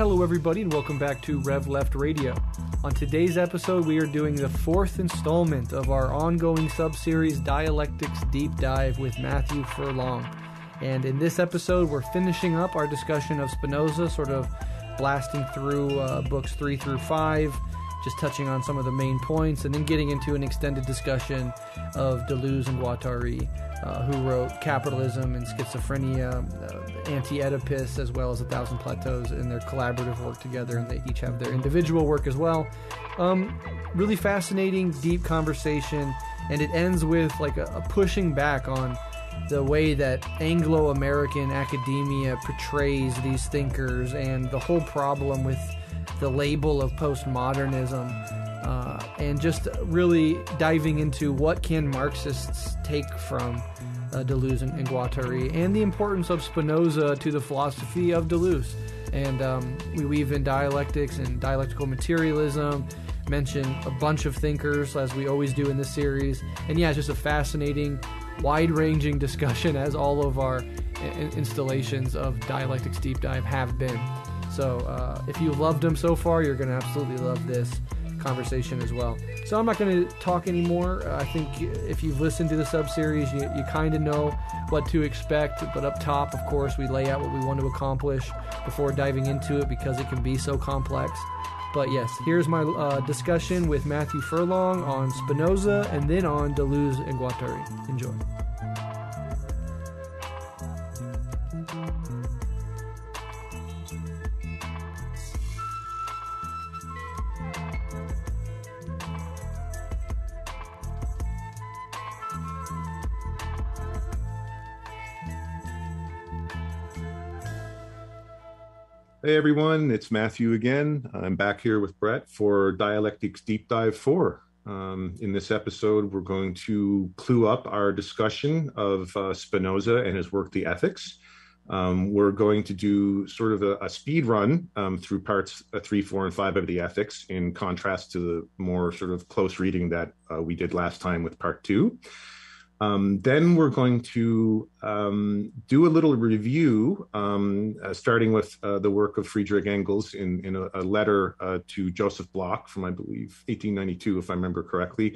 Hello everybody and welcome back to Rev Left Radio. On today's episode we are doing the fourth installment of our ongoing sub-series Dialectics Deep Dive with Matthew Furlong. And in this episode we're finishing up our discussion of Spinoza, sort of blasting through books 3 through 5, just touching on some of the main points, and then getting into an extended discussion of Deleuze and Guattari, who wrote Capitalism and Schizophrenia, Anti-Oedipus, as well as A Thousand Plateaus, in their collaborative work together, and they each have their individual work as well. Really fascinating, deep conversation, and it ends with like a pushing back on the way that Anglo-American academia portrays these thinkers and the whole problem with the label of postmodernism, and just really diving into what can Marxists take from Deleuze and Guattari, and the importance of Spinoza to the philosophy of Deleuze. And we weave in dialectics and dialectical materialism, mention a bunch of thinkers, as we always do in this series. And yeah, it's just a fascinating, wide-ranging discussion, as all of our installations of Dialectics Deep Dive have been. So if you've loved them so far, you're going to absolutely love this conversation as well. So I'm not going to talk anymore. I think if you've listened to the sub-series, you kind of know what to expect. But up top, of course, we lay out what we want to accomplish before diving into it, because it can be so complex. But yes, here's my discussion with Matthew Furlong on Spinoza and then on Deleuze and Guattari. Enjoy. Hey everyone, it's Matthew again. I'm back here with Breht for Dialectics Deep Dive 4. In this episode, we're going to clue up our discussion of Spinoza and his work, The Ethics. We're going to do sort of a speed run through parts 3, 4, and 5 of The Ethics, in contrast to the more sort of close reading that we did last time with part 2. Then we're going to do a little review, starting with the work of Friedrich Engels in a letter to Joseph Bloch from, I believe, 1892, if I remember correctly,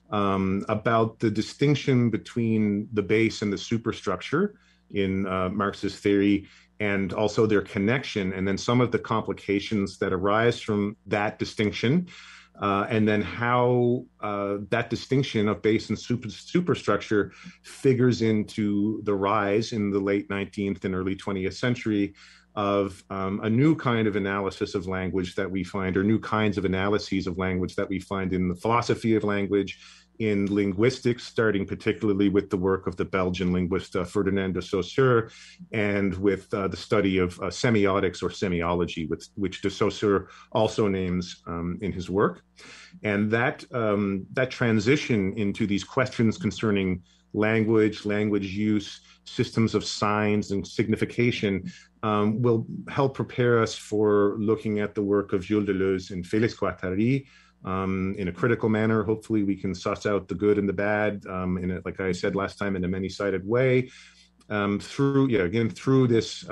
about the distinction between the base and the superstructure in Marxist theory, and also their connection, and then some of the complications that arise from that distinction. And then how that distinction of base and superstructure figures into the rise in the late 19th and early 20th century of a new kind of analysis of language that we find, or new kinds of analyses of language that we find in the philosophy of language, in linguistics, starting particularly with the work of the Belgian linguist Ferdinand de Saussure, and with the study of semiotics or semiology, which de Saussure also names in his work. And that transition into these questions concerning language use, systems of signs and signification will help prepare us for looking at the work of Gilles Deleuze and Félix Guattari, in a critical manner. Hopefully we can suss out the good and the bad, like I said last time, in a many-sided way, through this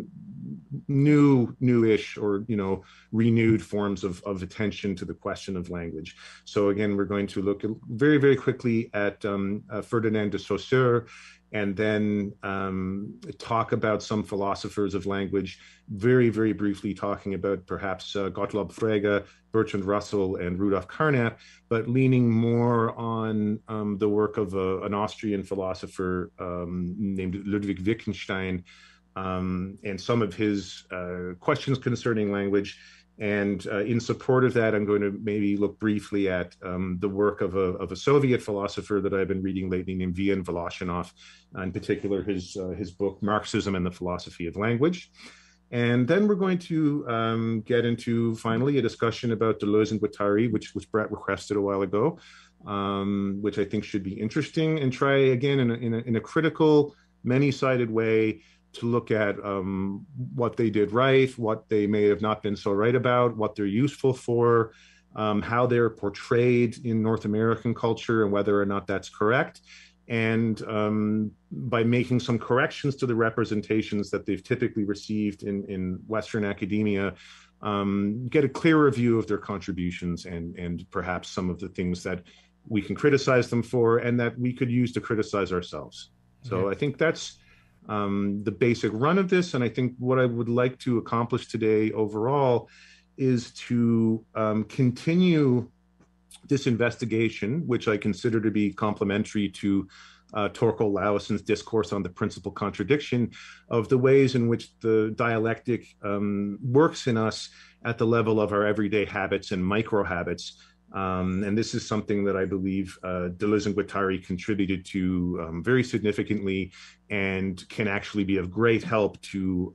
newish or renewed forms of attention to the question of language. So again, we're going to look very, very quickly at Ferdinand de Saussure, and then talk about some philosophers of language, very, very briefly talking about perhaps Gottlob Frege, Bertrand Russell, and Rudolf Carnap, but leaning more on the work of an Austrian philosopher named Ludwig Wittgenstein, and some of his questions concerning language. And in support of that, I'm going to maybe look briefly at the work of a Soviet philosopher that I've been reading lately, named Vian Voloshinov, in particular his book, Marxism and the Philosophy of Language. And then we're going to get into, finally, a discussion about Deleuze and Guattari, which Breht requested a while ago, which I think should be interesting, and try again in a critical, many-sided way to look at what they did right, what they may have not been so right about, what they're useful for, how they're portrayed in North American culture, and whether or not that's correct. and by making some corrections to the representations that they've typically received in Western academia, get a clearer view of their contributions and perhaps some of the things that we can criticize them for and that we could use to criticize ourselves. So I think that's the basic run of this. And I think what I would like to accomplish today overall is to continue this investigation, which I consider to be complementary to Torkel Lausson's discourse on the principal contradiction, of the ways in which the dialectic works in us at the level of our everyday habits and micro habits. And this is something that I believe Deleuze and Guattari contributed to very significantly and can actually be of great help to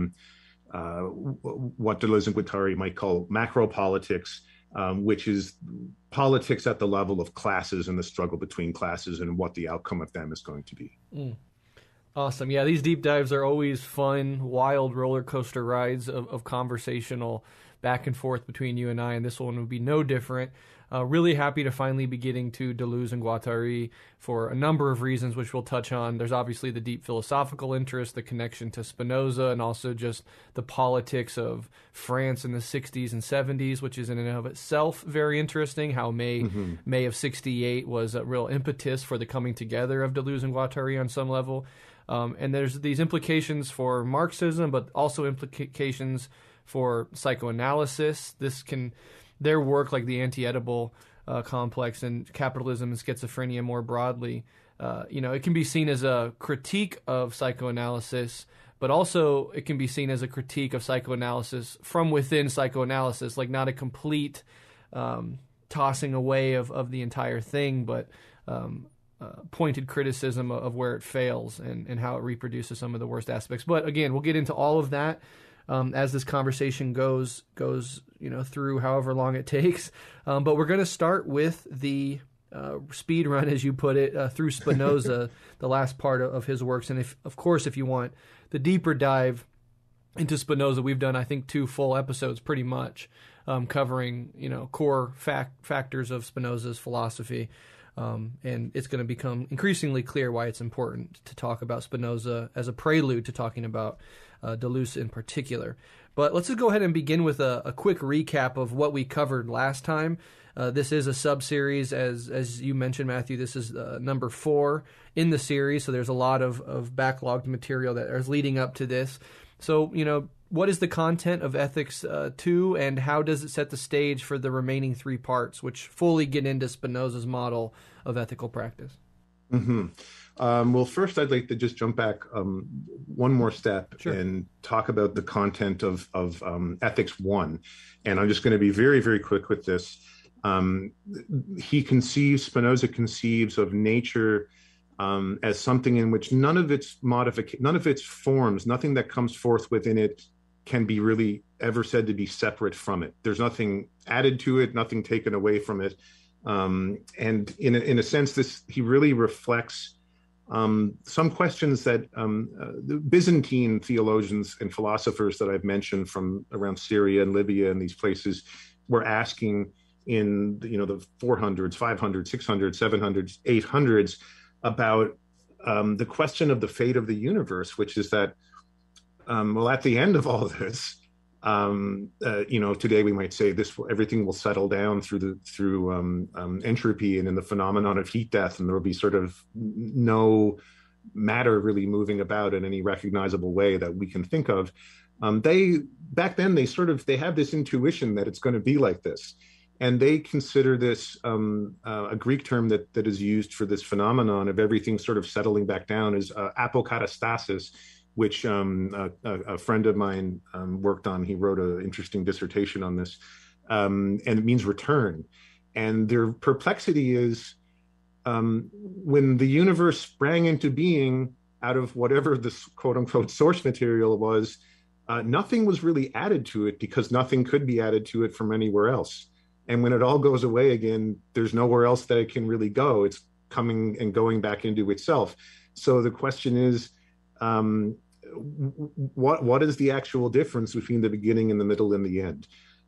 what Deleuze and Guattari might call macro politics, which is politics at the level of classes and the struggle between classes and what the outcome of them is going to be. Awesome. Yeah, these deep dives are always fun, wild roller coaster rides of conversational back and forth between you and I, and this one would be no different. Really happy to finally be getting to Deleuze and Guattari for a number of reasons, which we'll touch on. There's obviously the deep philosophical interest, the connection to Spinoza, and also just the politics of France in the 60s and 70s, which is in and of itself very interesting, how May of 68 was a real impetus for the coming together of Deleuze and Guattari on some level. And there's these implications for Marxism, but also implications for psychoanalysis. Their work, like the anti-Oedipal complex and capitalism and schizophrenia more broadly, it can be seen as a critique of psychoanalysis, but also it can be seen as a critique of psychoanalysis from within psychoanalysis, like not a complete tossing away of the entire thing, but pointed criticism of where it fails and how it reproduces some of the worst aspects. But again, we'll get into all of that as this conversation goes through however long it takes. But we're going to start with the speed run, as you put it, through Spinoza, the last part of his works. And if you want the deeper dive into Spinoza, we've done, I think, 2 full episodes pretty much, covering, core factors of Spinoza's philosophy. And it's going to become increasingly clear why it's important to talk about Spinoza as a prelude to talking about Deleuze in particular. But let's just go ahead and begin with a quick recap of what we covered last time. This is a sub-series, as you mentioned, Matthew. This is number 4 in the series, so there's a lot of backlogged material that is leading up to this. So, what is the content of Ethics 2, and how does it set the stage for the remaining 3 parts, which fully get into Spinoza's model of ethical practice? Well, first, I'd like to just jump back one more step and talk about the content of Ethics 1. And I'm just going to be very, very quick with this. Spinoza conceives of nature as something in which none of its forms, nothing that comes forth within it can be really ever said to be separate from it. There's nothing added to it, nothing taken away from it. And in a sense, he really reflects some questions that the Byzantine theologians and philosophers that I've mentioned from around Syria and Libya and these places were asking in the 400s, 500s, 600s, 700s, 800s about the question of the fate of the universe, which is that, at the end of all this, today we might say everything will settle down through entropy and in the phenomenon of heat death, and there will be sort of no matter really moving about in any recognizable way that we can think of. Back then they have this intuition that it's going to be like this. And they consider this a Greek term that is used for this phenomenon of everything sort of settling back down is apokatastasis, which a friend of mine worked on. He wrote an interesting dissertation on this, and it means return. And their perplexity is when the universe sprang into being out of whatever this quote-unquote source material was, nothing was really added to it because nothing could be added to it from anywhere else. And when it all goes away again, there's nowhere else that it can really go. It's coming and going back into itself. So the question is, what is the actual difference between the beginning and the middle and the end?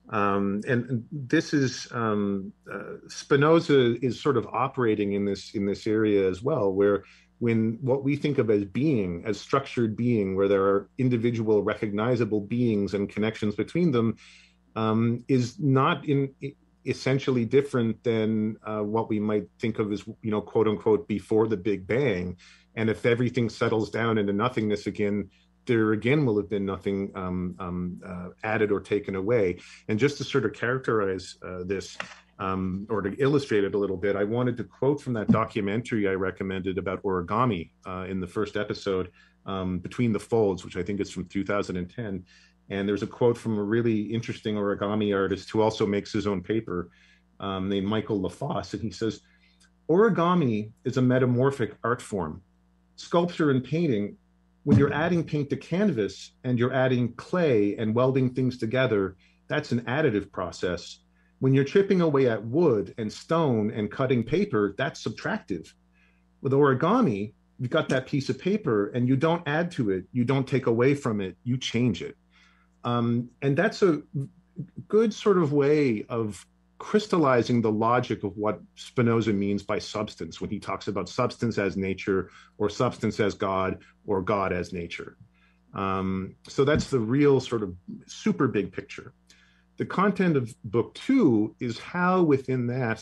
And this is Spinoza is sort of operating in this area as well, where when what we think of as being, as structured being, where there are individual recognizable beings and connections between them, is not essentially different than what we might think of as, quote unquote, before the Big Bang. And if everything settles down into nothingness again, there again will have been nothing added or taken away. And just to sort of characterize this, or to illustrate it a little bit, I wanted to quote from that documentary I recommended about origami in the first episode, Between the Folds, which I think is from 2010. And there's a quote from a really interesting origami artist who also makes his own paper, named Michael LaFosse. And he says, origami is a metamorphic art form. Sculpture and painting, when you're adding paint to canvas and you're adding clay and welding things together, that's an additive process. When you're chipping away at wood and stone and cutting paper, that's subtractive. With origami, you've got that piece of paper and you don't add to it, you don't take away from it, you change it. And that's a good sort of way of crystallizing the logic of what Spinoza means by substance when he talks about substance as nature, or substance as God, or God as nature. So that's the real sort of super big picture. The content of book 2 is how within that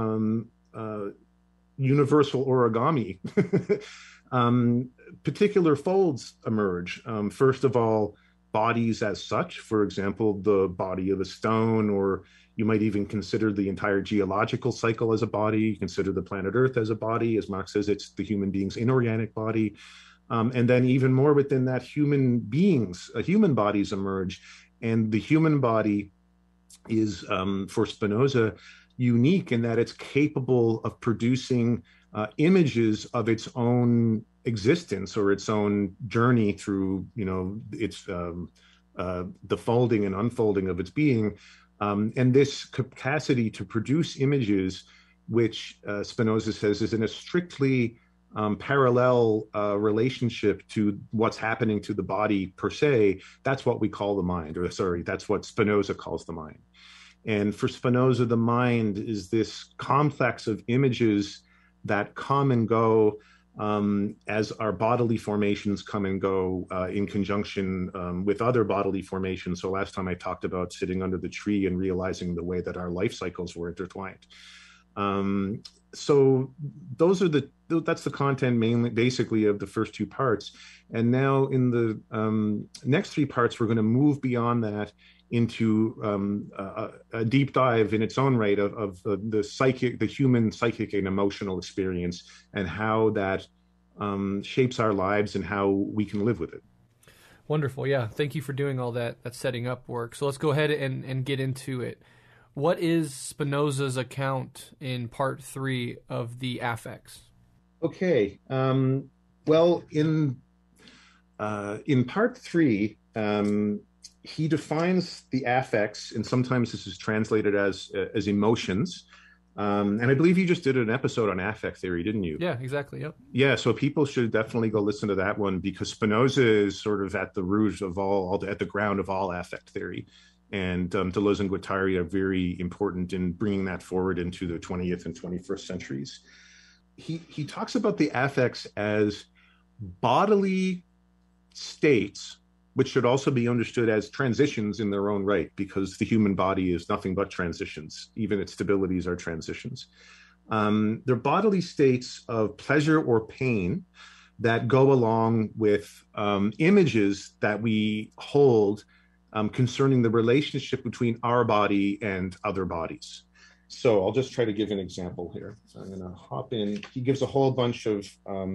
universal origami, particular folds emerge. First of all, bodies as such, for example, the body of a stone, or you might even consider the entire geological cycle as a body, consider the planet Earth as a body. As Marx says, it's the human being's inorganic body. And then even more within that, human beings, human bodies emerge. And the human body is, for Spinoza, unique in that it's capable of producing images of its own existence or its own journey through, its the folding and unfolding of its being. And this capacity to produce images, which Spinoza says is in a strictly parallel relationship to what's happening to the body per se, that's what we call the mind, that's what Spinoza calls the mind. And for Spinoza, the mind is this complex of images that come and go as our bodily formations come and go in conjunction with other bodily formations. So last time I talked about sitting under the tree and realizing the way that our life cycles were intertwined. So that's the content mainly, basically, of the first 2 parts. And now in the next 3 parts, we're going to move beyond that into a deep dive in its own right of the human psychic and emotional experience, and how that shapes our lives and how we can live with it. Wonderful. Yeah. Thank you for doing all that setting up work. So let's go ahead and get into it. What is Spinoza's account in part 3 of the affects? Okay. Well, in part 3, he defines the affects, and sometimes this is translated as emotions. And I believe you just did an episode on affect theory, didn't you? Yeah, exactly. Yep. Yeah, so people should definitely go listen to that one, because Spinoza is sort of at the root of at the ground of all affect theory. And Deleuze and Guattari are very important in bringing that forward into the 20th and 21st centuries. He talks about the affects as bodily states, which should also be understood as transitions in their own right, because the human body is nothing but transitions. Even its stabilities are transitions. They're bodily states of pleasure or pain that go along with images that we hold concerning the relationship between our body and other bodies. So I'll just try to give an example here. I'm going to hop in. He gives a whole bunch of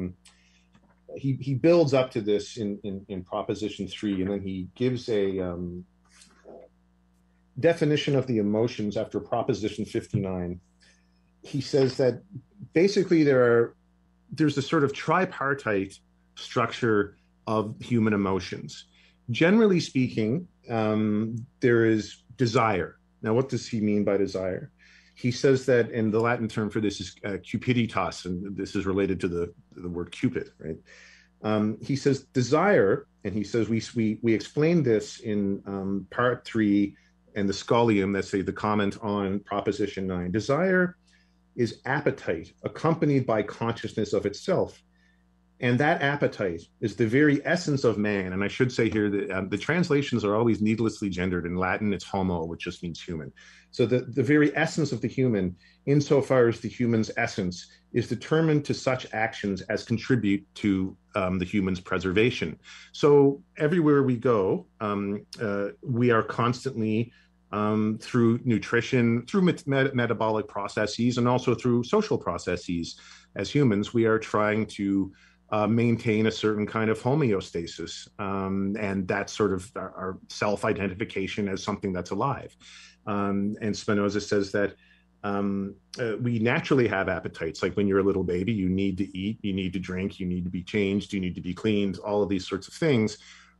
he builds up to this in Proposition 3, and then he gives a definition of the emotions after Proposition 59. He says that basically there's a sort of tripartite structure of human emotions. Generally speaking, there is desire. Now, what does he mean by desire? He says that, and the Latin term for this is cupiditas, and this is related to the word Cupid, right? He says desire, and he says we explained this in part 3, and the scholium, that's the comment on Proposition 9. Desire is appetite accompanied by consciousness of itself. And that appetite is the very essence of man. And I should say here that the translations are always needlessly gendered. In Latin, it's homo, which just means human. So the very essence of the human, insofar as the human's essence, is determined to such actions as contribute to the human's preservation. So everywhere we go, we are constantly, through nutrition, through metabolic processes, and also through social processes, as humans, we are trying to maintain a certain kind of homeostasis, and that's sort of our self-identification as something that's alive. And Spinoza says that we naturally have appetites. Like when you're a little baby, you need to eat, you need to drink, you need to be changed, you need to be cleaned, all of these sorts of things.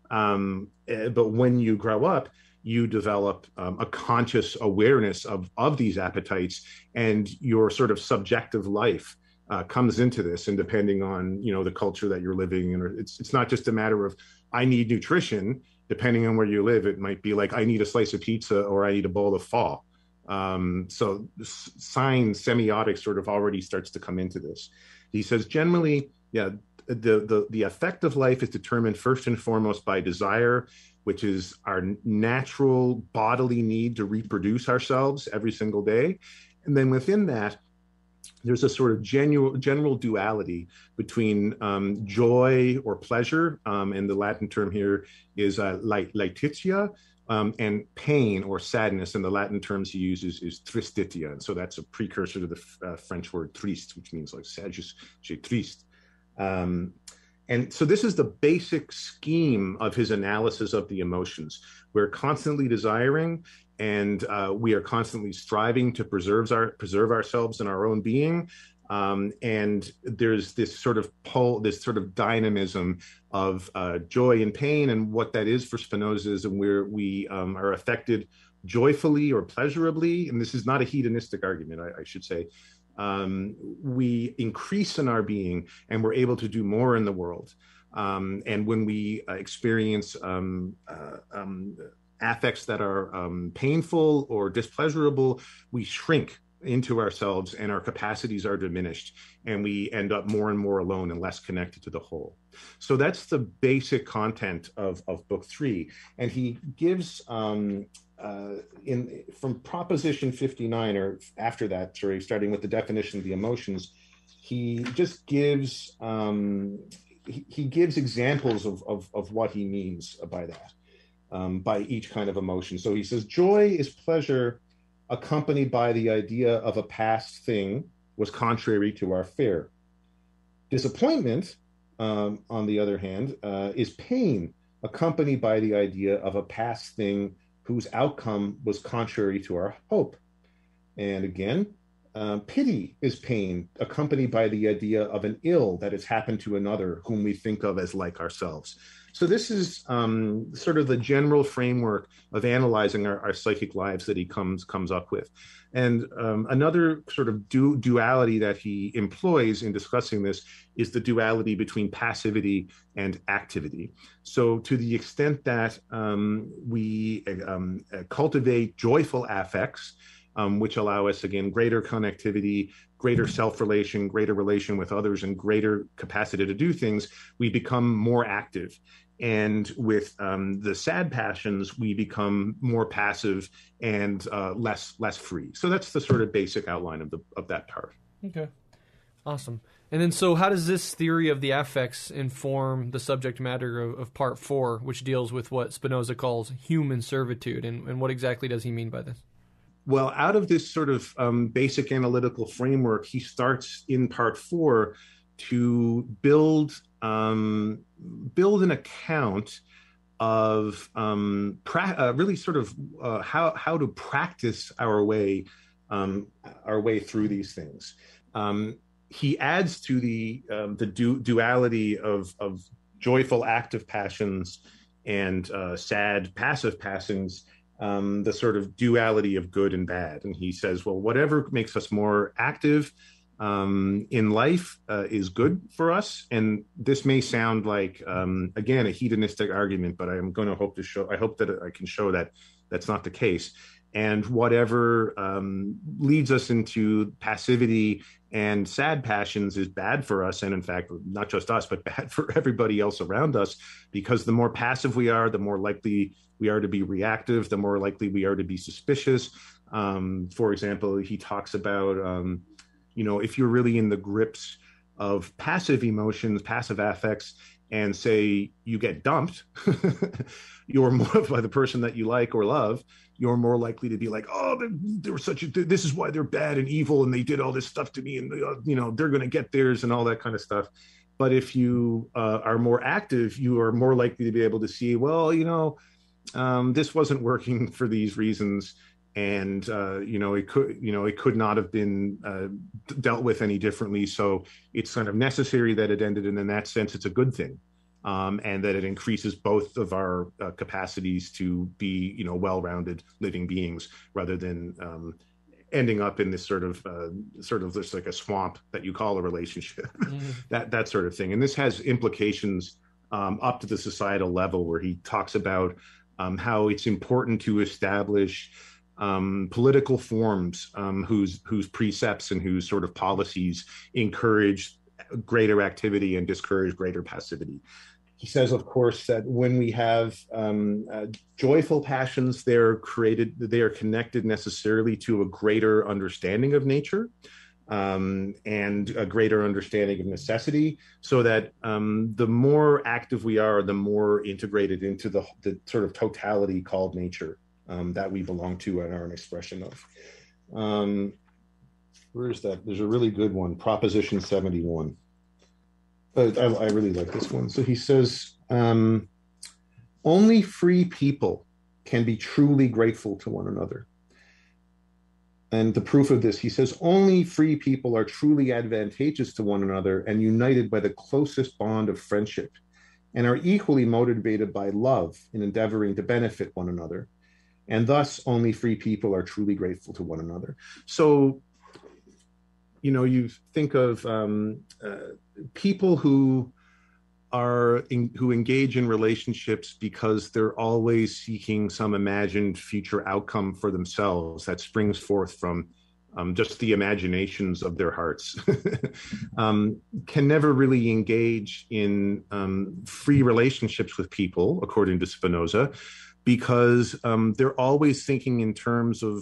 But when you grow up, you develop a conscious awareness of these appetites, and your sort of subjective life comes into this. And depending on, the culture that you're living in, it's not just a matter of, I need nutrition. Depending on where you live, it might be like, I need a slice of pizza or I need a bowl of pho. So signs, semiotics sort of already starts to come into this. He says, generally, the effect of life is determined first and foremost by desire, which is our natural bodily need to reproduce ourselves every single day. And then within that, there's a sort of general duality between joy or pleasure, and the Latin term here is laetitia, and pain or sadness, and the Latin terms he uses is tristitia. And so that's a precursor to the French word triste, which means like sad, j'ai triste. And so this is the basic scheme of his analysis of the emotions. We're constantly desiring, and we are constantly striving to preserve ourselves in our own being. And there's this sort of dynamism of joy and pain, and what that is for Spinoza is where we are affected joyfully or pleasurably. And this is not a hedonistic argument, I should say. We increase in our being, and we're able to do more in the world. And when we experience affects that are painful or displeasurable, we shrink into ourselves, and our capacities are diminished, and we end up more and more alone and less connected to the whole. So that's the basic content of book 3. And he gives from Proposition 59, or after that, starting with the definition of the emotions, he just gives he gives examples of what he means by that, by each kind of emotion. So he says, joy is pleasure accompanied by the idea of a past thing was contrary to our fear. Disappointment, on the other hand, is pain accompanied by the idea of a past thing whose outcome was contrary to our hope. And again, pity is pain accompanied by the idea of an ill that has happened to another whom we think of as like ourselves. So this is sort of the general framework of analyzing our psychic lives that he comes up with. And another sort of duality that he employs in discussing this is the duality between passivity and activity. So to the extent that we cultivate joyful affects, which allow us, again, greater connectivity, greater self-relation, greater relation with others, and greater capacity to do things, we become more active. And with the sad passions, we become more passive and less free. So that's the sort of basic outline of that part. Okay, awesome. And then, so how does this theory of the affects inform the subject matter of part 4, which deals with what Spinoza calls human servitude? And what exactly does he mean by this? Well, out of this sort of basic analytical framework, he starts in part 4 to build an account of really sort of how to practice our way through these things. He adds to the duality of joyful active passions and sad passive passions, the sort of duality of good and bad. And he says, well, whatever makes us more active in life is good for us. And this may sound like, again, a hedonistic argument, but I hope that I can show that that's not the case. And whatever leads us into passivity and sad passions is bad for us. And in fact, not just us, but bad for everybody else around us, because the more passive we are, the more likely we are to be reactive, the more likely we are to be suspicious. For example, he talks about, if you're really in the grips of passive emotions, passive affects, and say you get dumped, you're more by the person that you like or love, you're more likely to be like, oh, they were this is why they're bad and evil, and they did all this stuff to me, and they're going to get theirs and all that kind of stuff. But if you are more active, you are more likely to be able to see, well, this wasn't working for these reasons, and it could not have been dealt with any differently. So it's kind of necessary that it ended, and in that sense, it's a good thing, and that it increases both of our capacities to be, well-rounded living beings, rather than ending up in this sort of just like a swamp that you call a relationship, that sort of thing. And this has implications up to the societal level, where he talks about how it's important to establish political forms whose precepts and whose sort of policies encourage greater activity and discourage greater passivity. He says, of course, that when we have joyful passions, they are connected necessarily to a greater understanding of nature, and a greater understanding of necessity, so that the more active we are, the more integrated into the sort of totality called nature that we belong to and are an expression of. Where is that? There's a really good one, Proposition 71. But I really like this one. So he says, only free people can be truly grateful to one another. And the proof of this, he says, only free people are truly advantageous to one another and united by the closest bond of friendship, and are equally motivated by love in endeavoring to benefit one another. And thus, only free people are truly grateful to one another. So, you think of people who engage in relationships because they're always seeking some imagined future outcome for themselves that springs forth from just the imaginations of their hearts, can never really engage in free relationships with people, according to Spinoza, because they're always thinking in terms of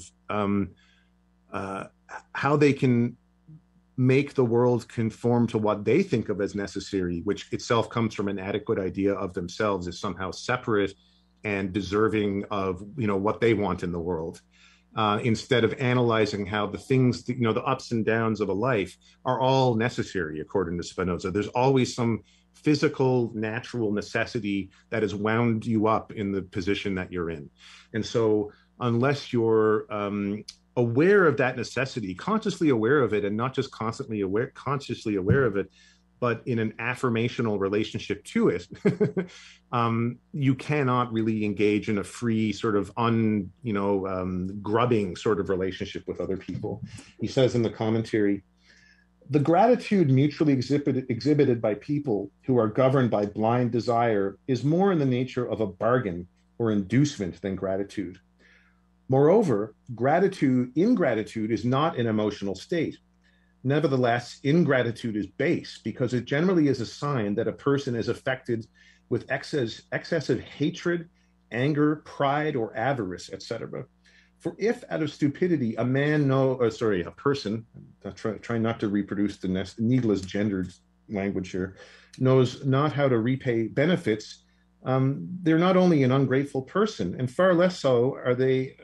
how they can make the world conform to what they think of as necessary, which itself comes from an adequate idea of themselves as somehow separate and deserving of, what they want in the world, instead of analyzing how the things, the ups and downs of a life are all necessary, according to Spinoza. There's always some physical, natural necessity that has wound you up in the position that you're in. And so unless you're aware of that necessity, consciously aware of it, and not just consciously aware of it, but in an affirmational relationship to it, you cannot really engage in a free sort of grubbing sort of relationship with other people. He says in the commentary, the gratitude mutually exhibited by people who are governed by blind desire is more in the nature of a bargain or inducement than gratitude. Moreover, ingratitude is not an emotional state. Nevertheless, ingratitude is base because it generally is a sign that a person is affected with excessive hatred, anger, pride, or avarice, etc. For if out of stupidity a person, trying not to reproduce the needless gendered language here, knows not how to repay benefits, they're not only an ungrateful person, and far less so are they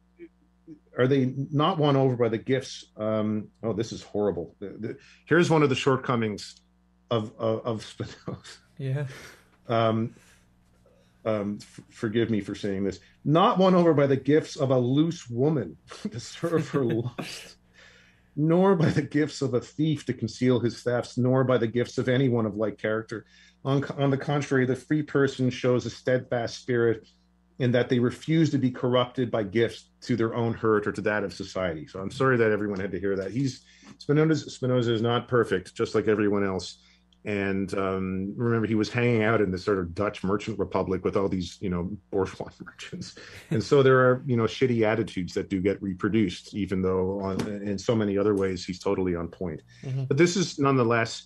not won over by the gifts. This is horrible. Here's one of the shortcomings of Spinoza. Yeah. Forgive me for saying this. Not won over by the gifts of a loose woman to serve her lust, nor by the gifts of a thief to conceal his thefts, nor by the gifts of anyone of like character. On the contrary, the free person shows a steadfast spirit and that they refuse to be corrupted by gifts to their own hurt or to that of society. So I'm sorry that everyone had to hear that. Spinoza is not perfect, just like everyone else. And remember, he was hanging out in this sort of Dutch merchant republic with all these, bourgeois merchants. And so there are, shitty attitudes that do get reproduced, even though in so many other ways he's totally on point. Mm-hmm. But this is nonetheless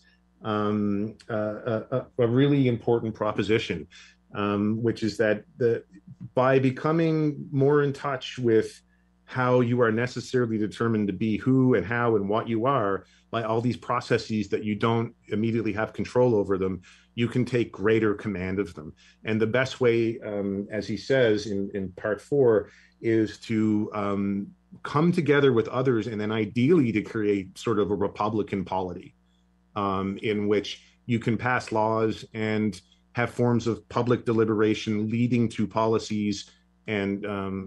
a really important proposition, which is that by becoming more in touch with how you are necessarily determined to be who and how and what you are, by all these processes that you don't immediately have control over them, you can take greater command of them. And the best way, as he says in part 4, is to come together with others and then ideally to create sort of a republican polity, in which you can pass laws and have forms of public deliberation leading to policies and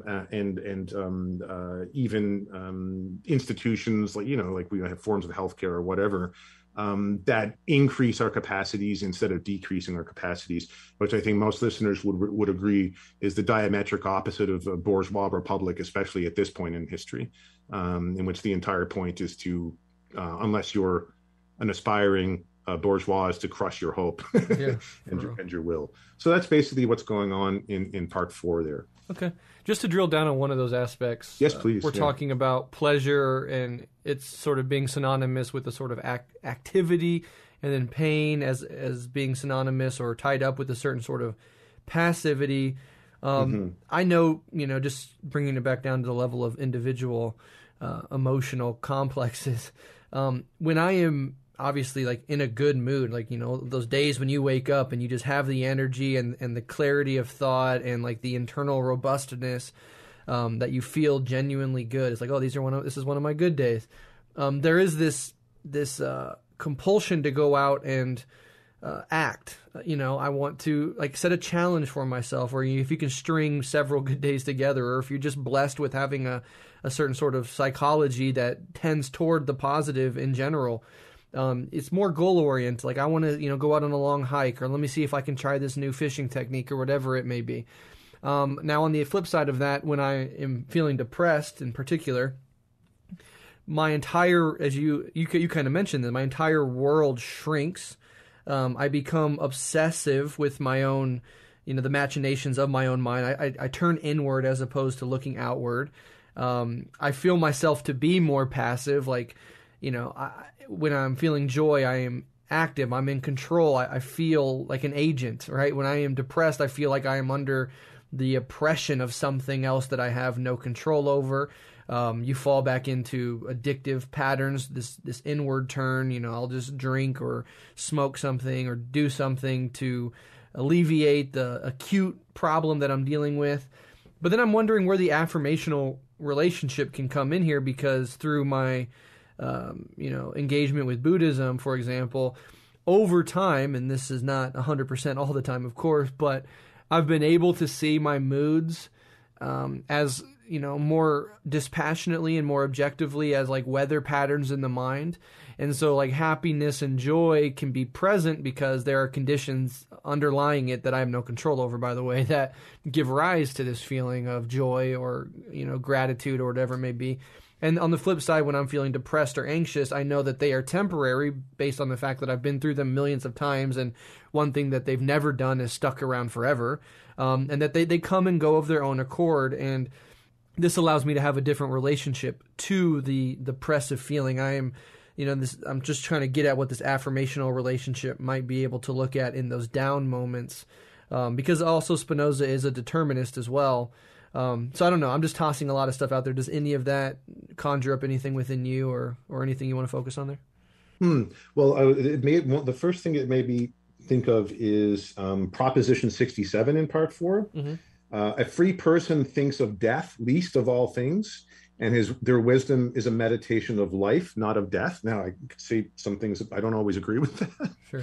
even institutions like we have forms of healthcare or whatever, that increase our capacities instead of decreasing our capacities, which I think most listeners would agree is the diametric opposite of a bourgeois republic, especially at this point in history, in which the entire point is to, unless you're an aspiring bourgeois, is to crush your hope and your will. So that's basically what's going on in part 4 there. Okay. Just to drill down on one of those aspects. Yes, please. We're talking about pleasure, and it's sort of being synonymous with a sort of activity, and then pain as being synonymous or tied up with a certain sort of passivity. I know, just bringing it back down to the level of individual emotional complexes, when I am obviously like in a good mood, like, those days when you wake up and you just have the energy and the clarity of thought and like the internal robustness, that you feel genuinely good. It's like, oh, this is one of my good days. There is this compulsion to go out and act. I want to like set a challenge for myself, or if you can string several good days together, or if you're just blessed with having a certain sort of psychology that tends toward the positive in general. It's more goal oriented. Like I want to, go out on a long hike, or let me see if I can try this new fishing technique or whatever it may be. Now on the flip side of that, when I am feeling depressed in particular, my entire, as you kind of mentioned that my entire world shrinks. I become obsessive with my own, the machinations of my own mind. I turn inward as opposed to looking outward. I feel myself to be more passive, like, when I'm feeling joy, I am active, I'm in control, I feel like an agent, right? When I am depressed, I feel like I am under the oppression of something else that I have no control over. You fall back into addictive patterns, this inward turn, I'll just drink or smoke something or do something to alleviate the acute problem that I'm dealing with. But then I'm wondering where the affirmational relationship can come in here, because through my engagement with Buddhism, for example, over time, and this is not 100% all the time, of course, but I've been able to see my moods as, more dispassionately and more objectively as like weather patterns in the mind. And so like happiness and joy can be present because there are conditions underlying it that I have no control over, by the way, that give rise to this feeling of joy or, gratitude or whatever it may be. And on the flip side, when I'm feeling depressed or anxious, I know that they are temporary based on the fact that I've been through them millions of times, and one thing that they've never done is stuck around forever, and that they come and go of their own accord. And this allows me to have a different relationship to the depressive feeling. I'm just trying to get at what this affirmational relationship might be able to look at in those down moments, because also Spinoza is a determinist as well. So I don't know. I'm just tossing a lot of stuff out there. Does any of that conjure up anything within you, or anything you want to focus on there? Well, the first thing it made me think of is Proposition 67 in Part 4. Mm-hmm. A free person thinks of death least of all things, and their wisdom is a meditation of life, not of death. Now, I could say some things I don't always agree with that. Sure.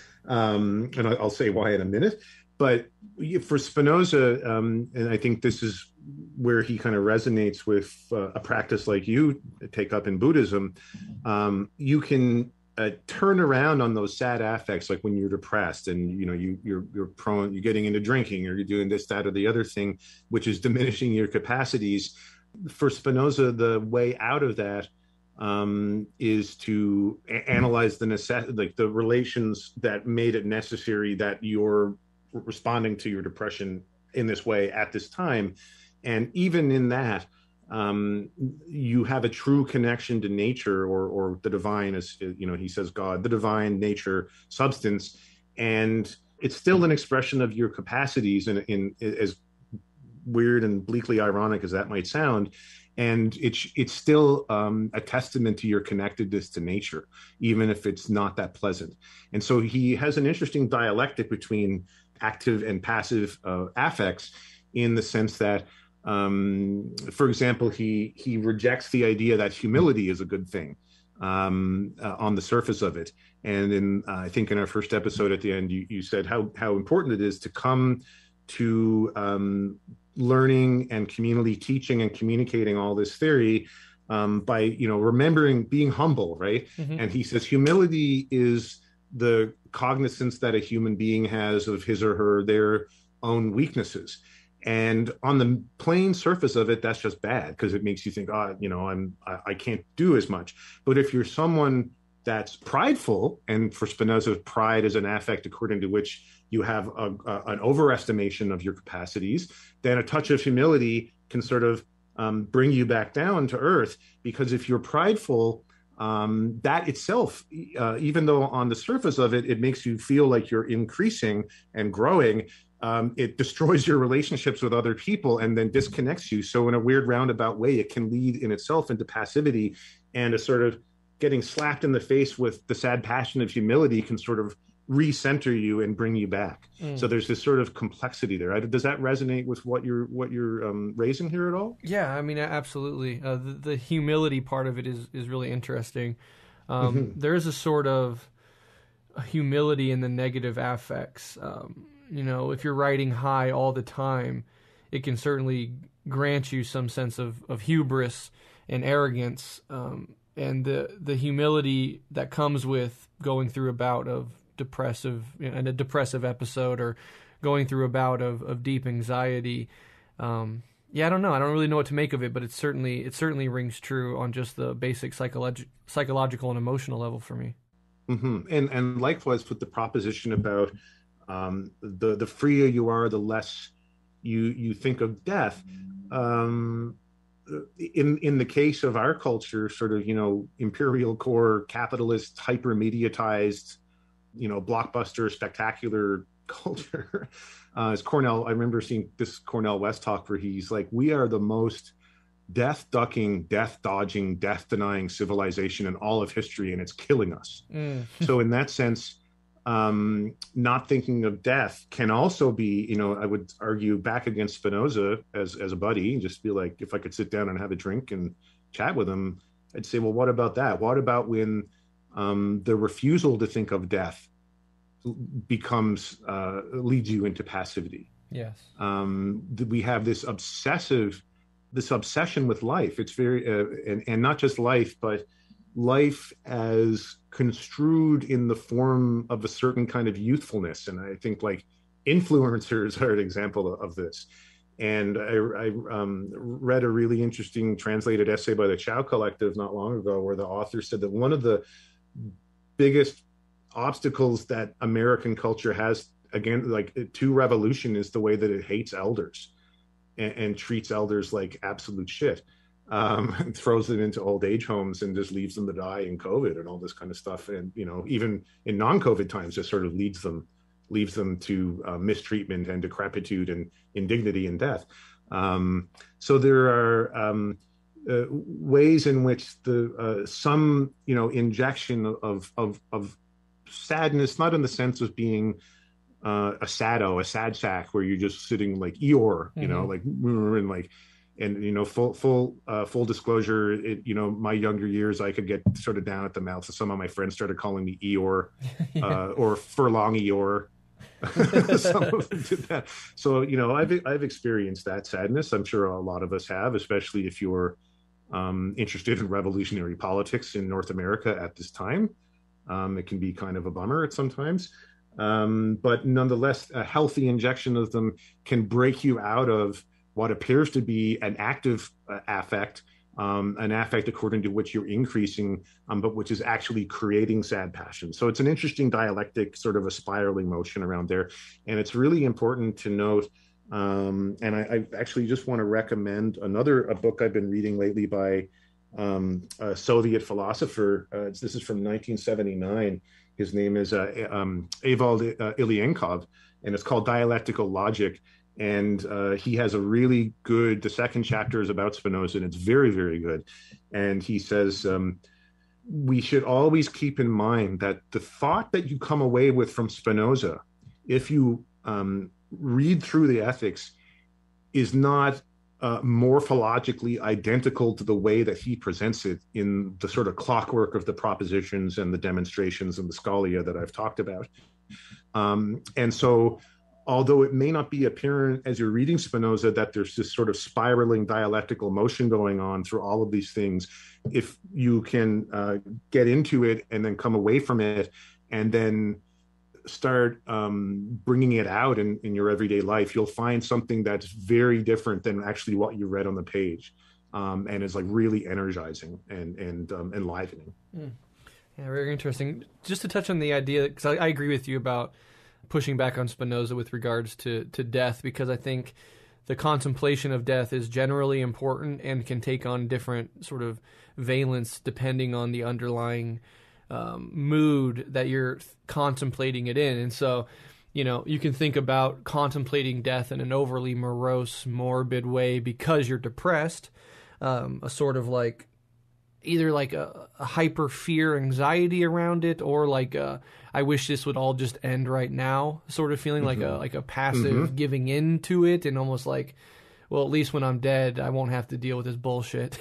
And I'll say why in a minute. But for Spinoza, and I think this is where he kind of resonates with a practice like you take up in Buddhism, you can turn around on those sad affects, like when you're depressed and you're getting into drinking, or you're doing this, that, or the other thing, which is diminishing your capacities. For Spinoza, the way out of that is to analyze the relations that made it necessary that you're responding to your depression in this way at this time. And even in that, you have a true connection to nature, or the divine, as he says, God, the divine, nature, substance, and it's still an expression of your capacities, in as weird and bleakly ironic as that might sound. And it's still a testament to your connectedness to nature, even if it's not that pleasant. And so he has an interesting dialectic between active and passive affects, in the sense that, for example, he rejects the idea that humility is a good thing on the surface of it. And I think in our first episode at the end, you said how important it is to come to learning and community teaching and communicating all this theory by remembering being humble, right? Mm-hmm. And he says humility is the cognizance that a human being has of his or their own weaknesses. And on the plain surface of it, that's just bad, because it makes you think, I can't do as much. But if you're someone that's prideful, and for Spinoza, pride is an affect according to which you have an overestimation of your capacities, then a touch of humility can sort of bring you back down to earth. Because if you're prideful, that itself, even though on the surface of it makes you feel like you're increasing and growing, it destroys your relationships with other people and then disconnects you. So in a weird roundabout way, it can lead in itself into passivity, and a sort of getting slapped in the face with the sad passion of humility can sort of recenter you and bring you back. So there's this sort of complexity there. Does that resonate with what you're raising here at all? Yeah, I mean, absolutely. The humility part of it is really interesting. There is a sort of humility in the negative affects. If you're riding high all the time, it can certainly grant you some sense of hubris and arrogance, and the humility that comes with going through a bout of a depressive episode, or going through a bout of deep anxiety. I don't know. I don't really know what to make of it, but it certainly rings true on just the basic psychological and emotional level for me. Mm-hmm. And likewise with the proposition about the freer you are, the less you think of death. In the case of our culture, sort of, imperial core, capitalist, hyper mediatized, blockbuster, spectacular culture. As Cornell, I remember seeing this Cornell West talk where he's like, we are the most death-ducking, death-dodging, death-denying civilization in all of history, and it's killing us. So in that sense, not thinking of death can also be, I would argue, back against Spinoza as a buddy, and just be like, if I could sit down and have a drink and chat with him, I'd say, well, what about that? What about when the refusal to think of death leads you into passivity? Yes. We have this obsession with life. It's very, and not just life, but life as construed in the form of a certain kind of youthfulness. And I think like influencers are an example of this. And I read a really interesting translated essay by the Chow Collective not long ago, where the author said that one of the biggest obstacles that American culture has, again, like to revolution, is the way that it hates elders and treats elders like absolute shit. Throws them into old age homes and just leaves them to die in COVID and all this kind of stuff. And, even in non-COVID times, just sort of leaves them to mistreatment and decrepitude and indignity and death. So there are ways in which some injection of sadness, not in the sense of being a sad sack where you're just sitting like Eeyore, and full disclosure, my younger years, I could get sort of down at the mouth. So some of my friends started calling me Eeyore, or Furlong Eeyore. Some of them did that. So, I've experienced that sadness. I'm sure a lot of us have, especially if you're interested in revolutionary politics in North America at this time. It can be kind of a bummer at sometimes. But nonetheless, a healthy injection of them can break you out of what appears to be an active affect, an affect according to which you're increasing, but which is actually creating sad passion. So it's an interesting dialectic, sort of a spiraling motion around there. And it's really important to note, and I actually just want to recommend a book I've been reading lately by a Soviet philosopher. This is from 1979. His name is Evald Ilyenkov, and it's called Dialectical Logic. And he has a really good, the second chapter is about Spinoza, and it's very, very good. And he says, we should always keep in mind that the thought that you come away with from Spinoza, if you read through the ethics, is not morphologically identical to the way that he presents it in the sort of clockwork of the propositions and the demonstrations and the scholia that I've talked about. And so, although it may not be apparent as you're reading Spinoza that there's this sort of spiraling dialectical motion going on through all of these things, if you can get into it and then come away from it and then start bringing it out in your everyday life, you'll find something that's very different than actually what you read on the page, and is like really energizing and enlivening. Yeah, very interesting. Just to touch on the idea, because I agree with you about pushing back on Spinoza with regards to death, because I think the contemplation of death is generally important and can take on different sort of valence depending on the underlying mood that you're contemplating it in. And so, you can think about contemplating death in an overly morose, morbid way because you're depressed, a sort of like either like a hyper fear anxiety around it, or like I wish this would all just end right now sort of feeling, like a passive giving in to it, and almost like, well, at least when I'm dead, I won't have to deal with this bullshit.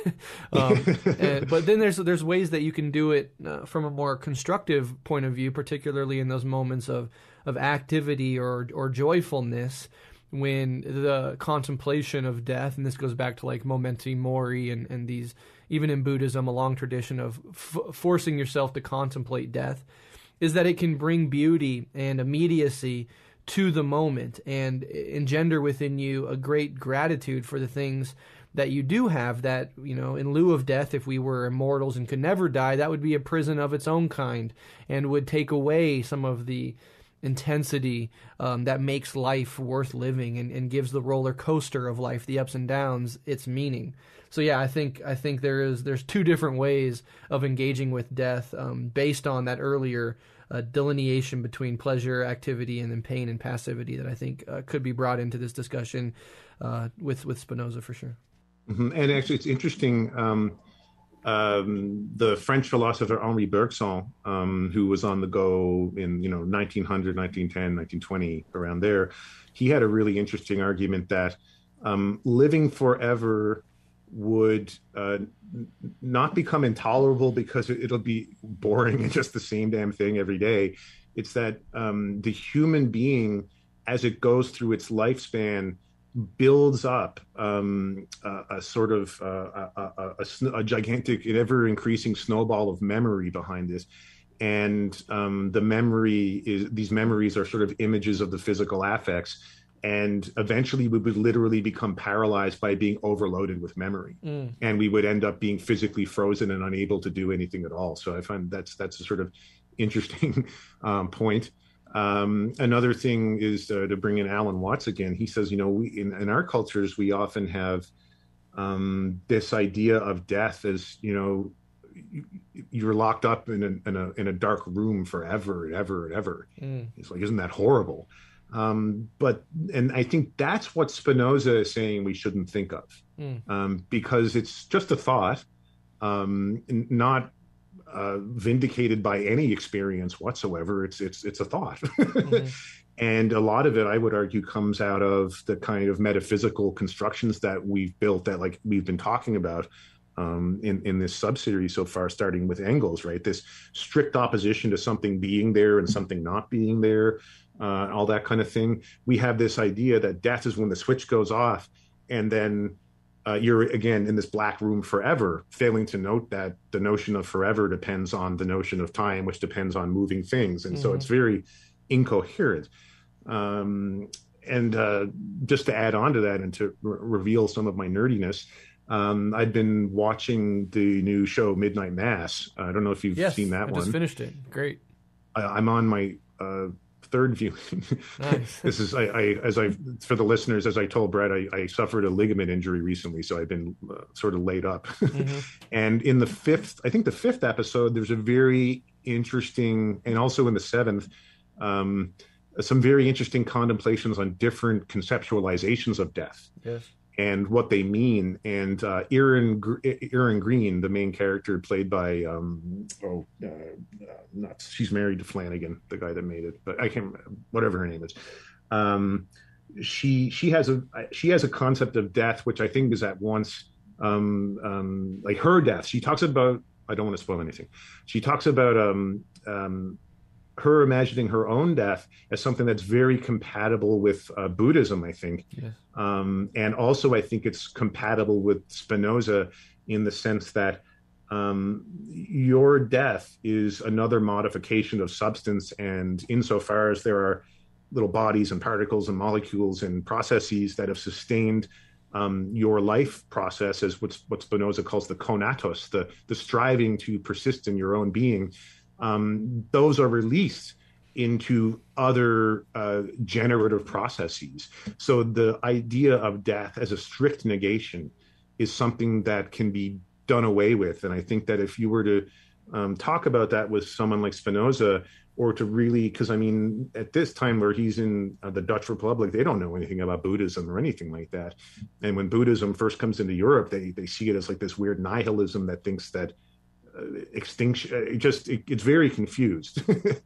But then there's ways that you can do it from a more constructive point of view, particularly in those moments of activity or joyfulness, when the contemplation of death, and this goes back to like memento mori and these, even in Buddhism, a long tradition of forcing yourself to contemplate death, is that it can bring beauty and immediacy to the moment and engender within you a great gratitude for the things that you do have, that, in lieu of death, if we were immortals and could never die, that would be a prison of its own kind and would take away some of the intensity that makes life worth living and gives the roller coaster of life, the ups and downs, its meaning. So yeah, I think there's two different ways of engaging with death based on that earlier delineation between pleasure, activity, and then pain and passivity that I think could be brought into this discussion with Spinoza for sure. Mm-hmm. And actually, it's interesting. The French philosopher Henri Bergson, who was on the go in 1900, 1910, 1920, around there, he had a really interesting argument that living forever would not become intolerable because it'll be boring and just the same damn thing every day. It's that the human being, as it goes through its lifespan, builds up a sort of a gigantic, ever increasing snowball of memory behind this. And these memories are sort of images of the physical affects. And eventually we would literally become paralyzed by being overloaded with memory. And we would end up being physically frozen and unable to do anything at all. So I find that's a sort of interesting point. Another thing is to bring in Alan Watts again. He says, we in our cultures, we often have this idea of death as, you're locked up in a dark room forever and ever and ever. It's like, isn't that horrible? And I think that's what Spinoza is saying we shouldn't think of, because it's just a thought, not vindicated by any experience whatsoever. It's a thought. And a lot of it, I would argue, comes out of the kind of metaphysical constructions that we've built, that like we've been talking about in this subseries so far, starting with Engels, right? This strict opposition to something being there and something not being there, all that kind of thing. We have this idea that death is when the switch goes off, and then you're again in this black room forever, failing to note that the notion of forever depends on the notion of time, which depends on moving things. And so it's very incoherent. And just to add on to that and to reveal some of my nerdiness, I've been watching the new show Midnight Mass. I don't know if you've seen that one. I just finished it. Great. I'm on my third viewing. Nice. This is for the listeners, as I told Brett, I suffered a ligament injury recently, so I've been sort of laid up. And in the fifth episode, there's a very interesting, and also in the seventh, some very interesting contemplations on different conceptualizations of death. Yes. And what they mean. And Erin Green, the main character, played by she's married to Flanagan, the guy that made it, but I can't remember, whatever her name is. She has a concept of death, which I think is at once like her death. She talks about, I don't want to spoil anything. She talks about her imagining her own death as something that's very compatible with Buddhism, I think. Yes. And also I think it's compatible with Spinoza in the sense that your death is another modification of substance. And insofar as there are little bodies and particles and molecules and processes that have sustained your life process, as what Spinoza calls the conatos, the striving to persist in your own being, those are released into other generative processes. So the idea of death as a strict negation is something that can be done away with. And I think that if you were to talk about that with someone like Spinoza, or to really, because I mean, at this time where he's in the Dutch Republic, they don't know anything about Buddhism or anything like that. And when Buddhism first comes into Europe, they see it as like this weird nihilism that thinks that extinction, it's very confused.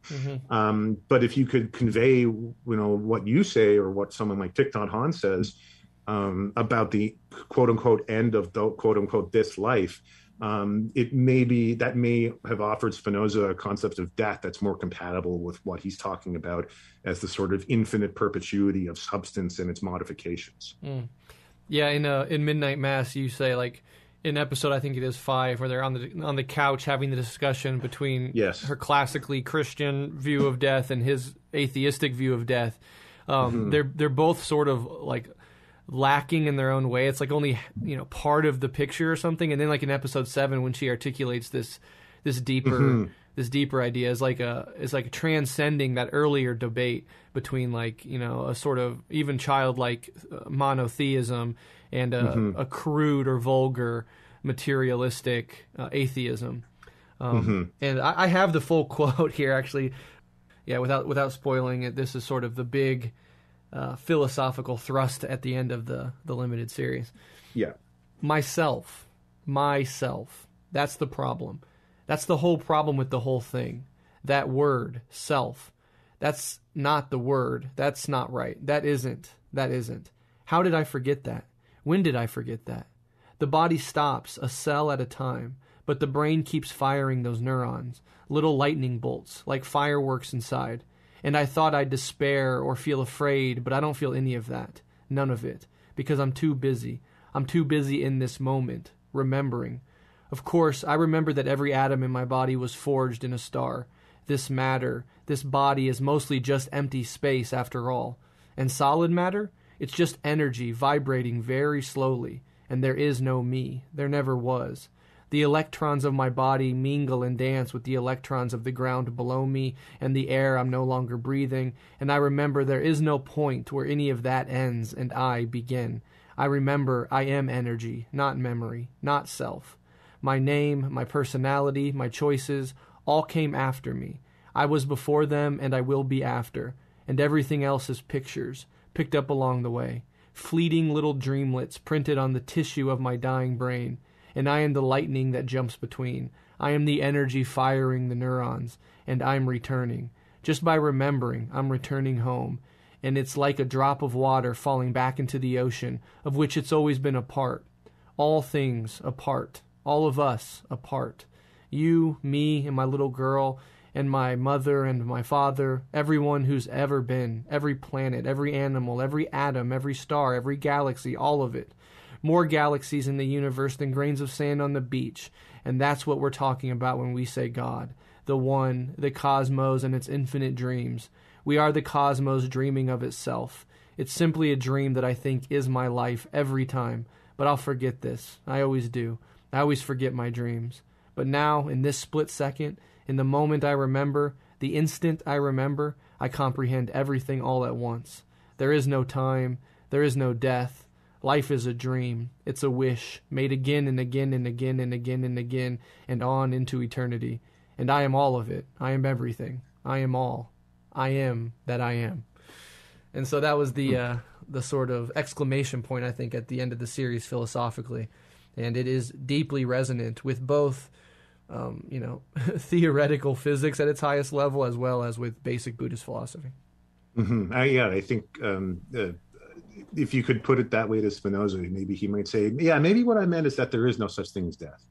But if you could convey, what you say or what someone like Thich Nhat Hanh says about the quote unquote end of the quote unquote this life, it may have offered Spinoza a concept of death that's more compatible with what he's talking about as the sort of infinite perpetuity of substance and its modifications. Yeah, in Midnight Mass, you say, like, in episode, I think it is 5, where they're on the couch having the discussion between her classically Christian view of death and his atheistic view of death. They're both sort of like lacking in their own way. It's like only part of the picture or something. And then like in episode 7, when she articulates this deeper idea, is like transcending that earlier debate between like a sort of even childlike monotheism and a crude or vulgar materialistic atheism. And I have the full quote here, actually. Yeah, without spoiling it, this is sort of the big philosophical thrust at the end of the limited series. Yeah. Myself. That's the problem. That's the whole problem with the whole thing. That word, self. That's not the word. That's not right. That isn't. How did I forget that? When did I forget that? The body stops, a cell at a time, but the brain keeps firing those neurons, little lightning bolts, like fireworks inside. And I thought I'd despair or feel afraid, but I don't feel any of that. None of it. Because I'm too busy. I'm too busy in this moment, remembering. Of course, I remember that every atom in my body was forged in a star. This matter, this body is mostly just empty space after all. And solid matter? It's just energy vibrating very slowly, and there is no me. There never was. The electrons of my body mingle and dance with the electrons of the ground below me and the air I'm no longer breathing, and I remember there is no point where any of that ends and I begin. I remember I am energy, not memory, not self. My name, my personality, my choices, all came after me. I was before them and I will be after, and everything else is pictures, picked up along the way, fleeting little dreamlets printed on the tissue of my dying brain, and I am the lightning that jumps between. I am the energy firing the neurons, and I'm returning. Just by remembering, I'm returning home, and it's like a drop of water falling back into the ocean, of which it's always been a part. All things a part, all of us a part. You, me, and my little girl, and my mother and my father, everyone who's ever been, every planet, every animal, every atom, every star, every galaxy, all of it. more galaxies in the universe than grains of sand on the beach. And that's what we're talking about when we say God, the one, the cosmos and its infinite dreams. We are the cosmos dreaming of itself. It's simply a dream that I think is my life every time. But I'll forget this. I always do. I always forget my dreams. But now, in this split second, in the moment I remember, the instant I remember, I comprehend everything all at once. There is no time. There is no death. Life is a dream. It's a wish, made again and again and again and again and again, and on into eternity. And I am all of it. I am everything. I am all. I am that I am. And so that was the sort of exclamation point, I think, at the end of the series philosophically. And it is deeply resonant with both, theoretical physics at its highest level as well as with basic Buddhist philosophy. Mm-hmm. I think if you could put it that way to Spinoza, maybe he might say, yeah, maybe what I meant is that there is no such thing as death.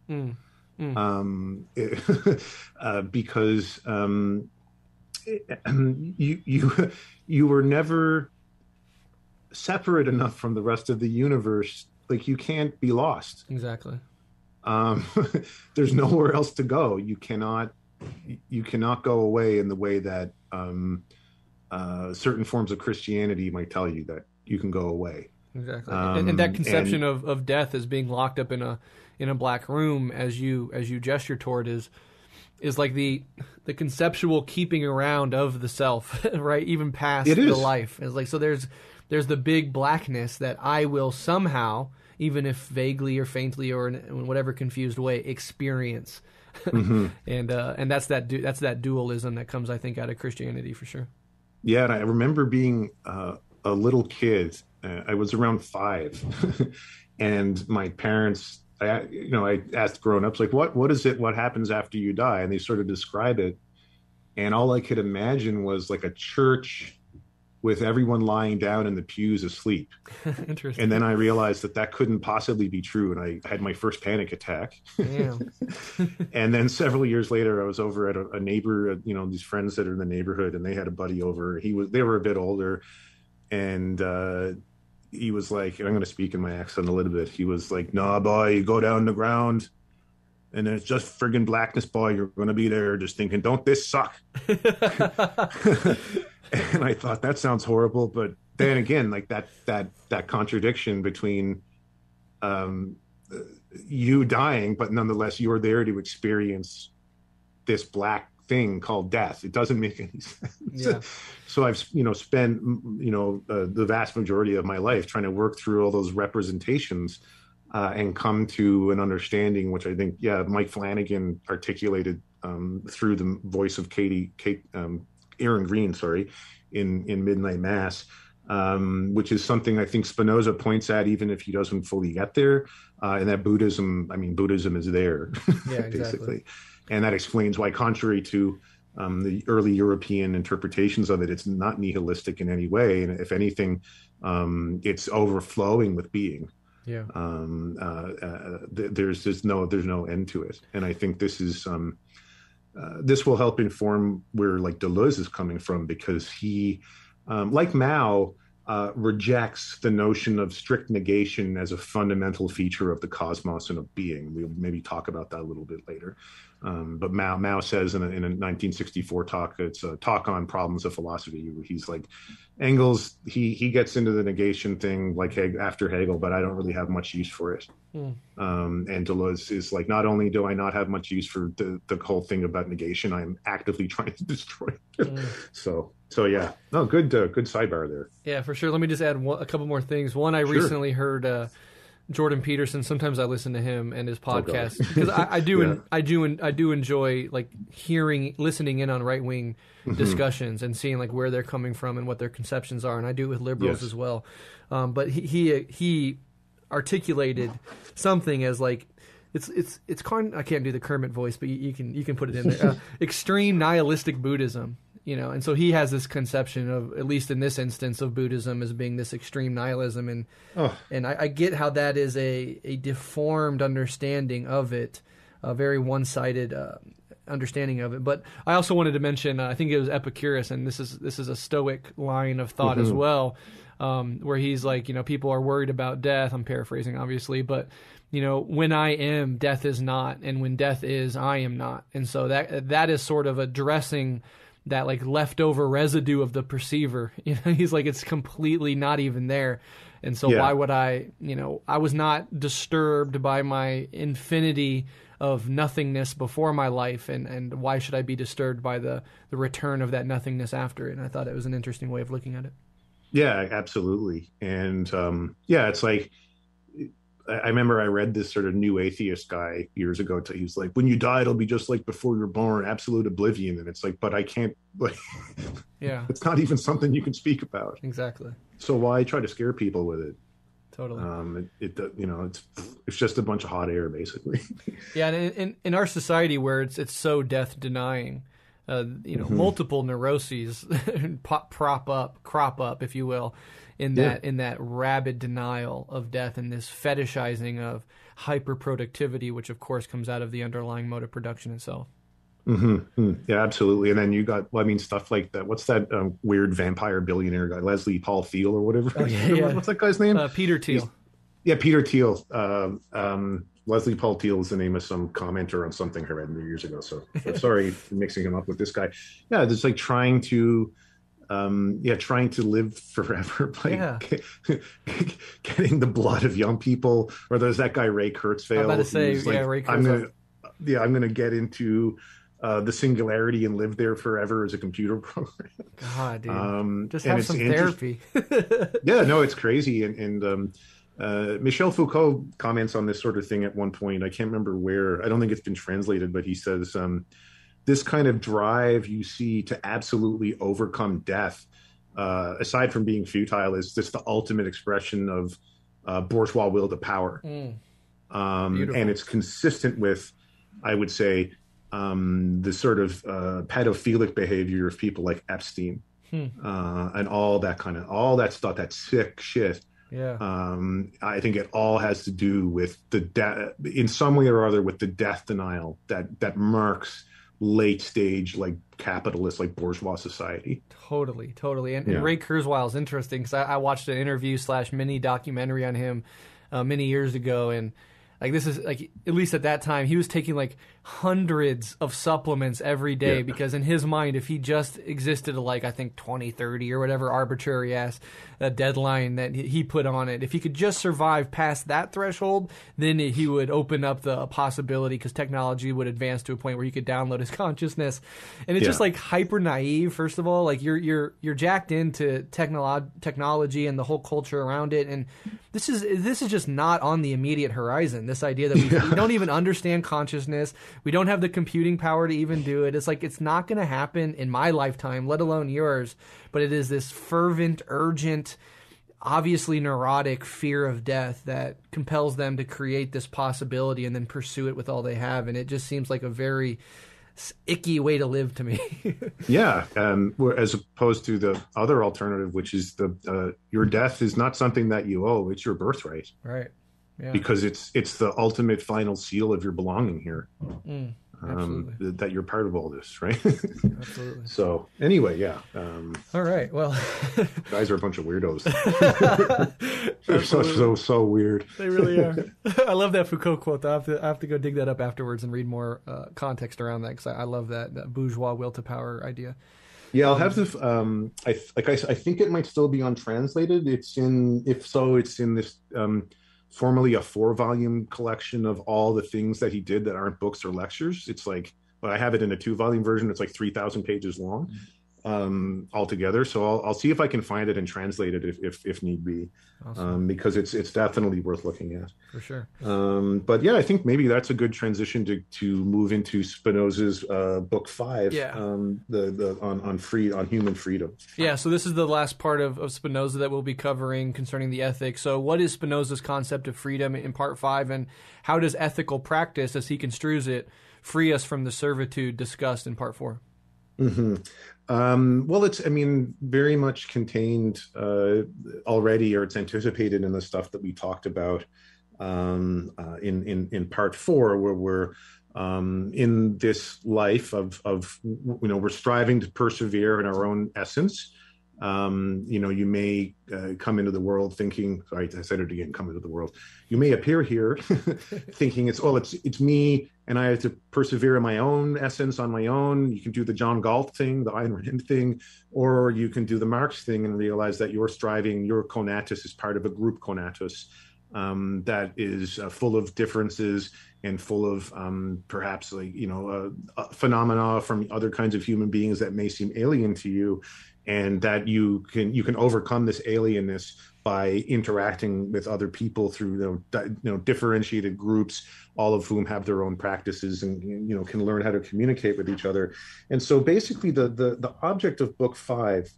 Because you were never separate enough from the rest of the universe. Like, you can't be lost. Exactly. There's nowhere else to go. You cannot go away in the way that certain forms of Christianity might tell you that you can go away. Exactly. And that conception of death as being locked up in a black room, as you gesture toward, is like the conceptual keeping around of the self, right? Even past the life. It's like, so there's the big blackness that I will somehow, even if vaguely or faintly or in whatever confused way, experience. Mm-hmm. And that's that dualism that comes, I think, out of Christianity for sure. Yeah, and I remember being a little kid. I was around 5, and my parents, I asked grown-ups, like, what is it? What happens after you die? And they sort of describe it, and all I could imagine was like a church with everyone lying down in the pews asleep. Interesting. And then I realized that couldn't possibly be true, and I had my first panic attack. Damn. And then several years later, I was over at a neighbor, these friends that are in the neighborhood, and they had a buddy over. They were a bit older, and he was like, and I'm going to speak in my accent a little bit. He was like, "Nah, boy, you go down the ground, and it's just friggin' blackness, boy. You're going to be there just thinking, don't this suck?" And I thought, that sounds horrible. But then again, like that contradiction between you dying, but nonetheless you're there to experience this black thing called death. It doesn't make any sense. Yeah. So I've spent the vast majority of my life trying to work through all those representations and come to an understanding, which I think Mike Flanagan articulated through the voice of Aaron Green, in Midnight Mass, which is something I think Spinoza points at, even if he doesn't fully get there. And that Buddhism is there, basically. And that explains why, contrary to the early European interpretations of it, it's not nihilistic in any way. And if anything, it's overflowing with being. Yeah. There's no end to it. And I think this is, this will help inform where like Deleuze is coming from, because he, like Mao, rejects the notion of strict negation as a fundamental feature of the cosmos and of being. We'll maybe talk about that a little bit later. But Mao says in a 1964 talk, it's a talk on problems of philosophy, where he's like, Engels, he gets into the negation thing like after Hegel, but I don't really have much use for it. And Deleuze is like, not only do I not have much use for the whole thing about negation, I'm actively trying to destroy it. So yeah, no, good sidebar there. Yeah, for sure. Let me just add a couple more things. One, I recently heard Jordan Peterson. Sometimes I listen to him and his podcast because I do enjoy like listening in on right wing discussions and seeing like where they're coming from and what their conceptions are, and I do it with liberals as well. But he articulated something as like it's kind. I can't do the Kermit voice, but you can put it in there. Extreme nihilistic Buddhism. And so he has this conception of, at least in this instance, of Buddhism as being this extreme nihilism, and I get how that is a deformed understanding of it, a very one-sided understanding of it. But I also wanted to mention, I think it was Epicurus, and this is a Stoic line of thought as well. where he's like, people are worried about death. I'm paraphrasing, obviously, but when I am, death is not, and when death is, I am not. And so that is sort of addressing that like leftover residue of the perceiver. He's like, it's completely not even there. And so why would I was not disturbed by my infinity of nothingness before my life, and why should I be disturbed by the return of that nothingness after it? And I thought it was an interesting way of looking at it. Yeah, absolutely. And it's like, I remember I read this sort of new atheist guy years ago. He was like, when you die, it'll be just like before you were born, absolute oblivion. And it's like, but I can't, like, yeah, it's not even something you can speak about. Exactly. So why try to scare people with it? Totally. It's just a bunch of hot air, basically. Yeah. And in our society where it's so death denying, multiple neuroses crop up, if you will, in that rabid denial of death and this fetishizing of hyperproductivity, which of course comes out of the underlying mode of production itself. Mm-hmm. Yeah, absolutely. And then you got, stuff like that. What's that weird vampire billionaire guy, Leslie Paul Thiel or whatever? Oh, yeah. What's that guy's name? Peter Thiel. Peter Thiel. Leslie Paul Thiel is the name of some commenter on something I read years ago. So sorry for mixing him up with this guy. Yeah, it's like trying to live forever by getting the blood of young people. Or there's that guy Ray Kurzweil. I'm about to say, Ray Kurzweil. I'm gonna get into the singularity and live there forever as a computer program. God, dude. Just have some therapy. Yeah, no, it's crazy. And Michel Foucault comments on this sort of thing at one point. I can't remember where. I don't think it's been translated, but he says this kind of drive you see to absolutely overcome death, aside from being futile, is just the ultimate expression of bourgeois will to power. And it's consistent with, I would say, the sort of pedophilic behavior of people like Epstein and all that stuff, that sick shit. Yeah. I think it all has to do with in some way or other, with the death denial that marks late stage, like capitalist, like bourgeois society. Totally. And Ray Kurzweil is interesting because I watched an interview / mini documentary on him many years ago, and like this is like, at least at that time, he was taking like hundreds of supplements every day because in his mind, if he just existed to like, I think 2030 or whatever arbitrary ass deadline that he put on it, if he could just survive past that threshold, then he would open up the possibility, because technology would advance to a point where he could download his consciousness. And it's just like hyper naive. First of all, like you're jacked into technology and the whole culture around it, and this is just not on the immediate horizon. This idea that we don't even understand consciousness. We don't have the computing power to even do it. It's like, it's not going to happen in my lifetime, let alone yours. But it is this fervent, urgent, obviously neurotic fear of death that compels them to create this possibility and then pursue it with all they have. And it just seems like a very icky way to live to me. Yeah. As opposed to the other alternative, which is your death is not something that you owe. It's your birthright. Right. Yeah. Because it's the ultimate final seal of your belonging here. That you're part of all this, right? Absolutely. So anyway, yeah. All right. Well, guys are a bunch of weirdos. They're so weird. They really are. I love that Foucault quote. I have to go dig that up afterwards and read more context around that, because I love that bourgeois will to power idea. Yeah, I'll have to. I think it might still be untranslated. It's in this. Formerly a 4-volume collection of all the things that he did that aren't books or lectures. It's like, but I have it in a 2-volume version. It's like 3,000 pages long altogether. So I'll see if I can find it and translate it if need be. Awesome. Because it's definitely worth looking at. For sure. But yeah, I think maybe that's a good transition to move into Spinoza's book 5, on human freedom. Yeah, so this is the last part of Spinoza that we'll be covering concerning the ethics. So what is Spinoza's concept of freedom in part 5, and how does ethical practice, as he construes it, free us from the servitude discussed in part 4? Mm-hmm. Well, it's, very much contained already, or it's anticipated in the stuff that we talked about in part 4, where we're in this life of we're striving to persevere in our own essence, You may come into the world thinking, sorry, I said it again, come into the world. You may appear here thinking it's me and I have to persevere in my own essence on my own. You can do the John Galt thing, the Ayn Rand thing, or you can do the Marx thing and realize that your conatus is part of a group conatus that is full of differences and full of perhaps phenomena from other kinds of human beings that may seem alien to you, and that you can overcome this alienness by interacting with other people through differentiated groups, all of whom have their own practices and can learn how to communicate with each other. And so basically the object of book 5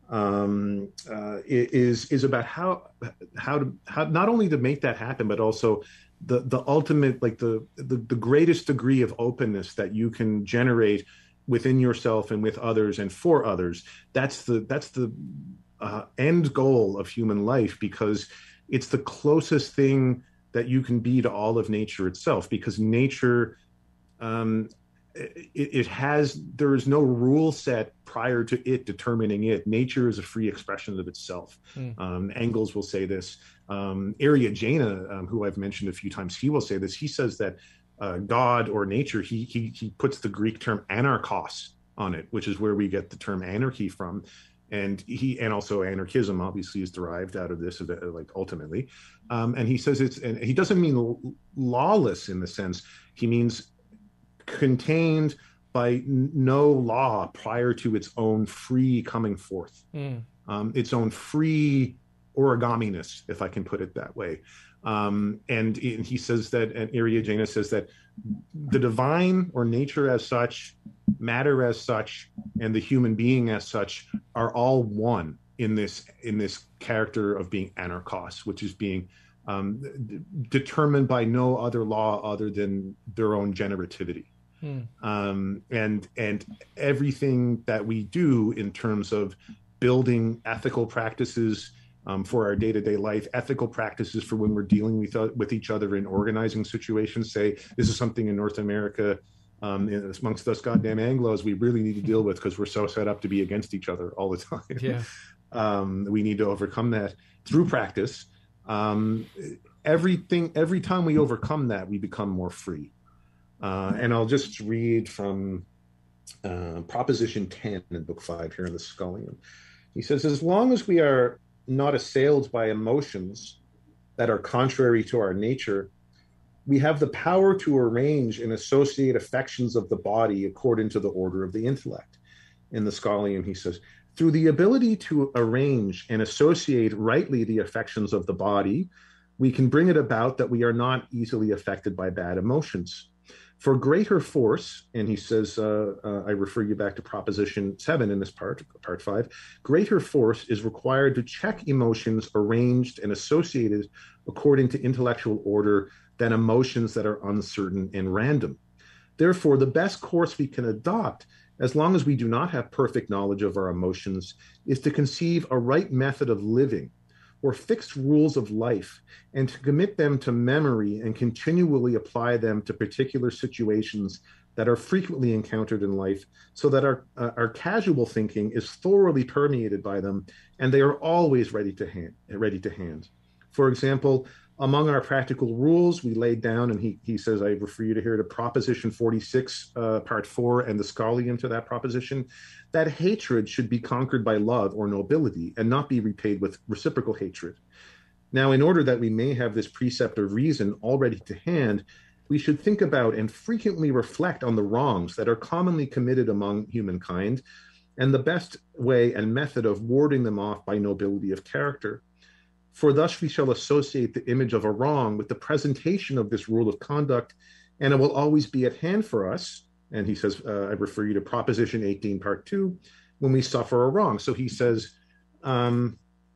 is about how not only to make that happen, but also the ultimate, like the greatest degree of openness that you can generate within yourself and with others and for others. That's the end goal of human life, because it's the closest thing that you can be to all of nature itself, because nature there is no rule set prior to it determining it. Nature is a free expression of itself. Engels will say this. Arya Jaina, who I've mentioned a few times, he will say this. He says that God or nature, he puts the Greek term anarchos on it, which is where we get the term anarchy from. And also anarchism obviously is derived out of this, like ultimately. And he says and he doesn't mean lawless in the sense, he means contained by no law prior to its own free coming forth, its own free origaminess, if I can put it that way. And he says that, and Arya Jaina says that the divine or nature as such, matter as such, and the human being as such are all one in this character of being anarchos, which is being determined by no other law other than their own generativity. And everything that we do in terms of building ethical practices for our day-to-day life, ethical practices for when we're dealing with each other in organizing situations. Say, this is something in North America, amongst us goddamn Anglos, we really need to deal with, because we're so set up to be against each other all the time. Yeah. We need to overcome that through practice. Every time we overcome that, we become more free. And I'll just read from Proposition 10 in Book 5 here in the Scholium. He says, as long as we are not assailed by emotions that are contrary to our nature, we have the power to arrange and associate affections of the body according to the order of the intellect. In the Scholium, he says, through the ability to arrange and associate rightly the affections of the body, we can bring it about that we are not easily affected by bad emotions. For greater force, and he says, I refer you back to Proposition 7 in this part 5, greater force is required to check emotions arranged and associated according to intellectual order than emotions that are uncertain and random. Therefore, the best course we can adopt, as long as we do not have perfect knowledge of our emotions, is to conceive a right method of living, or fixed rules of life, and to commit them to memory and continually apply them to particular situations that are frequently encountered in life, so that our casual thinking is thoroughly permeated by them, and they are always ready to hand. For example, among our practical rules, we laid down, and he says, I refer you to here to Proposition 46, Part 4, and the Scholium to that proposition, that hatred should be conquered by love or nobility, and not be repaid with reciprocal hatred. Now, in order that we may have this precept of reason already to hand, we should think about and frequently reflect on the wrongs that are commonly committed among humankind, and the best way and method of warding them off by nobility of character. For thus we shall associate the image of a wrong with the presentation of this rule of conduct, and it will always be at hand for us. And he says, I refer you to Proposition 18, Part 2, when we suffer a wrong. So he says, well,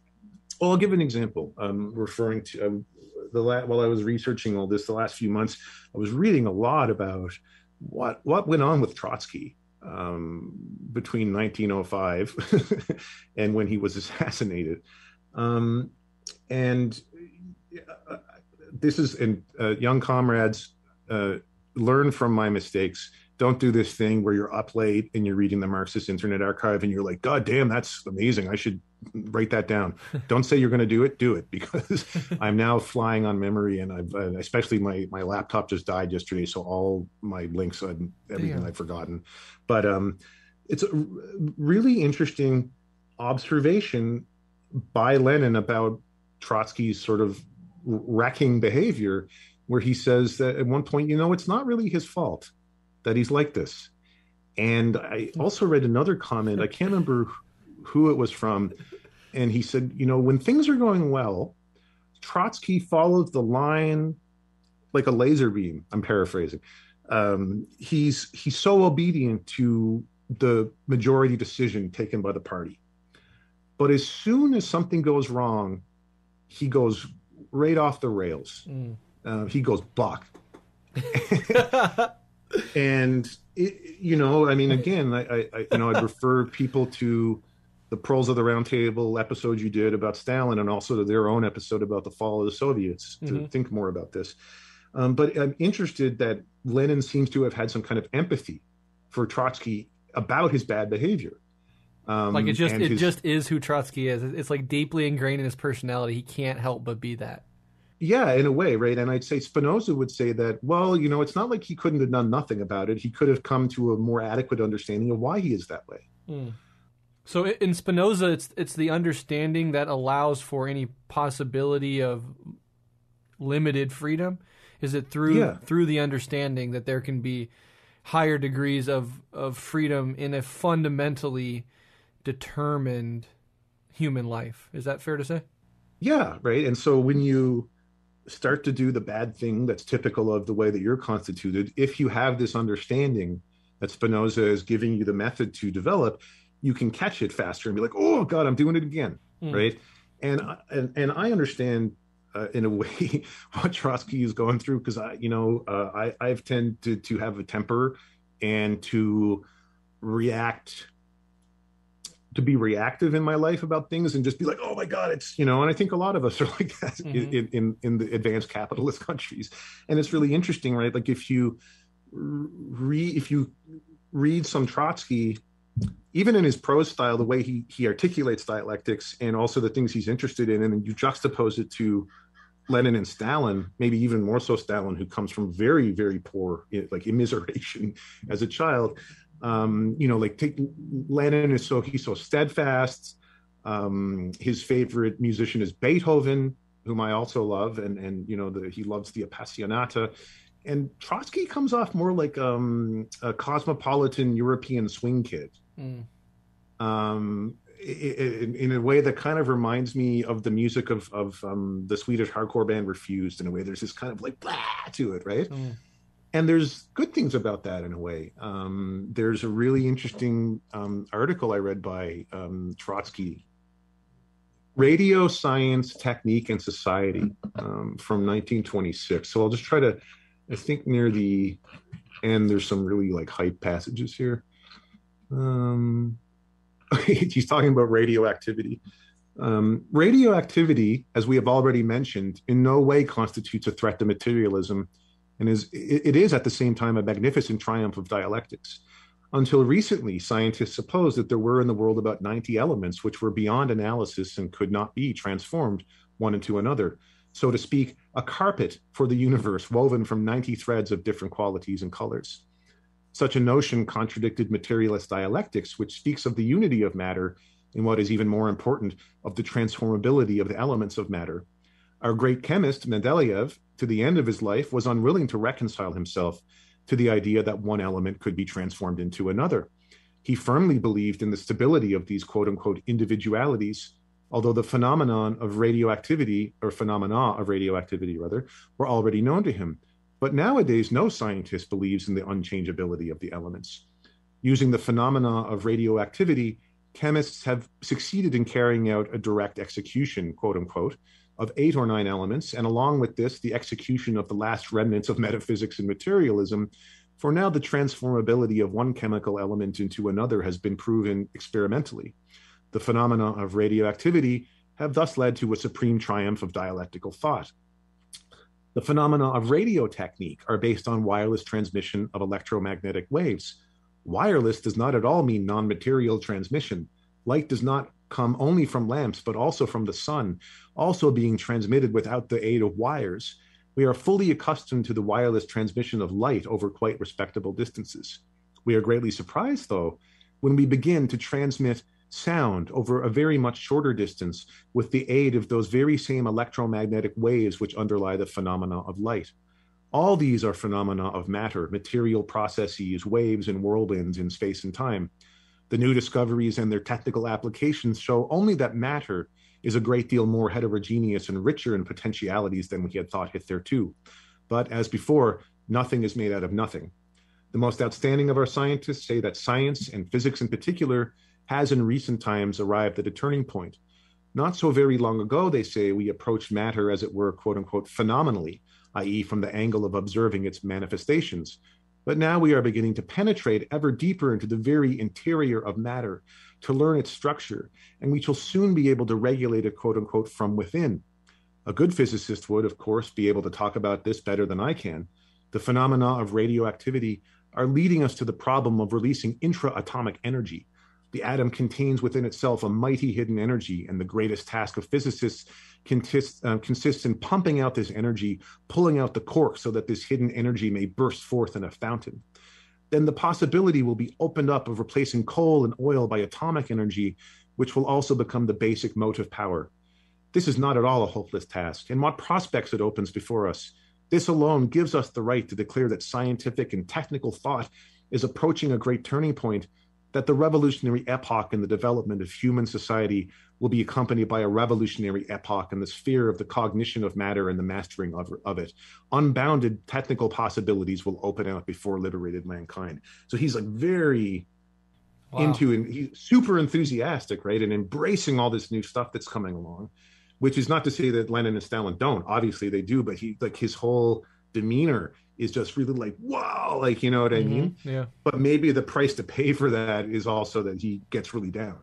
I'll give an example. Referring to while I was researching all this the last few months, I was reading a lot about what went on with Trotsky between 1905 and when he was assassinated. And this is, young comrades, learn from my mistakes. Don't do this thing where you're up late and you're reading the Marxist Internet Archive and you're like, God damn, that's amazing. I should write that down. Don't say you're going to do it, because I'm now flying on memory, and I've especially my laptop just died yesterday, so all my links and everything I've forgotten. But it's a really interesting observation by Lenin about Trotsky's sort of wrecking behavior, where he says that at one point, it's not really his fault that he's like this. And I also read another comment, I can't remember who it was from, and he said, when things are going well, Trotsky follows the line like a laser beam. I'm paraphrasing. He's so obedient to the majority decision taken by the party. But as soon as something goes wrong, he goes right off the rails. He goes buck. And again, I'd refer people to the Pearls of the Round Table episode you did about Stalin, and also to their own episode about the fall of the Soviets to think more about this. But I'm interested that Lenin seems to have had some kind of empathy for Trotsky about his bad behavior. It just is who Trotsky is. It's like deeply ingrained in his personality. He can't help but be that. Yeah, in a way, right? And I'd say Spinoza would say that, well, it's not like he couldn't have done nothing about it. He could have come to a more adequate understanding of why he is that way. So in Spinoza, it's the understanding that allows for any possibility of limited freedom. Is it through the understanding that there can be higher degrees of freedom in a fundamentally determined human life? Is that fair to say? Yeah, right. And so when you start to do the bad thing that's typical of the way that you're constituted, if you have this understanding that Spinoza is giving you the method to develop, you can catch it faster and be like, oh God, I'm doing it again, right? And I understand in a way what Trotsky is going through, because I've tended to have a temper and to be reactive in my life about things and just be like, oh my God, it's, and I think a lot of us are like that in the advanced capitalist countries. And it's really interesting, right? Like if you read some Trotsky, even in his prose style, the way he articulates dialectics and also the things he's interested in, and then you juxtapose it to Lenin and Stalin, maybe even more so Stalin, who comes from very, very poor, like immiseration as a child. Take Lenin he's so steadfast. His favorite musician is Beethoven, whom I also love, and he loves the Appassionata. And Trotsky comes off more like a cosmopolitan European swing kid, in a way that kind of reminds me of the music of the Swedish hardcore band Refused. In a way, there's this kind of like blah to it, right? And there's good things about that in a way. There's a really interesting article I read by Trotsky, Radio, Science, Technique, and Society from 1926. So I'll just try to, I think near the end, there's some really like hype passages here. He's talking about radioactivity. Radioactivity, as we have already mentioned, in no way constitutes a threat to materialism, and it is at the same time a magnificent triumph of dialectics. Until recently, scientists supposed that there were in the world about 90 elements which were beyond analysis and could not be transformed one into another. So to speak, a carpet for the universe woven from 90 threads of different qualities and colors. Such a notion contradicted materialist dialectics, which speaks of the unity of matter and what is even more important, of the transformability of the elements of matter. Our great chemist, Mendeleev, to the end of his life, was unwilling to reconcile himself to the idea that one element could be transformed into another. He firmly believed in the stability of these quote-unquote individualities, although the phenomena of radioactivity were already known to him. But nowadays, no scientist believes in the unchangeability of the elements. Using the phenomena of radioactivity, chemists have succeeded in carrying out a direct execution, quote-unquote, of 8 or 9 elements, and along with this, the execution of the last remnants of metaphysics and materialism. For now, the transformability of one chemical element into another has been proven experimentally. The phenomena of radioactivity have thus led to a supreme triumph of dialectical thought. The phenomena of radio technique are based on wireless transmission of electromagnetic waves. Wireless does not at all mean non-material transmission. Light does not come only from lamps, but also from the sun, also being transmitted without the aid of wires. We are fully accustomed to the wireless transmission of light over quite respectable distances. We are greatly surprised, though, when we begin to transmit sound over a very much shorter distance with the aid of those very same electromagnetic waves which underlie the phenomena of light. All these are phenomena of matter, material processes, waves, and whirlwinds in space and time. The new discoveries and their technical applications show only that matter is a great deal more heterogeneous and richer in potentialities than we had thought hitherto. But as before, nothing is made out of nothing. The most outstanding of our scientists say that science, and physics in particular, has in recent times arrived at a turning point. Not so very long ago, they say, we approached matter as it were, quote unquote, phenomenally, i.e. from the angle of observing its manifestations. But now we are beginning to penetrate ever deeper into the very interior of matter, to learn its structure, and we shall soon be able to regulate it, quote unquote, from within. A good physicist would, of course, be able to talk about this better than I can. The phenomena of radioactivity are leading us to the problem of releasing intra-atomic energy. The atom contains within itself a mighty hidden energy, and the greatest task of physicists consists in pumping out this energy, pulling out the cork so that this hidden energy may burst forth in a fountain. Then the possibility will be opened up of replacing coal and oil by atomic energy, which will also become the basic motive power. This is not at all a hopeless task, and what prospects it opens before us. This alone gives us the right to declare that scientific and technical thought is approaching a great turning point, that the revolutionary epoch in the development of human society will be accompanied by a revolutionary epoch in the sphere of the cognition of matter and the mastering of it. Unbounded technical possibilities will open out before liberated mankind. So he's like very into, and he's super enthusiastic, right? And embracing all this new stuff that's coming along, which is not to say that Lenin and Stalin don't. Obviously they do, but he, like, his whole demeanor is just really like, wow, like, you know what I mean? Yeah. But maybe the price to pay for that is also that he gets really down.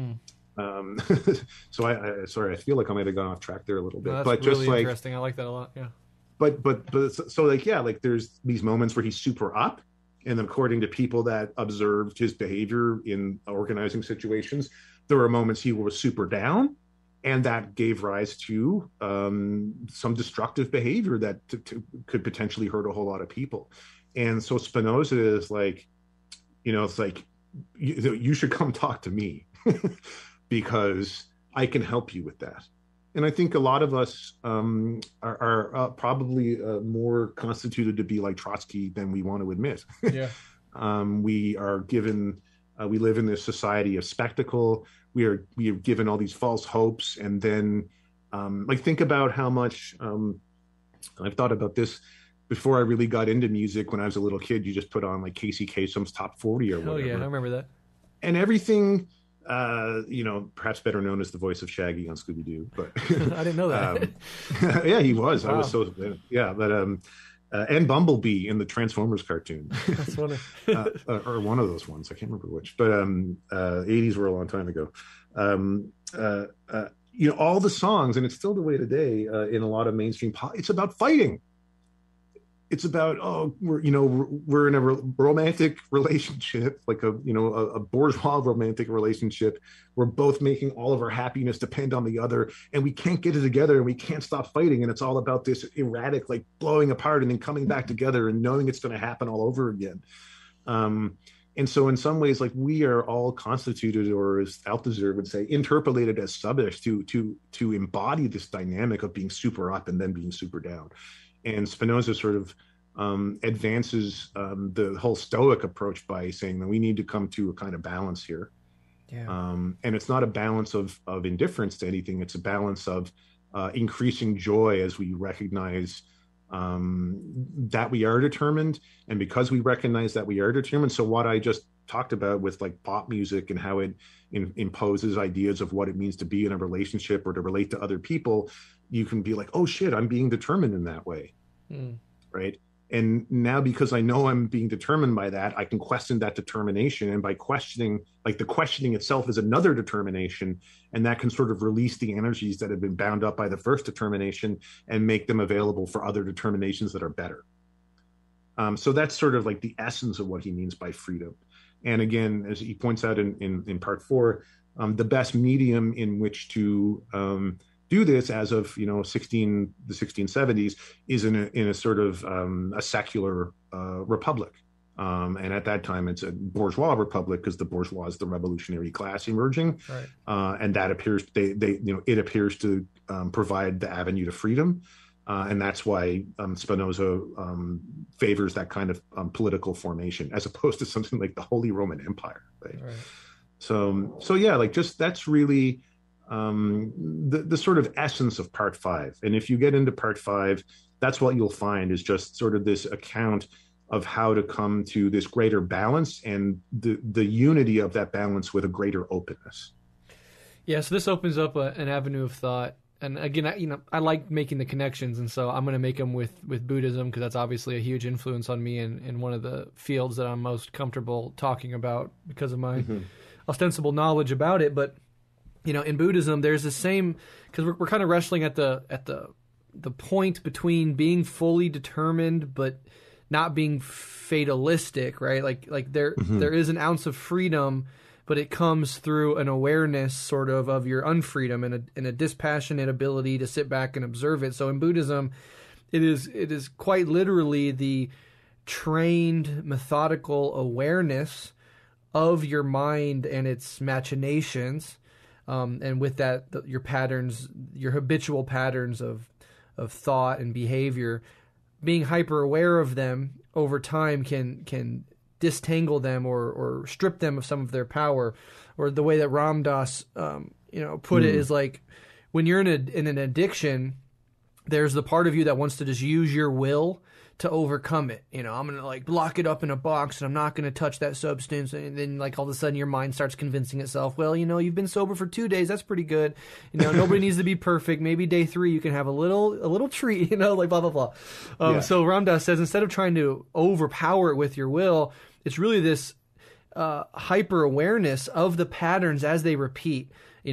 So I feel like I might have gone off track there a little bit. No, that's but really just like interesting. I like that a lot. Yeah. But so like, yeah, like there's these moments where he's super up, and according to people that observed his behavior in organizing situations, there were moments he was super down. And that gave rise to some destructive behavior that could potentially hurt a whole lot of people. And so Spinoza is like, you know, it's like, you should come talk to me because I can help you with that. And I think a lot of us are probably more constituted to be like Trotsky than we want to admit. Yeah. We are given, we live in this society of spectacle. We are given all these false hopes, and then like think about how much I've thought about this before I really got into music. When I was a little kid, you just put on like Casey Kasem's Top 40 or whatever. Oh yeah, I remember that. And everything, you know, perhaps better known as the voice of Shaggy on Scooby-Doo, but I didn't know that. Yeah, he was. Wow. I was so yeah, but and Bumblebee in the Transformers cartoon. That's funny. Or one of those ones. I can't remember which, but 80s were a long time ago. You know, all the songs, and it's still the way today in a lot of mainstream pop, it's about fighting. It's about, oh, we're in a romantic relationship, like a bourgeois romantic relationship. We're both making all of our happiness depend on the other, and we can't get it together, and we can't stop fighting. And it's all about this erratic, like blowing apart and then coming back together and knowing it's going to happen all over again. And so in some ways, like, we are all constituted, or as Althusser would say, interpolated as subjects to embody this dynamic of being super up and then being super down. And Spinoza sort of advances the whole Stoic approach by saying that we need to come to a kind of balance here. Yeah. And it's not a balance of indifference to anything. It's a balance of increasing joy as we recognize that we are determined. And because we recognize that we are determined, so what I just talked about with like pop music and how it imposes ideas of what it means to be in a relationship or to relate to other people, you can be like, oh shit, I'm being determined in that way. Right. And now, because I know I'm being determined by that, I can question that determination. And by questioning, like the questioning itself is another determination, and that can sort of release the energies that have been bound up by the first determination and make them available for other determinations that are better. So that's sort of like the essence of what he means by freedom. And again, as he points out in part 4, the best medium in which to do this as of the 1670s is in a sort of a secular republic, and at that time it's a bourgeois republic, because the bourgeois is the revolutionary class emerging, right. And that appears it appears to provide the avenue to freedom, and that's why Spinoza favors that kind of political formation as opposed to something like the Holy Roman Empire, right? So yeah, like just that's really the sort of essence of part 5. And if you get into part 5, that's what you'll find is just sort of this account of how to come to this greater balance and the unity of that balance with a greater openness. Yeah, so this opens up an avenue of thought. And again, I like making the connections, and so I'm going to make them with Buddhism, because that's obviously a huge influence on me in one of the fields that I'm most comfortable talking about because of my ostensible knowledge about it. But in Buddhism, there's the same, because we're kind of wrestling at the point between being fully determined but not being fatalistic, right? Like there is an ounce of freedom, but it comes through an awareness sort of your unfreedom and a dispassionate ability to sit back and observe it. So in Buddhism, it is quite literally the trained, methodical awareness of your mind and its machinations, and with that, your patterns, your habitual patterns of thought and behavior, being hyper aware of them over time can distangle them or strip them of some of their power. Or the way that Ram Dass put it is like, when you're in an addiction, there's the part of you that wants to just use your will to overcome it. I'm going to like lock it up in a box and I'm not going to touch that substance. And then like all of a sudden your mind starts convincing itself, well, you've been sober for 2 days. That's pretty good. Nobody needs to be perfect. Maybe day 3 you can have a little treat, like blah, blah, blah. So Ram Dass says, instead of trying to overpower it with your will, it's really this hyper awareness of the patterns as they repeat.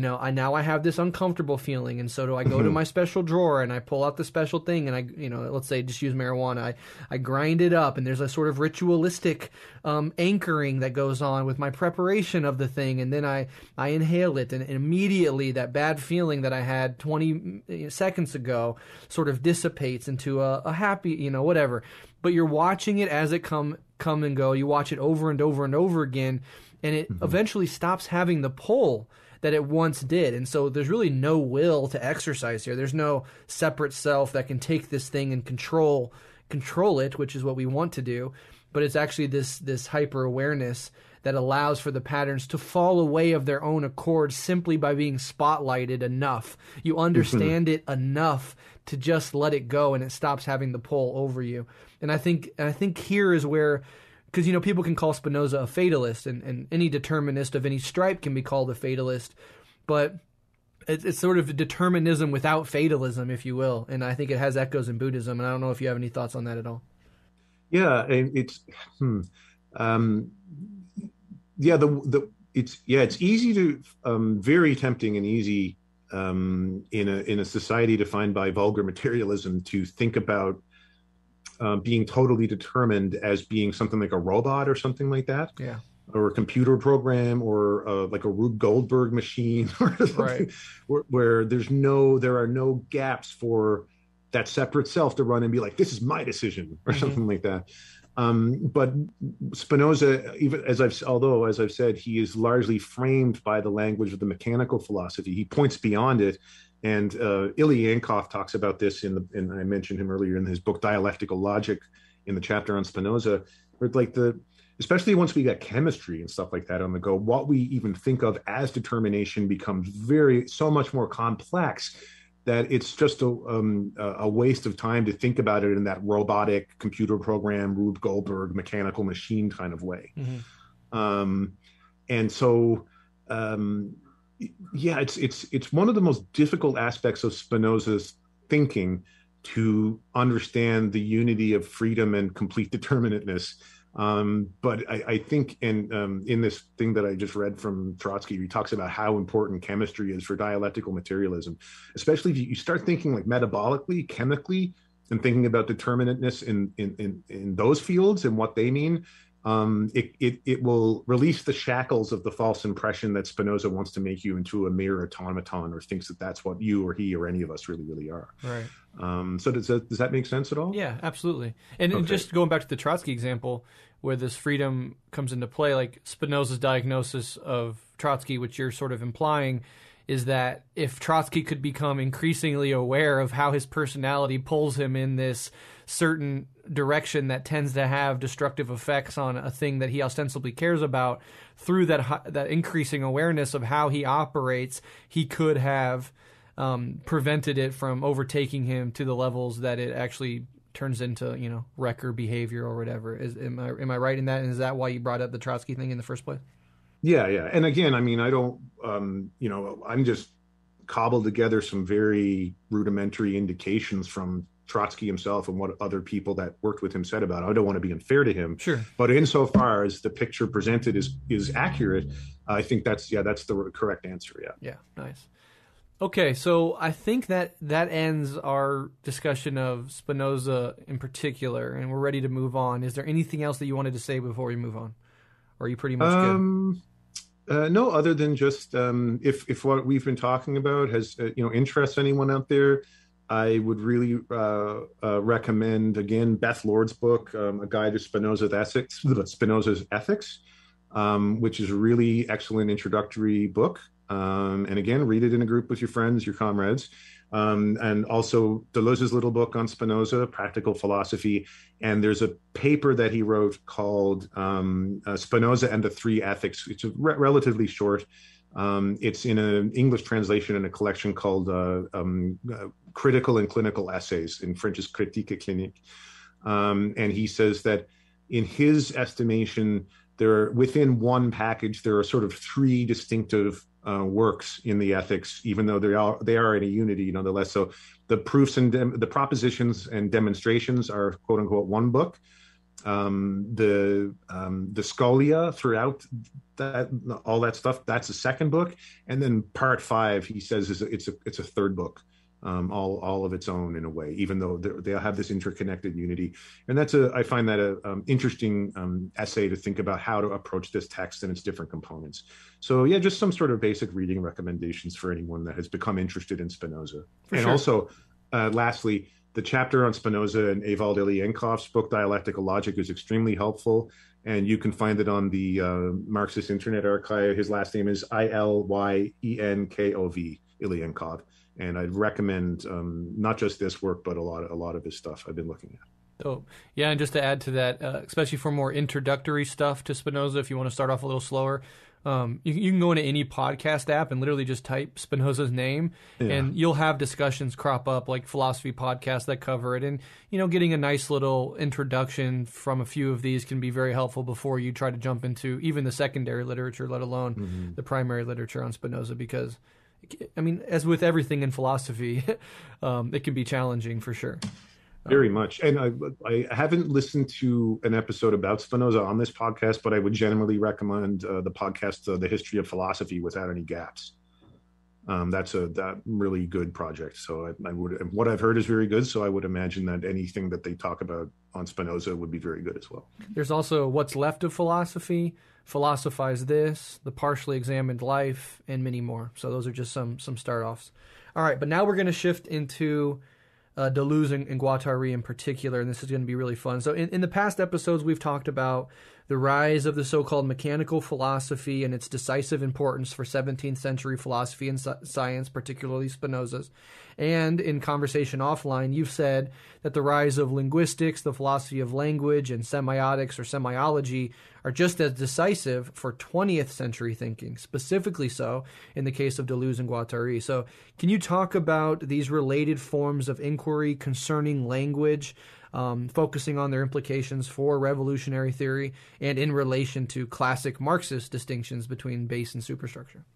I have this uncomfortable feeling, and so do I go to my special drawer and I pull out the special thing, and I, let's say just use marijuana, I grind it up, and there's a sort of ritualistic anchoring that goes on with my preparation of the thing, and then I inhale it, and immediately that bad feeling that I had 20 seconds ago sort of dissipates into a happy, whatever. But you're watching it as it come and go. You watch it over and over and over again, and it eventually stops having the pull that it once did. And so there's really no will to exercise here. There's no separate self that can take this thing and control it, which is what we want to do. But it's actually this hyper awareness that allows for the patterns to fall away of their own accord simply by being spotlighted enough. You understand it enough to just let it go, and it stops having the pull over you. And I think here is where, because people can call Spinoza a fatalist, and any determinist of any stripe can be called a fatalist, but it's sort of determinism without fatalism, if you will. And I think it has echoes in Buddhism, and I don't know if you have any thoughts on that at all. Yeah, and it's it's easy to very tempting and easy in a society defined by vulgar materialism to think about being totally determined as being something like a robot or something like that, or a computer program, or like a Rube Goldberg machine, or something, where there are no gaps for that separate self to run and be like, this is my decision, or something like that. But Spinoza, even as I've said, he is largely framed by the language of the mechanical philosophy. He points beyond it. And Ilya Yankov talks about this and I mentioned him earlier in his book Dialectical Logic, in the chapter on Spinoza, where especially once we get chemistry and stuff like that on the go, what we even think of as determination becomes so much more complex that it's just a waste of time to think about it in that robotic computer program, Rube Goldberg, mechanical machine kind of way. And so it's one of the most difficult aspects of Spinoza's thinking to understand the unity of freedom and complete determinateness. But I think in this thing that I just read from Trotsky, he talks about how important chemistry is for dialectical materialism, especially if you start thinking like metabolically, chemically, and thinking about determinateness in those fields and what they mean. It will release the shackles of the false impression that Spinoza wants to make you into a mere automaton, or thinks that that's what you or he or any of us really are. Right. So does that make sense at all? Yeah, absolutely. And just going back to the Trotsky example, where this freedom comes into play, like Spinoza's diagnosis of Trotsky, which you're sort of implying, is that if Trotsky could become increasingly aware of how his personality pulls him in this certain direction that tends to have destructive effects on a thing that he ostensibly cares about, through that increasing awareness of how he operates, he could have prevented it from overtaking him to the levels that it actually turns into, wrecker behavior or whatever. Am I right in that? And is that why you brought up the Trotsky thing in the first place? Yeah. And again, I mean, I don't, I'm just cobbled together some very rudimentary indications from Trotsky himself and what other people that worked with him said about it. I don't want to be unfair to him. Sure. But insofar as the picture presented is accurate, I think that's the correct answer. Yeah. Yeah. Nice. Okay, so I think that ends our discussion of Spinoza in particular, and we're ready to move on. Is there anything else that you wanted to say before we move on? Or are you pretty much good? No, other than just if what we've been talking about has interests anyone out there, I would really recommend again Beth Lord's book, A Guide to Spinoza's Ethics, which is a really excellent introductory book. And again, read it in a group with your friends, your comrades. And also Deleuze's little book on Spinoza, Practical Philosophy. And there's a paper that he wrote called Spinoza and the Three Ethics. It's relatively short. It's in an English translation in a collection called Critical and Clinical Essays, in French is Critique et Clinique. And he says that in his estimation, within one package, there are sort of three distinctive works in the ethics, even though they are in a unity nonetheless. So the proofs and the propositions and demonstrations are quote unquote one book. The scholia throughout that, all that stuff, that's a second book, and then part 5, he says, it's a third book. All of its own in a way, even though they have this interconnected unity. And I find that a interesting essay to think about how to approach this text and its different components. So yeah, just some sort of basic reading recommendations for anyone that has become interested in Spinoza. Also, lastly, the chapter on Spinoza and Ewald Ilyenkov's book, Dialectical Logic, is extremely helpful. And you can find it on the Marxist Internet Archive. His last name is Ilyenkov, Ilyenkov. And I'd recommend not just this work, but a lot of his stuff I've been looking at. Oh, yeah, and just to add to that, especially for more introductory stuff to Spinoza, if you want to start off a little slower, you can go into any podcast app and literally just type Spinoza's name, and you'll have discussions crop up, like philosophy podcasts that cover it. And, getting a nice little introduction from a few of these can be very helpful before you try to jump into even the secondary literature, let alone the primary literature on Spinoza, because I mean, as with everything in philosophy, it can be challenging for sure. Very much. And I haven't listened to an episode about Spinoza on this podcast, but I would generally recommend the podcast, The History of Philosophy Without Any Gaps. That's that really good project. So I would, what I've heard is very good. So I would imagine that anything that they talk about on Spinoza would be very good as well. There's also What's Left of Philosophy, Philosophize This, The Partially Examined Life, and many more. So those are just some start-offs. All right, but now we're going to shift into Deleuze and Guattari in particular, and this is going to be really fun. So in the past episodes, we've talked about the rise of the so-called mechanical philosophy and its decisive importance for 17th century philosophy and science, particularly Spinoza's. And in conversation offline, you've said that the rise of linguistics, the philosophy of language, and semiotics or semiology are just as decisive for 20th century thinking, specifically so in the case of Deleuze and Guattari. So can you talk about these related forms of inquiry concerning language, focusing on their implications for revolutionary theory and in relation to classic Marxist distinctions between base and superstructure?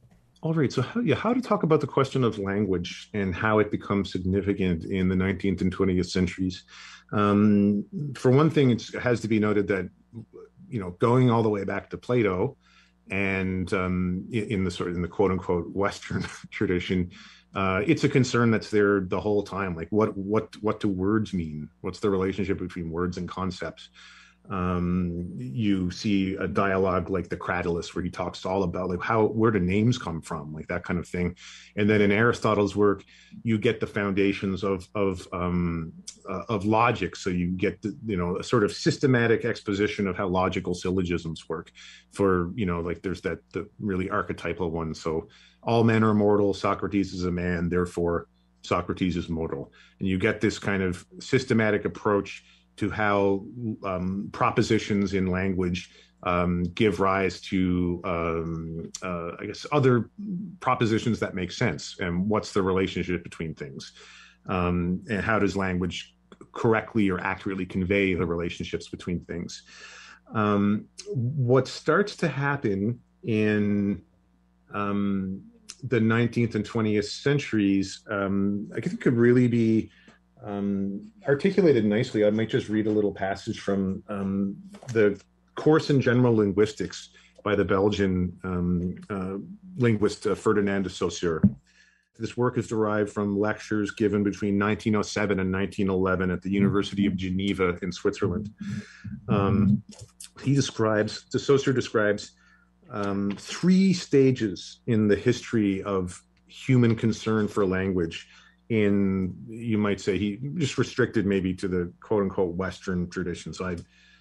All right. So, how to talk about the question of language and how it becomes significant in the 19th and 20th centuries? For one thing, it has to be noted that, going all the way back to Plato and in the quote unquote Western tradition, it's a concern that's there the whole time. Like, what do words mean? What's the relationship between words and concepts? You see a dialogue like the Cratylus, where he talks all about like where do names come from, like that kind of thing. And then in Aristotle's work, you get the foundations of logic. So you get a sort of systematic exposition of how logical syllogisms work. For like there's the really archetypal one. So all men are mortal. Socrates is a man, therefore Socrates is mortal. And you get this kind of systematic approach to how propositions in language give rise to, I guess, other propositions that make sense, and what's the relationship between things, and how does language correctly or accurately convey the relationships between things. What starts to happen in the 19th and 20th centuries, I think could really be articulated nicely. I might just read a little passage from the Course in General Linguistics by the Belgian linguist Ferdinand de Saussure. This work is derived from lectures given between 1907 and 1911 at the University of Geneva in Switzerland. De Saussure describes three stages in the history of human concern for language. You might say he just restricted maybe to the quote unquote Western tradition. So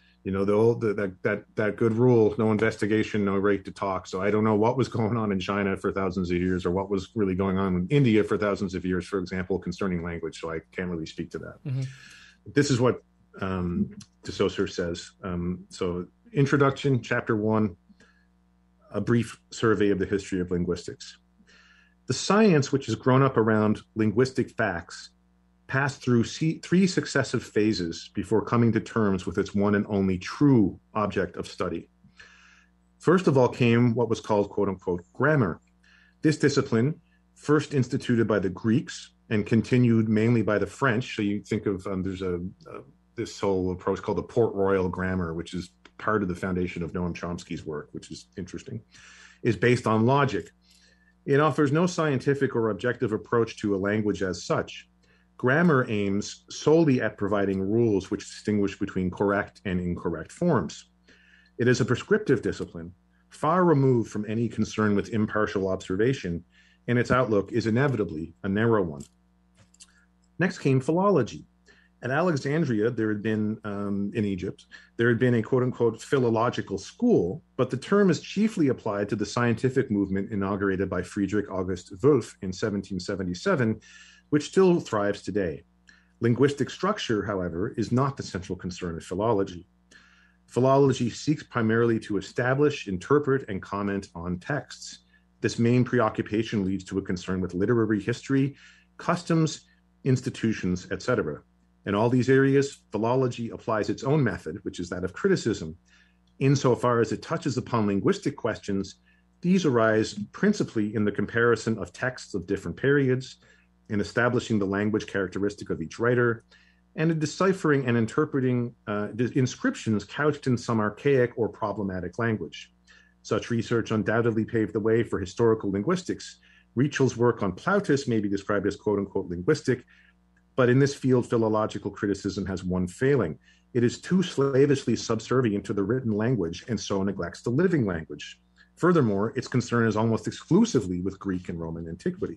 that good rule, no investigation, no right to talk. So I don't know what was going on in China for thousands of years, or what was really going on in India for thousands of years, for example, concerning language. So I can't really speak to that. Mm-hmm. This is what de Saussure says. So introduction, chapter 1, a brief survey of the history of linguistics. The science, which has grown up around linguistic facts, passed through three successive phases before coming to terms with its one and only true object of study. First of all came what was called, quote unquote, grammar. This discipline, first instituted by the Greeks and continued mainly by the French. So you think of, there's this whole approach called the Port Royal grammar, which is part of the foundation of Noam Chomsky's work, which is interesting, is based on logic. It offers no scientific or objective approach to a language as such. Grammar aims solely at providing rules which distinguish between correct and incorrect forms. It is a prescriptive discipline, far removed from any concern with impartial observation, and its outlook is inevitably a narrow one. Next came philology. At Alexandria, there had been, in Egypt, there had been a quote-unquote philological school, but the term is chiefly applied to the scientific movement inaugurated by Friedrich August Wolff in 1777, which still thrives today. Linguistic structure, however, is not the central concern of philology. Philology seeks primarily to establish, interpret, and comment on texts. This main preoccupation leads to a concern with literary history, customs, institutions, etc. In all these areas, philology applies its own method, which is that of criticism. Insofar as it touches upon linguistic questions, these arise principally in the comparison of texts of different periods, in establishing the language characteristic of each writer, and in deciphering and interpreting inscriptions couched in some archaic or problematic language. Such research undoubtedly paved the way for historical linguistics. Rietschel's work on Plautus may be described as quote-unquote linguistic, but in this field, philological criticism has one failing. It is too slavishly subservient to the written language and so neglects the living language. Furthermore, its concern is almost exclusively with Greek and Roman antiquity.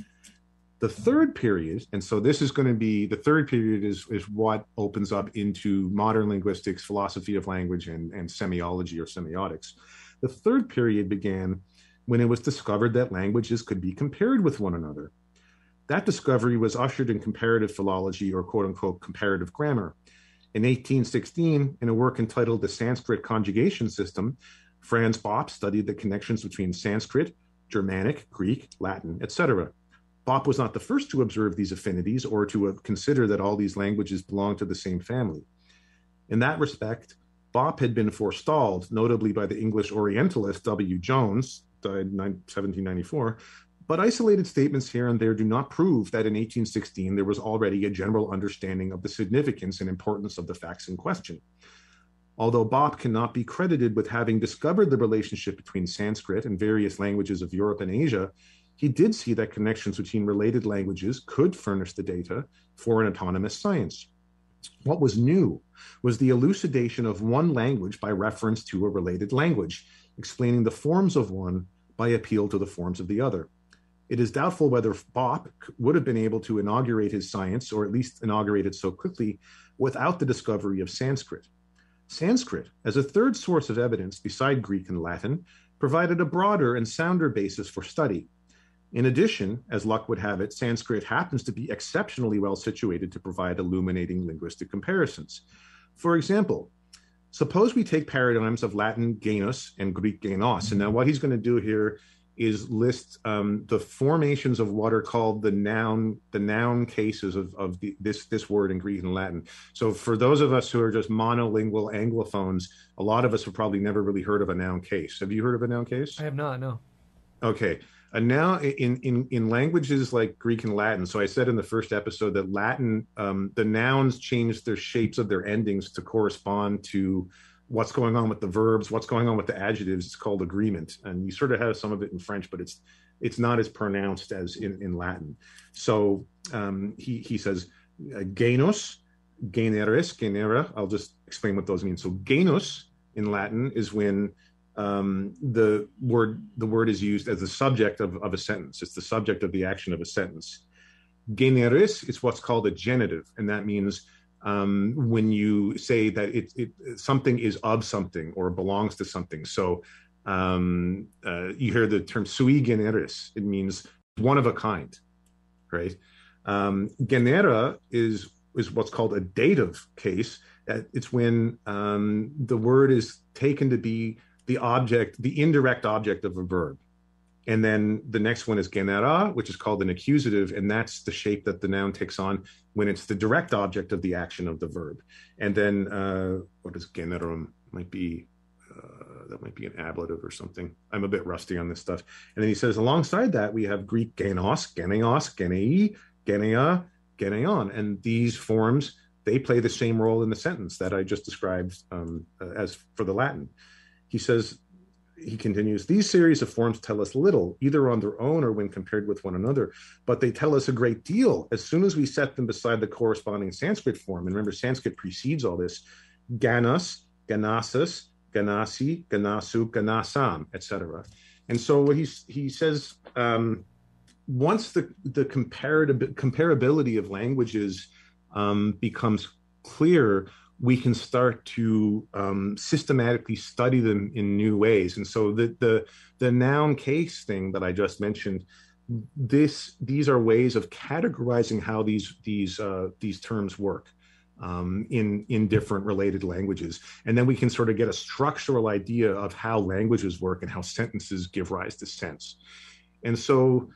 The third period, and so this is going to be, the third period is what opens up into modern linguistics, philosophy of language, and semiology or semiotics. The third period began when it was discovered that languages could be compared with one another. That discovery was ushered in comparative philology, or quote-unquote comparative grammar. In 1816, in a work entitled The Sanskrit Conjugation System, Franz Bopp studied the connections between Sanskrit, Germanic, Greek, Latin, etc. Bopp was not the first to observe these affinities or to consider that all these languages belong to the same family. In that respect, Bopp had been forestalled, notably by the English Orientalist W. Jones, died 1794. But isolated statements here and there do not prove that in 1816 there was already a general understanding of the significance and importance of the facts in question. Although Bopp cannot be credited with having discovered the relationship between Sanskrit and various languages of Europe and Asia, he did see that connections between related languages could furnish the data for an autonomous science. What was new was the elucidation of one language by reference to a related language, explaining the forms of one by appeal to the forms of the other. It is doubtful whether Bopp would have been able to inaugurate his science, or at least inaugurate it so quickly, without the discovery of Sanskrit. Sanskrit, as a third source of evidence beside Greek and Latin, provided a broader and sounder basis for study. In addition, as luck would have it, Sanskrit happens to be exceptionally well situated to provide illuminating linguistic comparisons. For example, suppose we take paradigms of Latin genus and Greek genos, and now what he's going to do here is list the formations of what are called the noun cases of this word in Greek and Latin. So for those of us who are just monolingual Anglophones, a lot of us have probably never really heard of a noun case. Have you heard of a noun case? I have not, no. Okay. And now in languages like Greek and Latin, so I said in the first episode that Latin, the nouns change their shapes of their endings to correspond to what's going on with the verbs, what's going on with the adjectives. It's called agreement. And you sort of have some of it in French, but it's not as pronounced as in Latin. So he says genus, generis, genera. I'll just explain what those mean. So genus in Latin is when the word is used as the subject of a sentence. It's the subject of the action of a sentence. Generis is what's called a genitive, and that means when you say that something is of something or belongs to something. So you hear the term sui generis. It means one of a kind, right? Genera is what's called a dative case. It's when the word is taken to be the indirect object of a verb. And then the next one is genera, which is called an accusative, and that's the shape that the noun takes on when it's the direct object of the action of the verb. And then what is generum? That might be an ablative or something. I'm a bit rusty on this stuff. And then he says, alongside that, we have Greek genos, geneos, genei, genea, geneon. And these forms, they play the same role in the sentence that I just described as for the Latin. He continues, these series of forms tell us little, either on their own or when compared with one another, but they tell us a great deal as soon as we set them beside the corresponding Sanskrit form. And remember, Sanskrit precedes all this: ganas, ganasis, ganasi, ganasu, ganasam, etc. And so what he says, once the comparability of languages becomes clear, we can start to systematically study them in new ways. And so the noun case thing that I just mentioned, these are ways of categorizing how these terms work in different related languages. And then we can sort of get a structural idea of how languages work and how sentences give rise to sense. And so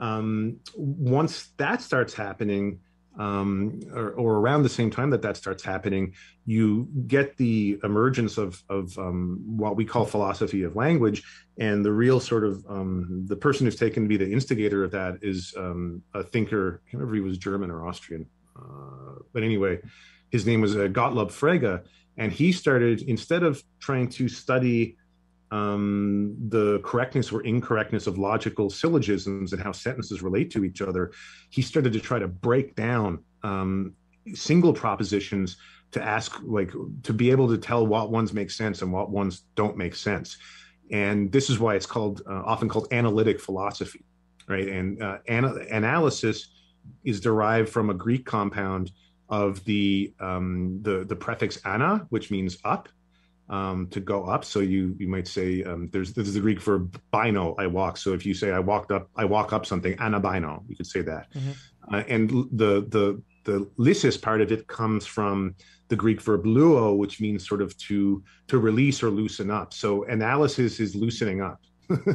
once that starts happening, or around the same time that starts happening, you get the emergence of what we call philosophy of language. And the real sort of the person who's taken to be the instigator of that is a thinker. I can't remember if he was German or Austrian, but anyway, his name was Gottlob Frege, and he started, instead of trying to study the correctness or incorrectness of logical syllogisms and how sentences relate to each other, he started to try to break down single propositions to ask, to be able to tell what ones make sense and what ones don't make sense. And this is why it's often called analytic philosophy, right? And analysis is derived from a Greek compound of the prefix ana, which means up. To go up. So you might say, there's the Greek verb bino, I walk. So if you say I walk up something, anabino, you could say that. Mm-hmm. And the lysis part of it comes from the Greek verb luo, which means sort of to release or loosen up. So analysis is loosening up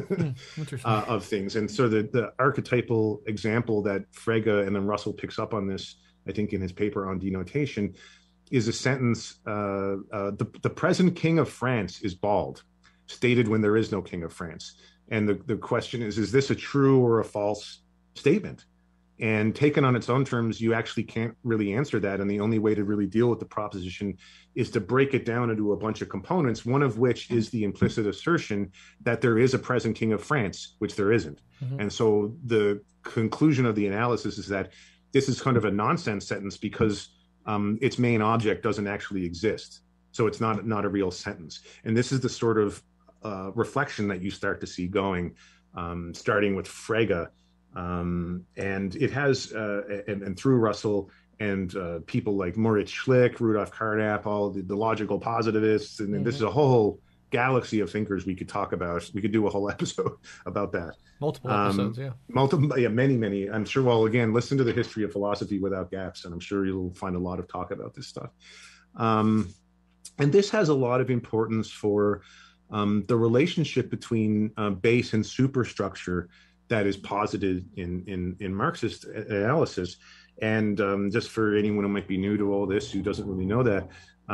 of things. And so the archetypal example that Frege and then Russell picks up on this, I think, in his paper on denotation, is a sentence, the present king of France is bald, stated when there is no king of France. And the question is this a true or a false statement? And taken on its own terms, you actually can't really answer that. And the only way to really deal with the proposition is to break it down into a bunch of components, one of which is the implicit assertion that there is a present king of France, which there isn't. Mm-hmm. And so the conclusion of the analysis is that this is kind of a nonsense sentence because its main object doesn't actually exist. So it's not a real sentence. And this is the sort of reflection that you start to see going, starting with Frege. And it has, and through Russell and people like Moritz Schlick, Rudolf Carnap, all the logical positivists, and this is a whole galaxy of thinkers we could talk about. We could do a whole episode about that. Multiple episodes, many. I'm sure. Well, again, listen to the history of philosophy without gaps, and I'm sure you'll find a lot of talk about this stuff. And this has a lot of importance for the relationship between base and superstructure that is posited in Marxist analysis. And just for anyone who might be new to all this, who doesn't really know that,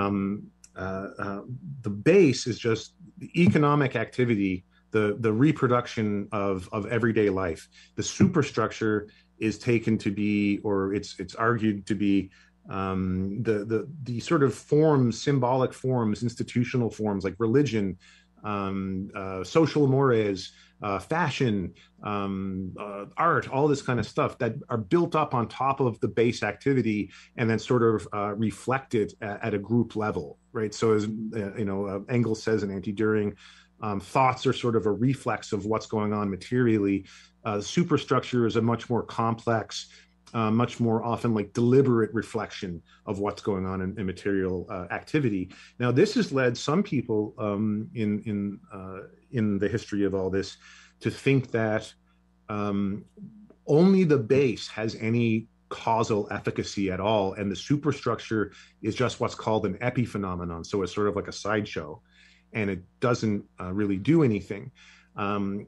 the base is just the economic activity, the reproduction of everyday life. The superstructure is taken to be, or it's argued to be, the sort of forms, symbolic forms, institutional forms like religion, social mores, fashion, art, all this kind of stuff that are built up on top of the base activity and then sort of reflected at a group level, right? So as Engels says in Anti-Düring, thoughts are sort of a reflex of what's going on materially. Superstructure is a much more complex, much more often like deliberate reflection of what's going on in material activity. Now, this has led some people in the history of all this to think that only the base has any causal efficacy at all, and the superstructure is just what's called an epiphenomenon. So it's sort of like a sideshow, and it doesn't really do anything. For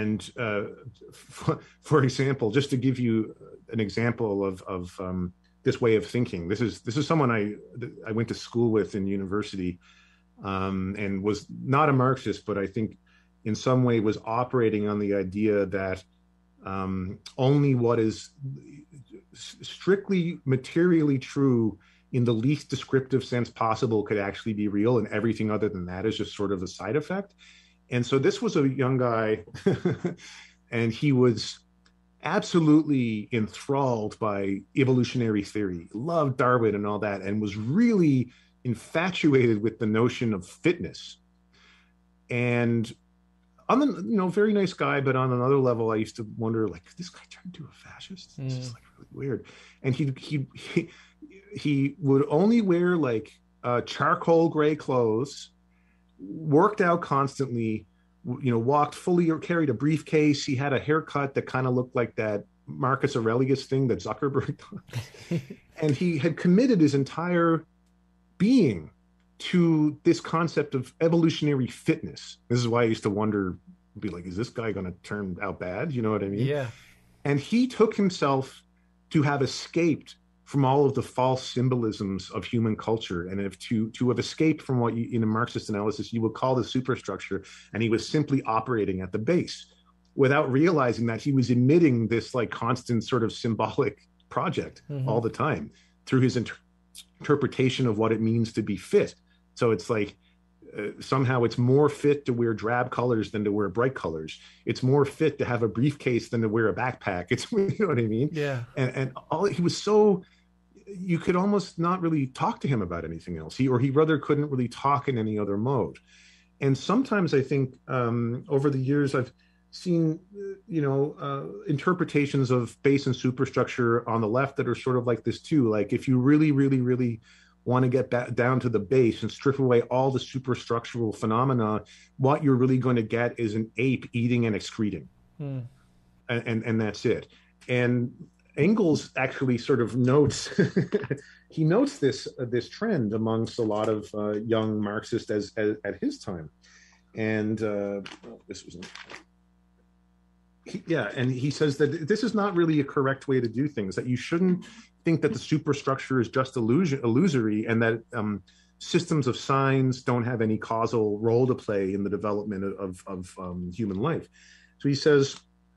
example, just to give you an example of this way of thinking, this is someone I went to school with in university, and was not a Marxist, but I think in some way was operating on the idea that only what is strictly materially true in the least descriptive sense possible could actually be real, and everything other than that is just sort of a side effect. And so this was a young guy, and he was absolutely enthralled by evolutionary theory, loved Darwin and all that, and was really infatuated with the notion of fitness. And on the, very nice guy, but on another level, I used to wonder, like, this guy turned into a fascist? This is like really weird. And he would only wear like charcoal gray clothes, worked out constantly, walked fully, or carried a briefcase. He had a haircut that kind of looked like that Marcus Aurelius thing that Zuckerberg does. And he had committed his entire being to this concept of evolutionary fitness. This is why I used to wonder, be like, is this guy going to turn out bad? You know what I mean? Yeah. And he took himself to have escaped from all of the false symbolisms of human culture, and to have escaped from what in a Marxist analysis you would call the superstructure, and he was simply operating at the base without realizing that he was emitting this like constant sort of symbolic project all the time through his interpretation of what it means to be fit. So it's like somehow it's more fit to wear drab colors than to wear bright colors. It's more fit to have a briefcase than to wear a backpack. It's, you know what I mean? Yeah. And all, he was so, you could almost not really talk to him about anything else. He rather couldn't really talk in any other mode. And sometimes I think over the years I've seen, interpretations of base and superstructure on the left that are sort of like this too. Like if you really, really, really want to get back down to the base and strip away all the superstructural phenomena, what you're really going to get is an ape eating and excreting. And that's it. And Engels actually sort of notes, he notes this trend amongst a lot of young Marxists as at his time. And this was... and he says that this is not really a correct way to do things, that you shouldn't think that the superstructure is just illusory, and that systems of signs don't have any causal role to play in the development of human life. So he says,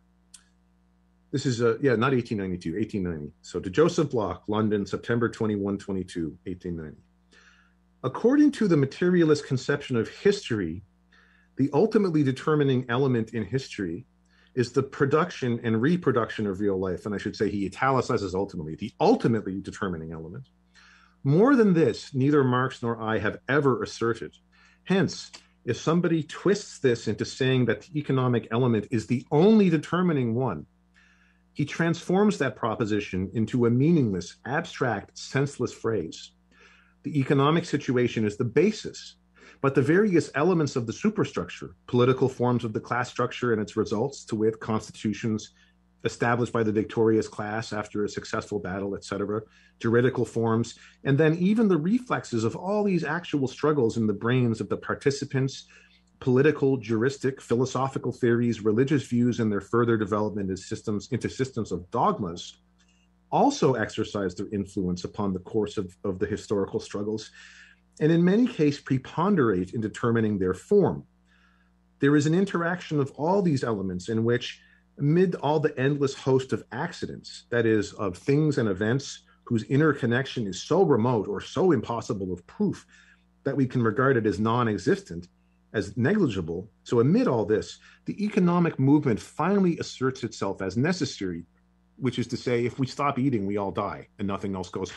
this is, not 1892, 1890. So to Joseph Bloch, London, September 21, 22, 1890. According to the materialist conception of history, the ultimately determining element in history is the production and reproduction of real life. And I should say he italicizes ultimately, the ultimately determining element. More than this, neither Marx nor I have ever asserted. Hence, if somebody twists this into saying that the economic element is the only determining one, he transforms that proposition into a meaningless, abstract, senseless phrase. The economic situation is the basis, but the various elements of the superstructure, political forms of the class structure and its results, to wit, constitutions established by the victorious class after a successful battle, etc., juridical forms, and then even the reflexes of all these actual struggles in the brains of the participants, political, juristic, philosophical theories, religious views, and their further development into systems of dogmas, also exercise their influence upon the course of the historical struggles, and in many cases preponderate in determining their form. There is an interaction of all these elements in which, amid all the endless host of accidents, that is, of things and events whose interconnection is so remote or so impossible of proof that we can regard it as non-existent, as negligible. So amid all this, the economic movement finally asserts itself as necessary, which is to say, if we stop eating, we all die and nothing else goes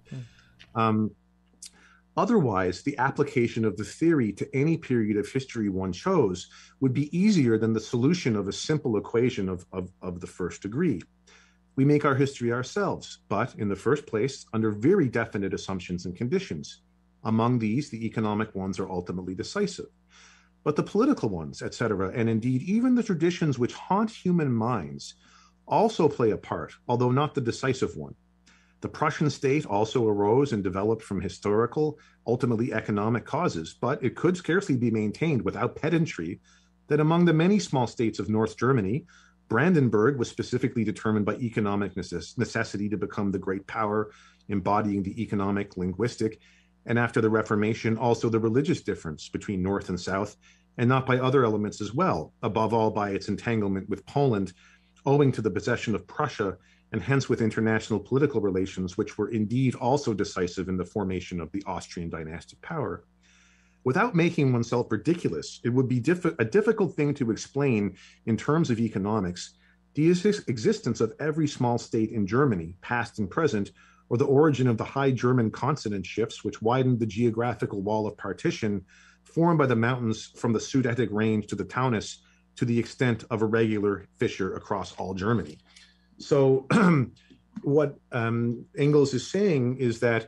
on. Otherwise, the application of the theory to any period of history one chose would be easier than the solution of a simple equation of the first degree. We make our history ourselves, but in the first place, under very definite assumptions and conditions. Among these, the economic ones are ultimately decisive. But the political ones, etc., and indeed even the traditions which haunt human minds also play a part, although not the decisive one. The Prussian state also arose and developed from historical, ultimately economic causes, but it could scarcely be maintained without pedantry that among the many small states of North Germany, Brandenburg was specifically determined by economic necessity to become the great power, embodying the economic, linguistic, and after the Reformation, also the religious difference between North and South, and not by other elements as well, above all by its entanglement with Poland, owing to the possession of Prussia, and hence with international political relations, which were indeed also decisive in the formation of the Austrian dynastic power. Without making oneself ridiculous, it would be a difficult thing to explain in terms of economics the existence of every small state in Germany, past and present, or the origin of the high German consonant shifts which widened the geographical wall of partition formed by the mountains from the Sudetic range to the Taunus to the extent of a regular fissure across all Germany. So what Engels is saying is that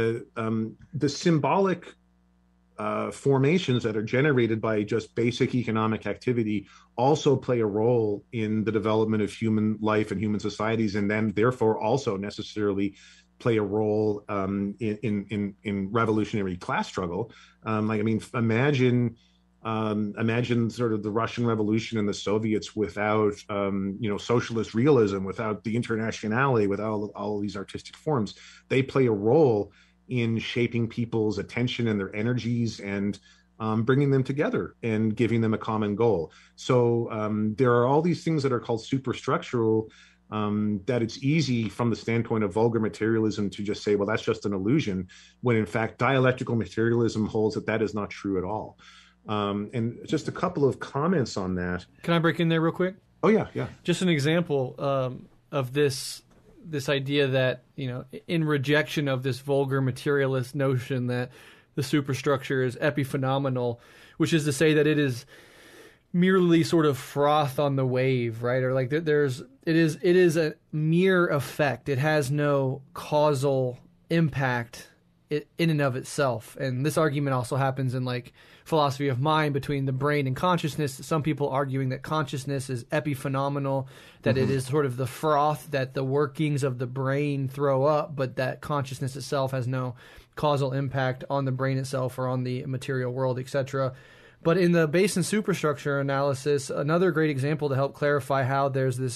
the symbolic formations that are generated by just basic economic activity also play a role in the development of human life and human societies, and then therefore also necessarily play a role in revolutionary class struggle. Imagine sort of the Russian Revolution and the Soviets without socialist realism, without the internationality, without all these artistic forms. They play a role in shaping people's attention and their energies and bringing them together and giving them a common goal. So there are all these things that are called superstructural, that it's easy from the standpoint of vulgar materialism to just say, well, that's just an illusion, when in fact dialectical materialism holds that that is not true at all. And just a couple of comments on that. Can I break in there real quick? Oh, yeah. Just an example of this idea that, in rejection of this vulgar materialist notion that the superstructure is epiphenomenal, which is to say that it is merely sort of froth on the wave, right? Or like it is a mere effect. It has no causal impact in and of itself. And this argument also happens in like philosophy of mind between the brain and consciousness. Some people arguing that consciousness is epiphenomenal, that it is sort of the froth that the workings of the brain throw up, but that consciousness itself has no causal impact on the brain itself or on the material world, etc. But in the base and superstructure analysis, another great example to help clarify how there's this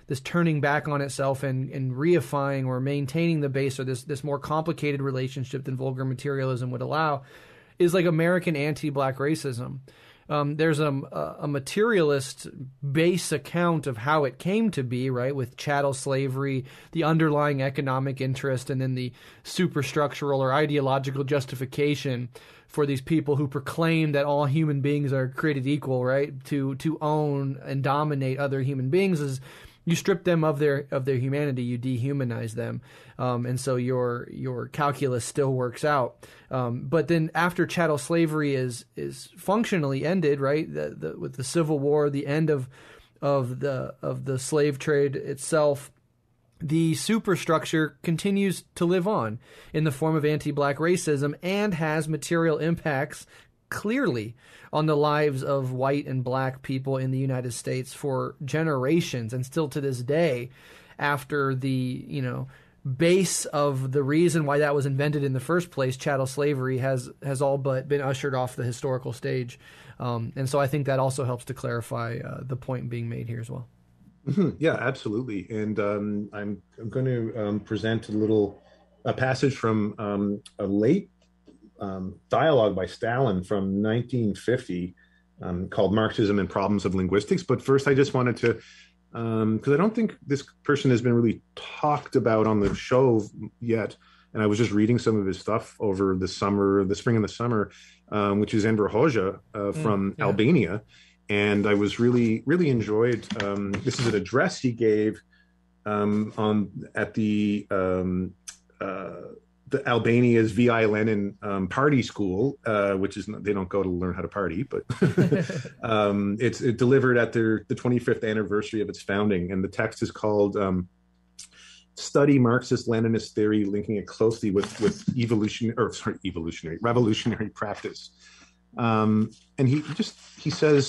this turning back on itself and reifying or maintaining the base, or this more complicated relationship than vulgar materialism would allow, is like American anti-black racism. There's a materialist base account of how it came to be, right, with chattel slavery, the underlying economic interest, and then the superstructural or ideological justification for these people who proclaim that all human beings are created equal, right, to own and dominate other human beings. Is you strip them of their humanity, you dehumanize them, and so your calculus still works out. But then after chattel slavery is functionally ended, right, with the Civil War, the end of the slave trade itself, the superstructure continues to live on in the form of anti-black racism and has material impacts clearly on the lives of white and black people in the United States for generations, and still to this day, after the base of the reason why that was invented in the first place, chattel slavery, has all but been ushered off the historical stage. And so I think that also helps to clarify the point being made here as well. Mm-hmm. Yeah, absolutely. And I'm going to present a passage from a late dialogue by Stalin from 1950 called Marxism and Problems of Linguistics. But first, I just wanted to, because I don't think this person has been really talked about on the show yet. And I was just reading some of his stuff over the spring and the summer, which is Enver Hoxha from Albania. And I was really, really enjoyed, this is an address he gave at the Albania's V.I. Lenin party school, which is, they don't go to learn how to party, but it's delivered at the 25th anniversary of its founding. And the text is called Study Marxist-Leninist Theory, Linking It Closely with Revolutionary Practice. And he says,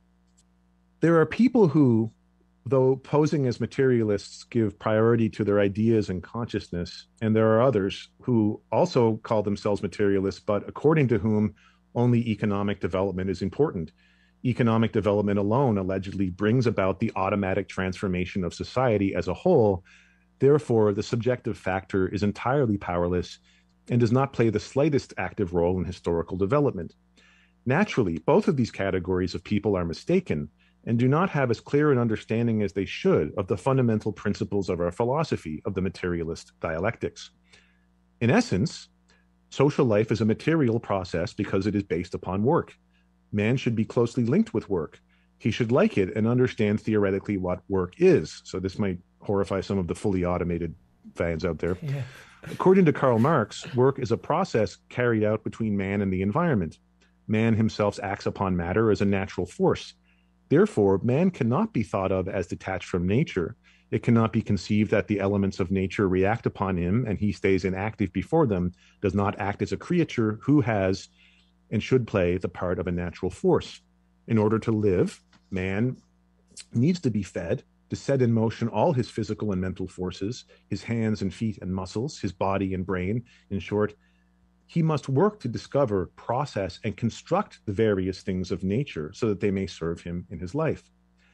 there are people who, though posing as materialists, give priority to their ideas and consciousness, and there are others who also call themselves materialists, but according to whom only economic development is important. Economic development alone allegedly brings about the automatic transformation of society as a whole. Therefore, the subjective factor is entirely powerless and does not play the slightest active role in historical development. Naturally, both of these categories of people are mistaken and do not have as clear an understanding as they should of the fundamental principles of our philosophy of the materialist dialectics. In essence, social life is a material process because it is based upon work. Man should be closely linked with work. He should like it and understand theoretically what work is. So this might horrify some of the fully automated fans out there. Yeah. According to Karl Marx, work is a process carried out between man and the environment. Man himself acts upon matter as a natural force. Therefore, man cannot be thought of as detached from nature. It cannot be conceived that the elements of nature react upon him and he stays inactive before them, does not act as a creature who has and should play the part of a natural force. In order to live, man needs to be fed, to set in motion all his physical and mental forces, his hands and feet and muscles, his body and brain. In short, he must work to discover, process, and construct the various things of nature so that they may serve him in his life.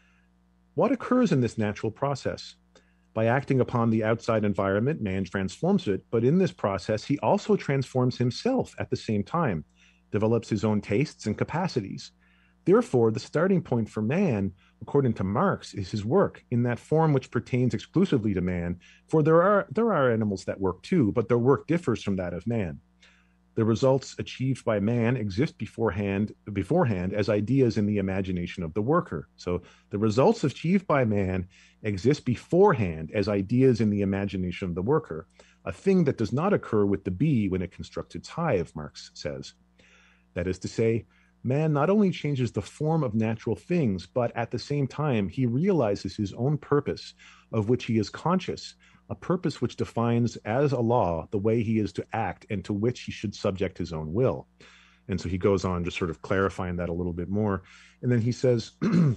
What occurs in this natural process? By acting upon the outside environment, man transforms it, but in this process, he also transforms himself at the same time, develops his own tastes and capacities. Therefore, the starting point for man, according to Marx, is his work in that form which pertains exclusively to man, for there are animals that work too, but their work differs from that of man. The results achieved by man exist beforehand as ideas in the imagination of the worker. So the results achieved by man exist beforehand as ideas in the imagination of the worker, a thing that does not occur with the bee when it constructs its hive, Marx says. That is to say, man not only changes the form of natural things, but at the same time, he realizes his own purpose, of which he is conscious, a purpose which defines as a law the way he is to act and to which he should subject his own will. And so he goes on just sort of clarifying that a little bit more. And then he says,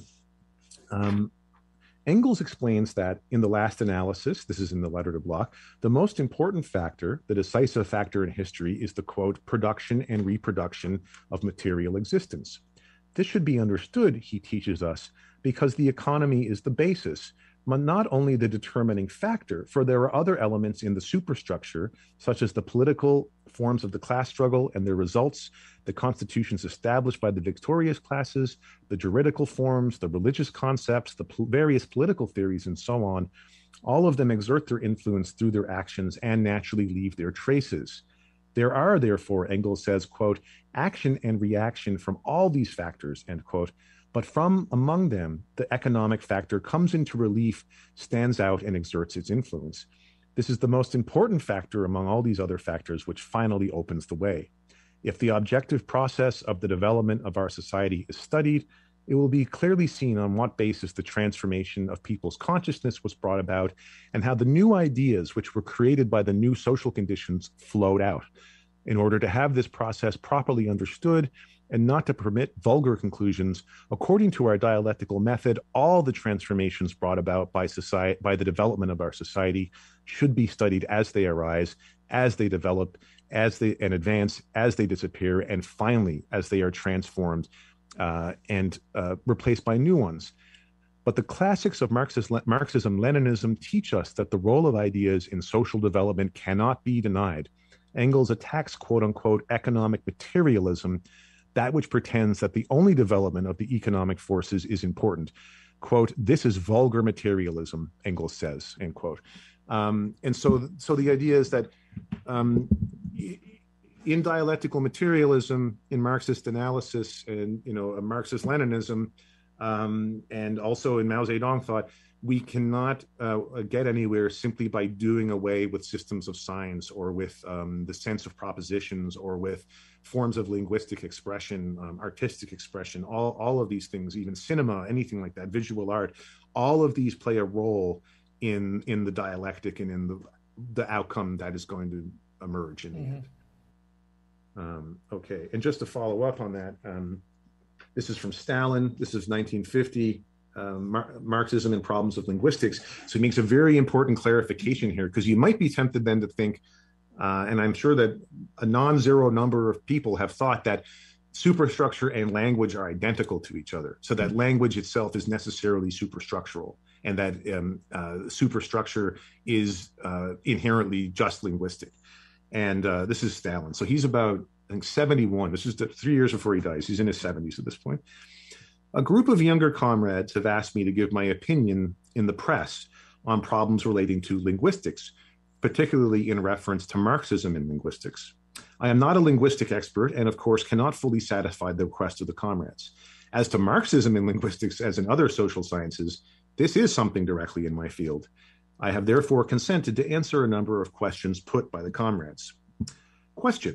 Engels explains that in the last analysis, this is in the letter to Bloch, the most important factor, the decisive factor in history is the, quote, production and reproduction of material existence. This should be understood, he teaches us, because the economy is the basis, but not only the determining factor, for there are other elements in the superstructure, such as the political forms of the class struggle and their results, the constitutions established by the victorious classes, the juridical forms, the religious concepts, the various political theories, and so on. All of them exert their influence through their actions and naturally leave their traces. There are, therefore, Engels says, quote, action and reaction from all these factors, end quote, but from among them, the economic factor comes into relief, stands out, and exerts its influence. This is the most important factor among all these other factors, which finally opens the way. If the objective process of the development of our society is studied, it will be clearly seen on what basis the transformation of people's consciousness was brought about and how the new ideas which were created by the new social conditions flowed out. In order to have this process properly understood and not to permit vulgar conclusions, according to our dialectical method, all the transformations brought about by the development of our society should be studied as they arise, as they develop, and advance, as they disappear, and finally, as they are transformed and replaced by new ones. But the classics of Marxism-Leninism teach us that the role of ideas in social development cannot be denied. Engels attacks, quote-unquote, economic materialism, that which pretends that the only development of the economic forces is important. Quote, this is vulgar materialism, Engels says, end quote. And so the idea is that in dialectical materialism, in Marxist analysis, and Marxist-Leninism, and also in Mao Zedong thought, we cannot get anywhere simply by doing away with systems of science or with the sense of propositions or with forms of linguistic expression, artistic expression, all of these things, even cinema, anything like that, visual art, all of these play a role in the dialectic and in the outcome that is going to emerge in the end. Okay, and just to follow up on that, this is from Stalin. This is 1950. Marxism and Problems of Linguistics. So he makes a very important clarification here, because you might be tempted then to think, and I'm sure that a non-zero number of people have thought that superstructure and language are identical to each other, so that language itself is necessarily superstructural, and that superstructure is inherently just linguistic. And this is Stalin. So he's about, I think, 71. This is 3 years before he dies. He's in his 70s at this point. A group of younger comrades have asked me to give my opinion in the press on problems relating to linguistics, particularly in reference to Marxism in linguistics. I am not a linguistic expert and, of course, cannot fully satisfy the request of the comrades. As to Marxism in linguistics, as in other social sciences, this is something directly in my field. I have therefore consented to answer a number of questions put by the comrades. Question: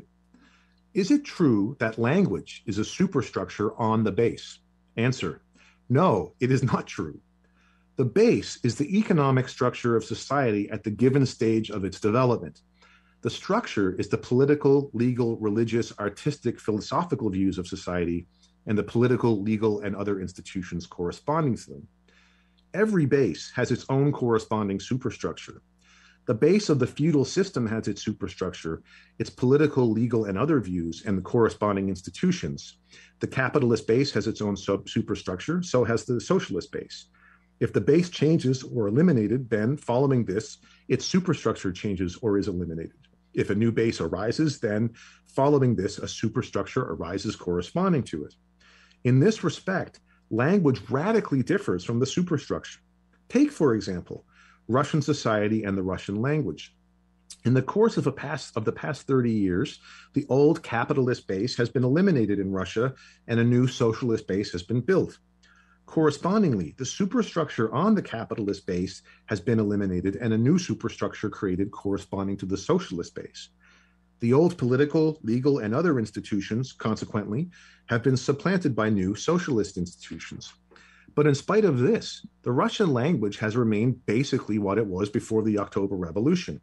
is it true that language is a superstructure on the base? Answer: no, it is not true. The base is the economic structure of society at the given stage of its development. The structure is the political, legal, religious, artistic, philosophical views of society and the political, legal, and other institutions corresponding to them. Every base has its own corresponding superstructure. The base of the feudal system has its superstructure, its political, legal, and other views, and the corresponding institutions. The capitalist base has its own superstructure, so has the socialist base. If the base changes or eliminated, then following this, its superstructure changes or is eliminated. If a new base arises, then following this, a superstructure arises corresponding to it. In this respect, language radically differs from the superstructure. Take, for example, Russian society and the Russian language. In the course of the past 30 years, the old capitalist base has been eliminated in Russia and a new socialist base has been built. Correspondingly, the superstructure on the capitalist base has been eliminated and a new superstructure created corresponding to the socialist base. The old political, legal, and other institutions, consequently, have been supplanted by new socialist institutions. But in spite of this, the Russian language has remained basically what it was before the October Revolution.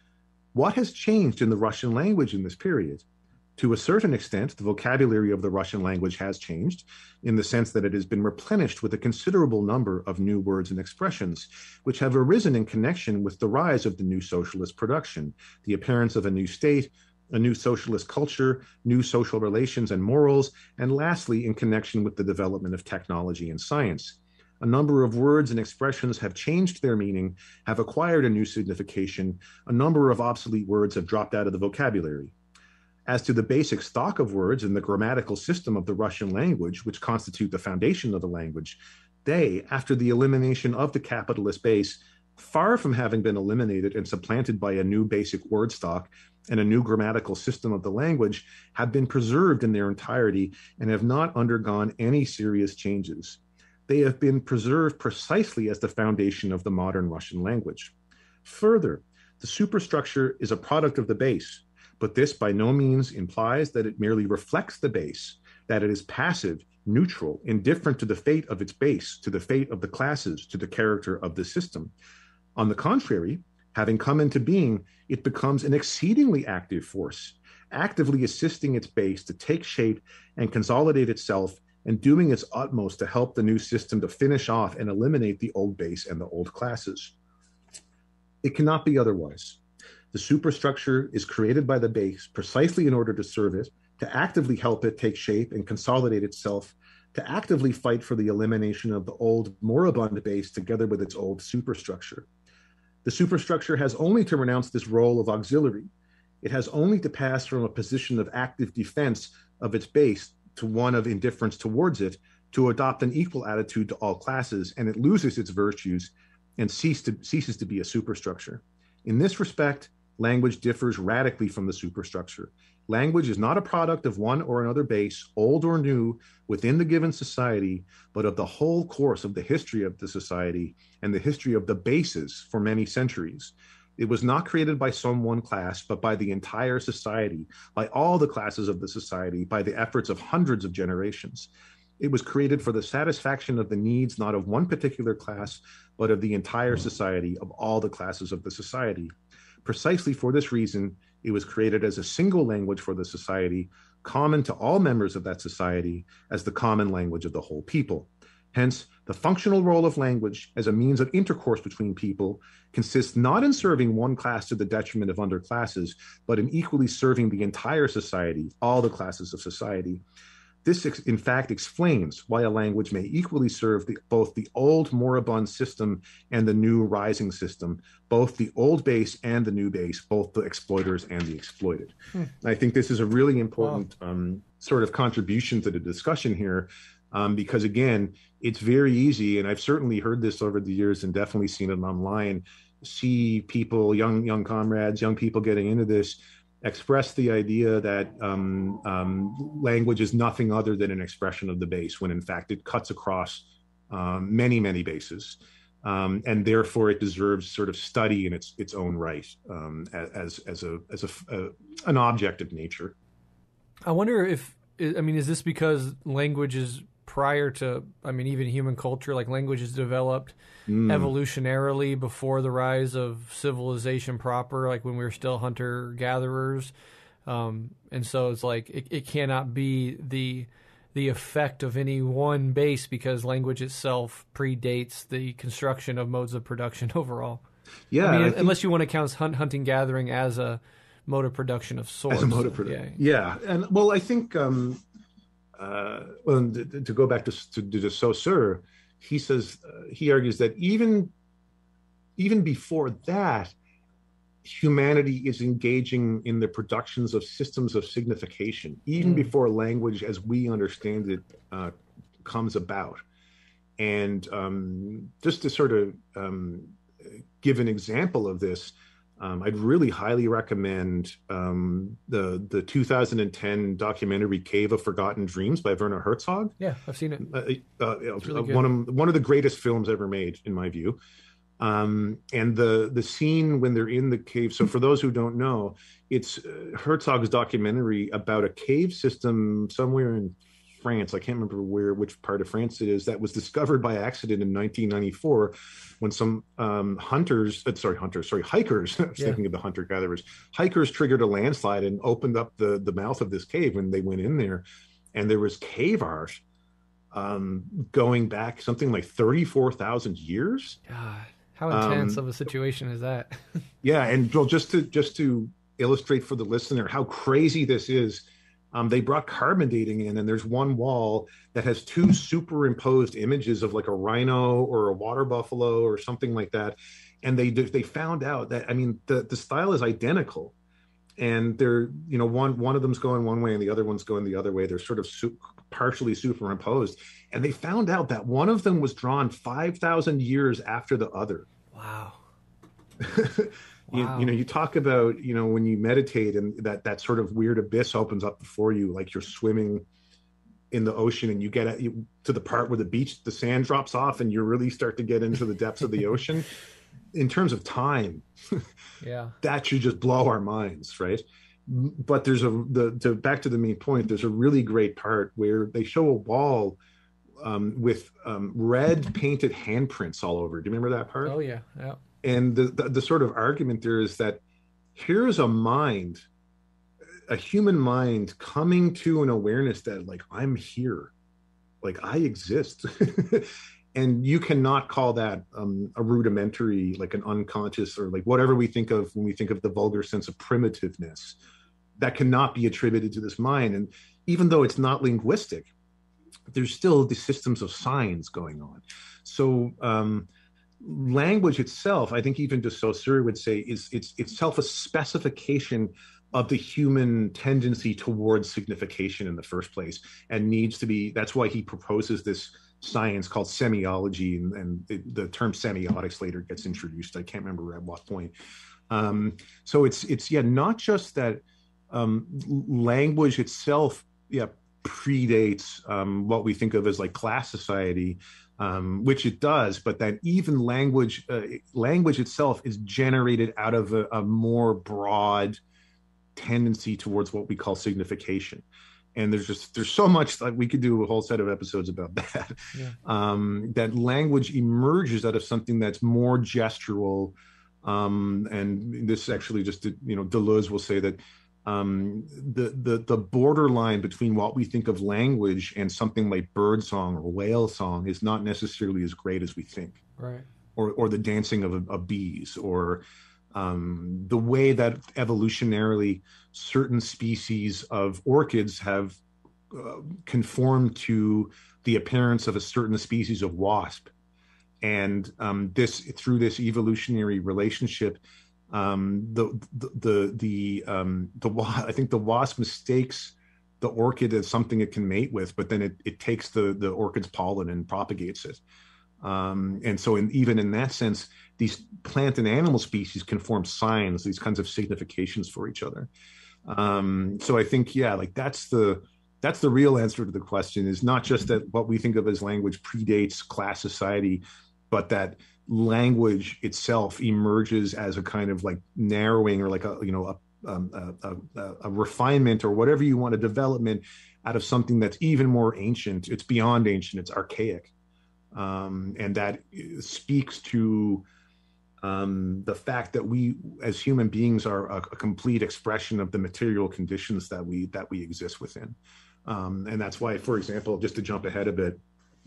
What has changed in the Russian language in this period? To a certain extent, the vocabulary of the Russian language has changed in the sense that it has been replenished with a considerable number of new words and expressions, which have arisen in connection with the rise of the new socialist production, the appearance of a new state, a new socialist culture, new social relations and morals, and lastly, in connection with the development of technology and science. A number of words and expressions have changed their meaning, have acquired a new signification. A number of obsolete words have dropped out of the vocabulary. As to the basic stock of words and the grammatical system of the Russian language, which constitute the foundation of the language, they, after the elimination of the capitalist base, far from having been eliminated and supplanted by a new basic word stock and a new grammatical system of the language, have been preserved in their entirety and have not undergone any serious changes. They have been preserved precisely as the foundation of the modern Russian language. Further, the superstructure is a product of the base, but this by no means implies that it merely reflects the base, that it is passive, neutral, indifferent to the fate of its base, to the fate of the classes, to the character of the system. On the contrary, having come into being, it becomes an exceedingly active force, actively assisting its base to take shape and consolidate itself, and doing its utmost to help the new system to finish off and eliminate the old base and the old classes. It cannot be otherwise. The superstructure is created by the base precisely in order to serve it, to actively help it take shape and consolidate itself, to actively fight for the elimination of the old moribund base together with its old superstructure. The superstructure has only to renounce this role of auxiliary. It has only to pass from a position of active defense of its base to one of indifference towards it, to adopt an equal attitude to all classes, and it loses its virtues and ceases to be a superstructure. In this respect, language differs radically from the superstructure. Language is not a product of one or another base, old or new, within the given society, but of the whole course of the history of the society and the history of the bases for many centuries. It was not created by some one class, but by the entire society, by all the classes of the society, by the efforts of hundreds of generations. It was created for the satisfaction of the needs not of one particular class, but of the entire society, of all the classes of the society. Precisely for this reason, it was created as a single language for the society, common to all members of that society, as the common language of the whole people. Hence, the functional role of language as a means of intercourse between people consists not in serving one class to the detriment of other classes, but in equally serving the entire society, all the classes of society. This, in fact, explains why a language may equally serve both the old moribund system and the new rising system, both the old base and the new base, both the exploiters and the exploited. I think this is a really important sort of contribution to the discussion here, because, again, it's very easy, and I've certainly heard this over the years and definitely seen it online, see people, young comrades, young people getting into this, express the idea that language is nothing other than an expression of the base, when in fact it cuts across many, many bases. And therefore it deserves sort of study in its own right, as an object of nature. I wonder if, is this because language is prior to, even human culture, like language is developed evolutionarily before the rise of civilization proper, like when we were still hunter-gatherers. And so it's like it cannot be the effect of any one base because language itself predates the construction of modes of production overall. Yeah. Unless you want to count hunting-gathering as a mode of production of sorts. As a mode of production. Yeah. And well, I think, to go back to de Saussure, he says, he argues that even before that, humanity is engaging in the productions of systems of signification, even before language as we understand it comes about. And just to sort of give an example of this, I'd really highly recommend the 2010 documentary Cave of Forgotten Dreams by Werner Herzog. Yeah, I've seen it. It's really one of the greatest films ever made, in my view. And the scene when they're in the cave. So for those who don't know, it's Herzog's documentary about a cave system somewhere in France. I can't remember which part of France it is, that was discovered by accident in 1994 when some hikers, thinking of the hunter-gatherers, hikers triggered a landslide and opened up the mouth of this cave when they went in there. And there was cave art going back something like 34,000 years. God, how intense of a situation is that? Yeah, and well, just to illustrate for the listener how crazy this is, they brought carbon dating in, and there's one wall that has two superimposed images of like a rhino or a water buffalo or something like that. And they found out that, I mean, the style is identical, and they're, one of them's going one way and the other one's going the other way. They're sort of partially superimposed, and they found out that one of them was drawn 5,000 years after the other. Wow. Wow. You talk about, when you meditate and that sort of weird abyss opens up before you, like you're swimming in the ocean and you get to the part where the sand drops off and you really start to get into the depths of the ocean. In terms of time, yeah, that should just blow our minds, right? But there's back to the main point, there's a really great part where they show a wall with red painted handprints all over. Do you remember that part? Oh yeah, yeah. And the sort of argument there is that here's a human mind coming to an awareness that, like, I'm here, like I exist. And you cannot call that a rudimentary, like an unconscious, or like whatever we think of when we think of the vulgar sense of primitiveness. That cannot be attributed to this mind. And even though it's not linguistic, there's still the systems of signs going on. So language itself, I think even de Saussure would say, is itself a specification of the human tendency towards signification in the first place, and needs to be. That's why he proposes this science called semiology, and the term semiotics later gets introduced. I can't remember at what point. So it's not just that language itself predates what we think of as like class society, which it does, but that even language itself is generated out of a more broad tendency towards what we call signification. And there's so much, like we could do a whole set of episodes about that. Yeah. That language emerges out of something that's more gestural, and this actually just, Deleuze will say that the borderline between what we think of language and something like birdsong or whale song is not necessarily as great as we think, right? Or the dancing of bees, or the way that evolutionarily certain species of orchids have conformed to the appearance of a certain species of wasp. And through this evolutionary relationship, I think the wasp mistakes the orchid as something it can mate with, but then it takes the orchid's pollen and propagates it. And so even in that sense, these plant and animal species can form signs, these kinds of significations for each other. So I think, like that's the real answer to the question, is not just that what we think of as language predates class society, but that language itself emerges as a kind of like narrowing, or like a refinement, or whatever you want, a development out of something that's even more ancient. It's beyond ancient, it's archaic. And that speaks to the fact that we as human beings are a complete expression of the material conditions that we exist within. And that's why, for example, just to jump ahead a bit,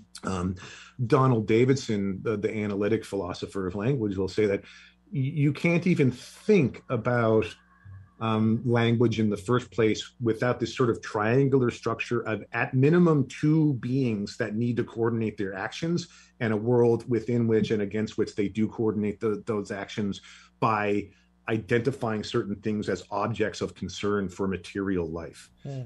Donald Davidson, the analytic philosopher of language, will say that you can't even think about language in the first place without this sort of triangular structure of, at minimum, two beings that need to coordinate their actions, and a world within which and against which they do coordinate those actions by identifying certain things as objects of concern for material life.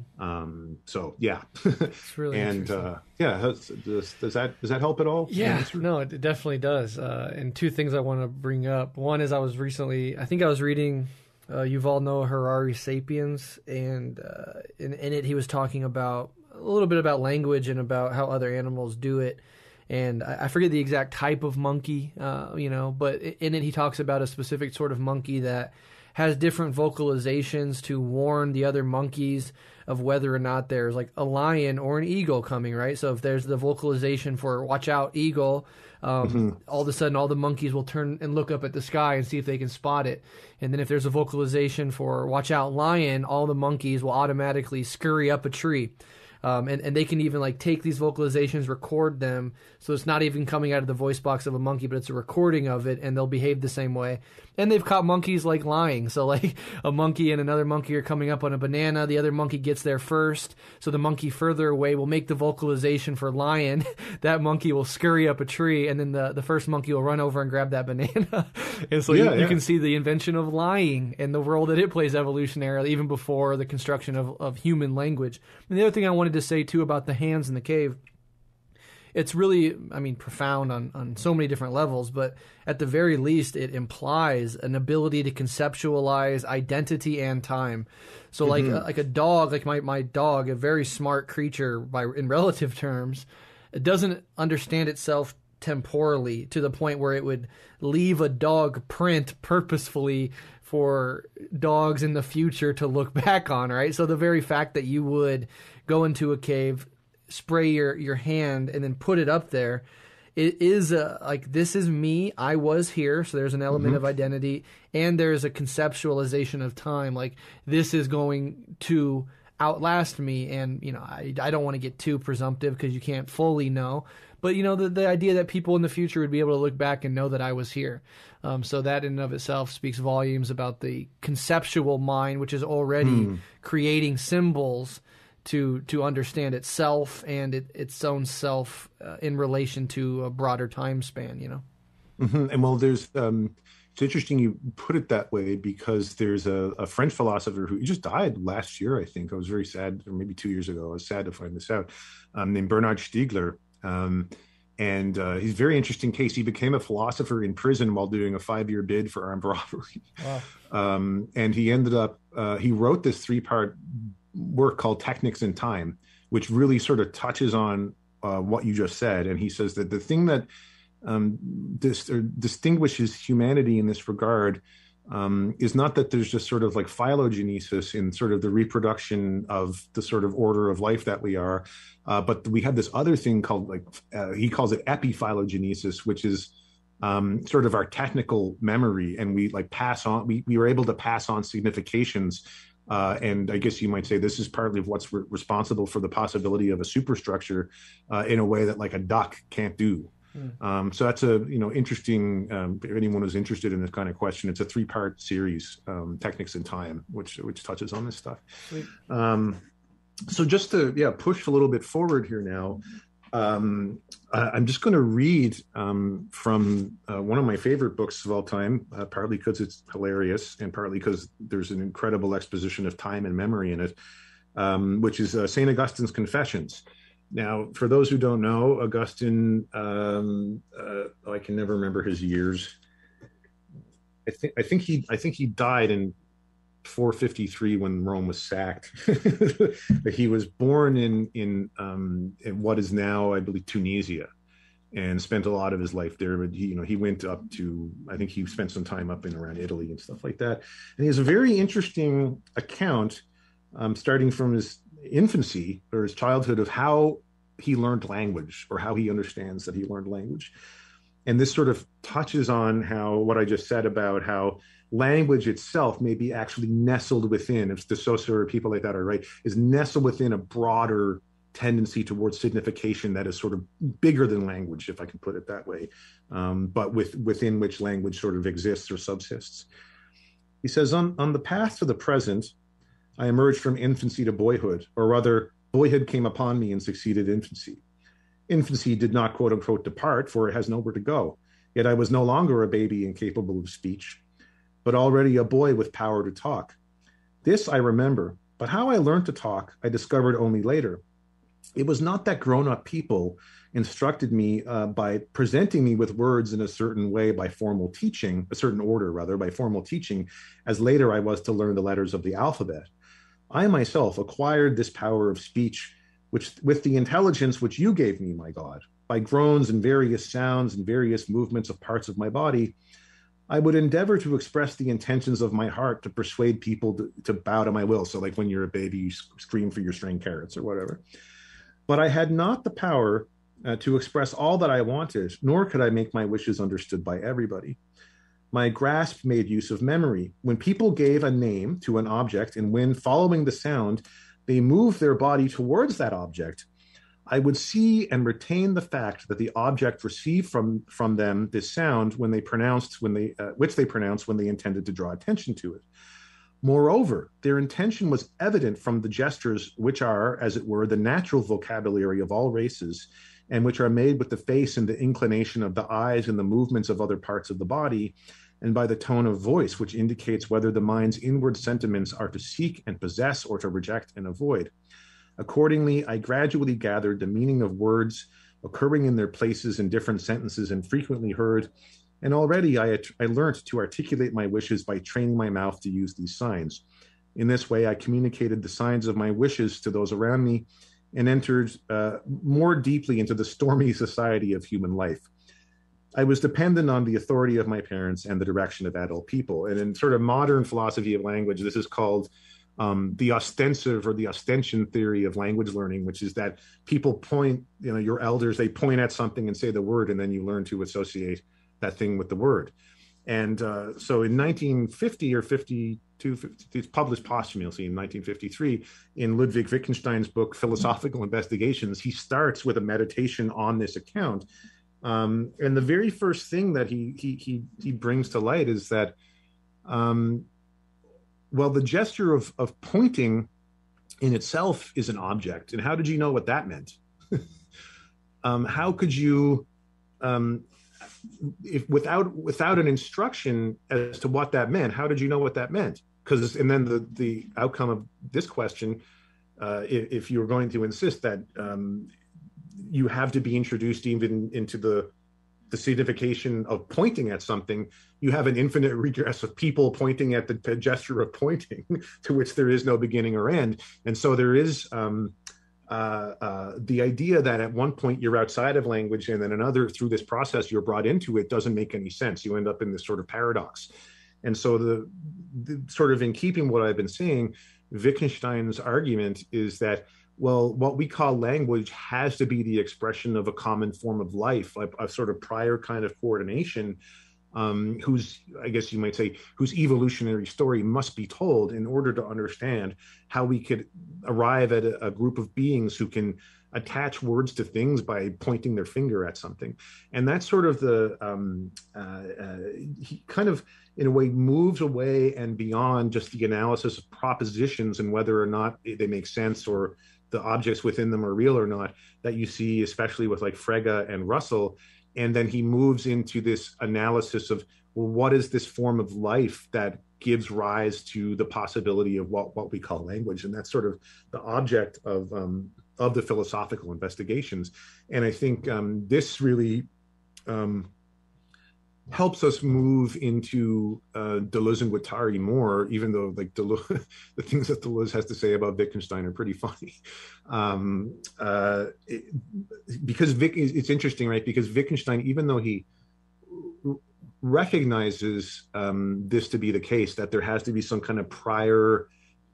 So yeah, it's really and does that help at all? Yeah, no, it definitely does. And two things I want to bring up. One is I was reading Yuval Noah Harari's *Sapiens*, and in it he was talking about a little bit about language and about how other animals do it. And I forget the exact type of monkey, but in it he talks about a specific sort of monkey that has different vocalizations to warn the other monkeys of whether or not there's like a lion or an eagle coming, right? So if there's the vocalization for "watch out, eagle," all of a sudden all the monkeys will turn and look up at the sky and see if they can spot it. And then if there's a vocalization for "watch out, lion," all the monkeys will automatically scurry up a tree. And they can even like take these vocalizations, record them, so it's not even coming out of the voice box of a monkey, but it's a recording of it, and they'll behave the same way. And they've caught monkeys like lying. So like a monkey and another monkey are coming up on a banana, the other monkey gets there first, so the monkey further away will make the vocalization for lion. That monkey will scurry up a tree, and then the first monkey will run over and grab that banana. And so you can see the invention of lying and the role that it plays evolutionarily, even before the construction of human language. And the other thing I wanted to say too about the hands in the cave, it's really, I mean, profound on so many different levels, but at the very least, it implies an ability to conceptualize identity and time. So like a dog, like my dog, a very smart creature in relative terms, it doesn't understand itself temporally to the point where it would leave a dog print purposefully for dogs in the future to look back on, right? So the very fact that you would go into a cave, spray your hand, and then put it up there, it is like, this is me, I was here, so there's an element of identity, and there's a conceptualization of time, like this is going to outlast me, and I don't want to get too presumptive because you can't fully know, but the idea that people in the future would be able to look back and know that I was here. So that in and of itself speaks volumes about the conceptual mind, which is already creating symbols to understand itself and its own self in relation to a broader time span, And well, there's it's interesting you put it that way, because there's a French philosopher who just died last year, I think. I was very sad, or maybe 2 years ago. I was sad to find this out, named Bernard Stiegler. And he's a very interesting case. He became a philosopher in prison while doing a 5-year bid for armed robbery. Wow. And he ended up, he wrote this 3-part work called Technics in Time, which really sort of touches on what you just said. And he says that the thing that distinguishes humanity in this regard is not that there's just sort of like phylogenesis in sort of the reproduction of the sort of order of life that we are, but we have this other thing called he calls it epiphylogenesis, which is sort of our technical memory, and we like pass on. We were able to pass on significations. And I guess you might say this is partly what's responsible for the possibility of a superstructure in a way that like a duck can't do. So that's a interesting. If anyone is interested in this kind of question, it's a 3-part series, Technics in Time, which touches on this stuff. So just to push a little bit forward here now, I'm just going to read from one of my favorite books of all time, partly because it's hilarious and partly because there's an incredible exposition of time and memory in it, which is St. Augustine's Confessions. Now, for those who don't know, Augustine, I can never remember his years. I think he died in 453 when Rome was sacked. He was born in what is now, I believe, Tunisia, and spent a lot of his life there. But he went up to, I think he spent some time up and around Italy and stuff like that. And he has a very interesting account, starting from his infancy or his childhood, of how he learned language, or how he understands that he learned language. And this sort of touches on how what I just said about how language itself may be actually nestled within, if the Saussure or people like that are right, is nestled within a broader tendency towards signification that is sort of bigger than language, if I can put it that way, but within which language sort of exists or subsists. He says, on the path to the present, I emerged from infancy to boyhood, or rather, boyhood came upon me and succeeded infancy. Infancy did not, quote unquote, depart, for it has nowhere to go. Yet I was no longer a baby incapable of speech, but already a boy with power to talk. This I remember, but how I learned to talk, I discovered only later. It was not that grown-up people instructed me by presenting me with words in a certain way by formal teaching, a certain order rather, by formal teaching, as later I was to learn the letters of the alphabet. I myself acquired this power of speech, which with the intelligence which you gave me, my God, by groans and various sounds and various movements of parts of my body, I would endeavor to express the intentions of my heart to persuade people to bow to my will. So like when you're a baby, you scream for your string carrots or whatever. But I had not the power to express all that I wanted, nor could I make my wishes understood by everybody. My grasp made use of memory. When people gave a name to an object, and when, following the sound, they move their body towards that object, I would see and retain the fact that the object received from them this sound when they pronounced which they pronounced when they intended to draw attention to it. Moreover, their intention was evident from the gestures, which are, as it were, the natural vocabulary of all races, and which are made with the face and the inclination of the eyes and the movements of other parts of the body, and by the tone of voice, which indicates whether the mind's inward sentiments are to seek and possess or to reject and avoid. Accordingly, I gradually gathered the meaning of words occurring in their places in different sentences and frequently heard, and already I learned to articulate my wishes by training my mouth to use these signs. In this way, I communicated the signs of my wishes to those around me and entered more deeply into the stormy society of human life. I was dependent on the authority of my parents and the direction of adult people. And in sort of modern philosophy of language, this is called the ostensive or the ostension theory of language learning, which is that people point, your elders, they point at something and say the word, and then you learn to associate that thing with the word. And so in 1950 or 52, it's published posthumously in 1953 in Ludwig Wittgenstein's book, Philosophical Investigations, he starts with a meditation on this account. And the very first thing that he brings to light is that, the gesture of pointing in itself is an object. And how did you know what that meant? How could you, if without an instruction as to what that meant, how did you know what that meant? And then the outcome of this question, if you were going to insist that you have to be introduced even into the signification of pointing at something, you have an infinite regress of people pointing at the gesture of pointing to which there is no beginning or end. And so there is the idea that at one point you're outside of language and then another, through this process, you're brought into it, doesn't make any sense. You end up in this sort of paradox. And so the sort of in keeping what I've been saying, Wittgenstein's argument is that, well, what we call language has to be the expression of a common form of life, a sort of prior kind of coordination, whose, I guess you might say, whose evolutionary story must be told in order to understand how we could arrive at a group of beings who can attach words to things by pointing their finger at something. And that's sort of he kind of, in a way, moves away and beyond just the analysis of propositions and whether or not they make sense or the objects within them are real or not, that you see, especially with like Frege and Russell. And then he moves into this analysis of, well, what is this form of life that gives rise to the possibility of what we call language? And that's sort of the object of the philosophical investigations. And I think this really helps us move into Deleuze and Guattari more, even though like the things that Deleuze has to say about Wittgenstein are pretty funny. Because it's interesting, right? Because Wittgenstein, even though he recognizes this to be the case, that there has to be some kind of prior,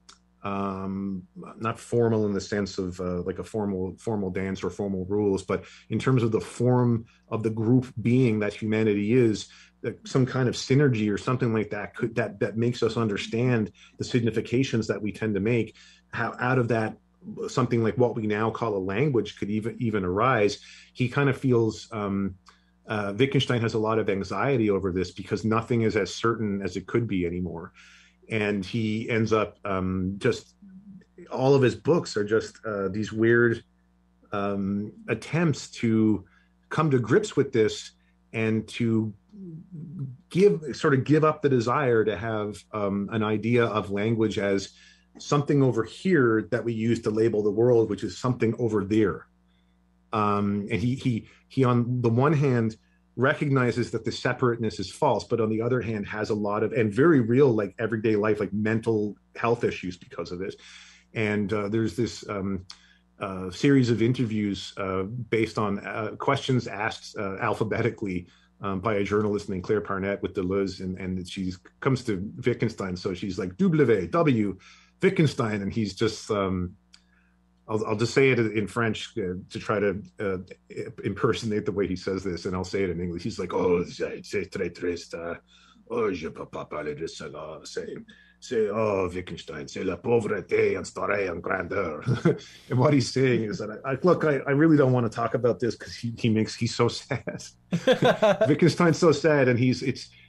not formal in the sense of like a formal dance or formal rules, but in terms of the form of the group being that humanity is, some kind of synergy or something like that that makes us understand the significations that we tend to make, how out of that something like what we now call a language could even arise. He kind of feels Wittgenstein has a lot of anxiety over this because nothing is as certain as it could be anymore. And he ends up just, all of his books are just these weird attempts to come to grips with this and to give up the desire to have an idea of language as something over here that we use to label the world, which is something over there. And he on the one hand recognizes that the separateness is false, but on the other hand has a lot of, and very real, like everyday life, like mental health issues because of this. And there's this series of interviews based on questions asked alphabetically by a journalist named Claire Parnett with Deleuze, and she comes to Wittgenstein, so she's like W Wittgenstein, and he's just I'll just say it in French to try to impersonate the way he says this, and I'll say it in English. He's like, "Oh, c'est très triste. Oh, je peux pas parler de cela." say, "Oh, Wittgenstein, c'est la pauvreté instaurée en grandeur." And what he's saying is that, I really don't want to talk about this because he's so sad. Wittgenstein's so sad, and he's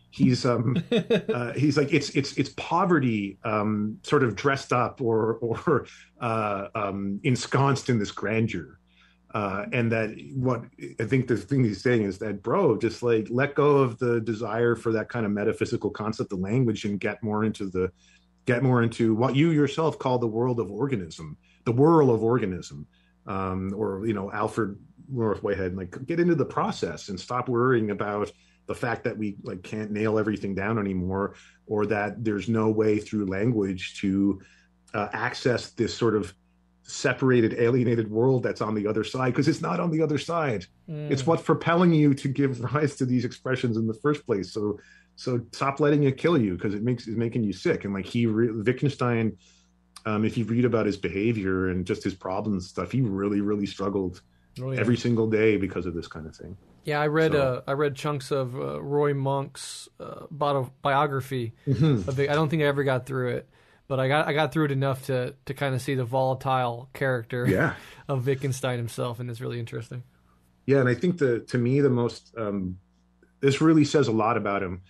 like it's poverty sort of dressed up or ensconced in this grandeur. And that what I think the thing he's saying is that, bro, just like let go of the desire for that kind of metaphysical concept of language and get more into what you yourself call the world of organism, the whirl of organism, or Alfred North Whitehead, like get into the process and stop worrying about the fact that we like can't nail everything down anymore, or that there's no way through language to access this sort of separated, alienated world that's on the other side, because it's not on the other side. It's what's propelling you to give rise to these expressions in the first place. So stop letting it kill you, because it's making you sick. And like Wittgenstein, if you read about his behavior and just his problems and stuff, he really, really struggled every single day because of this kind of thing. Yeah, I read chunks of Roy Monk's biography. I don't think I ever got through it, but I got through it enough to kind of see the volatile character of Wittgenstein himself, and it's really interesting. Yeah, and I think to me the most this really says a lot about him.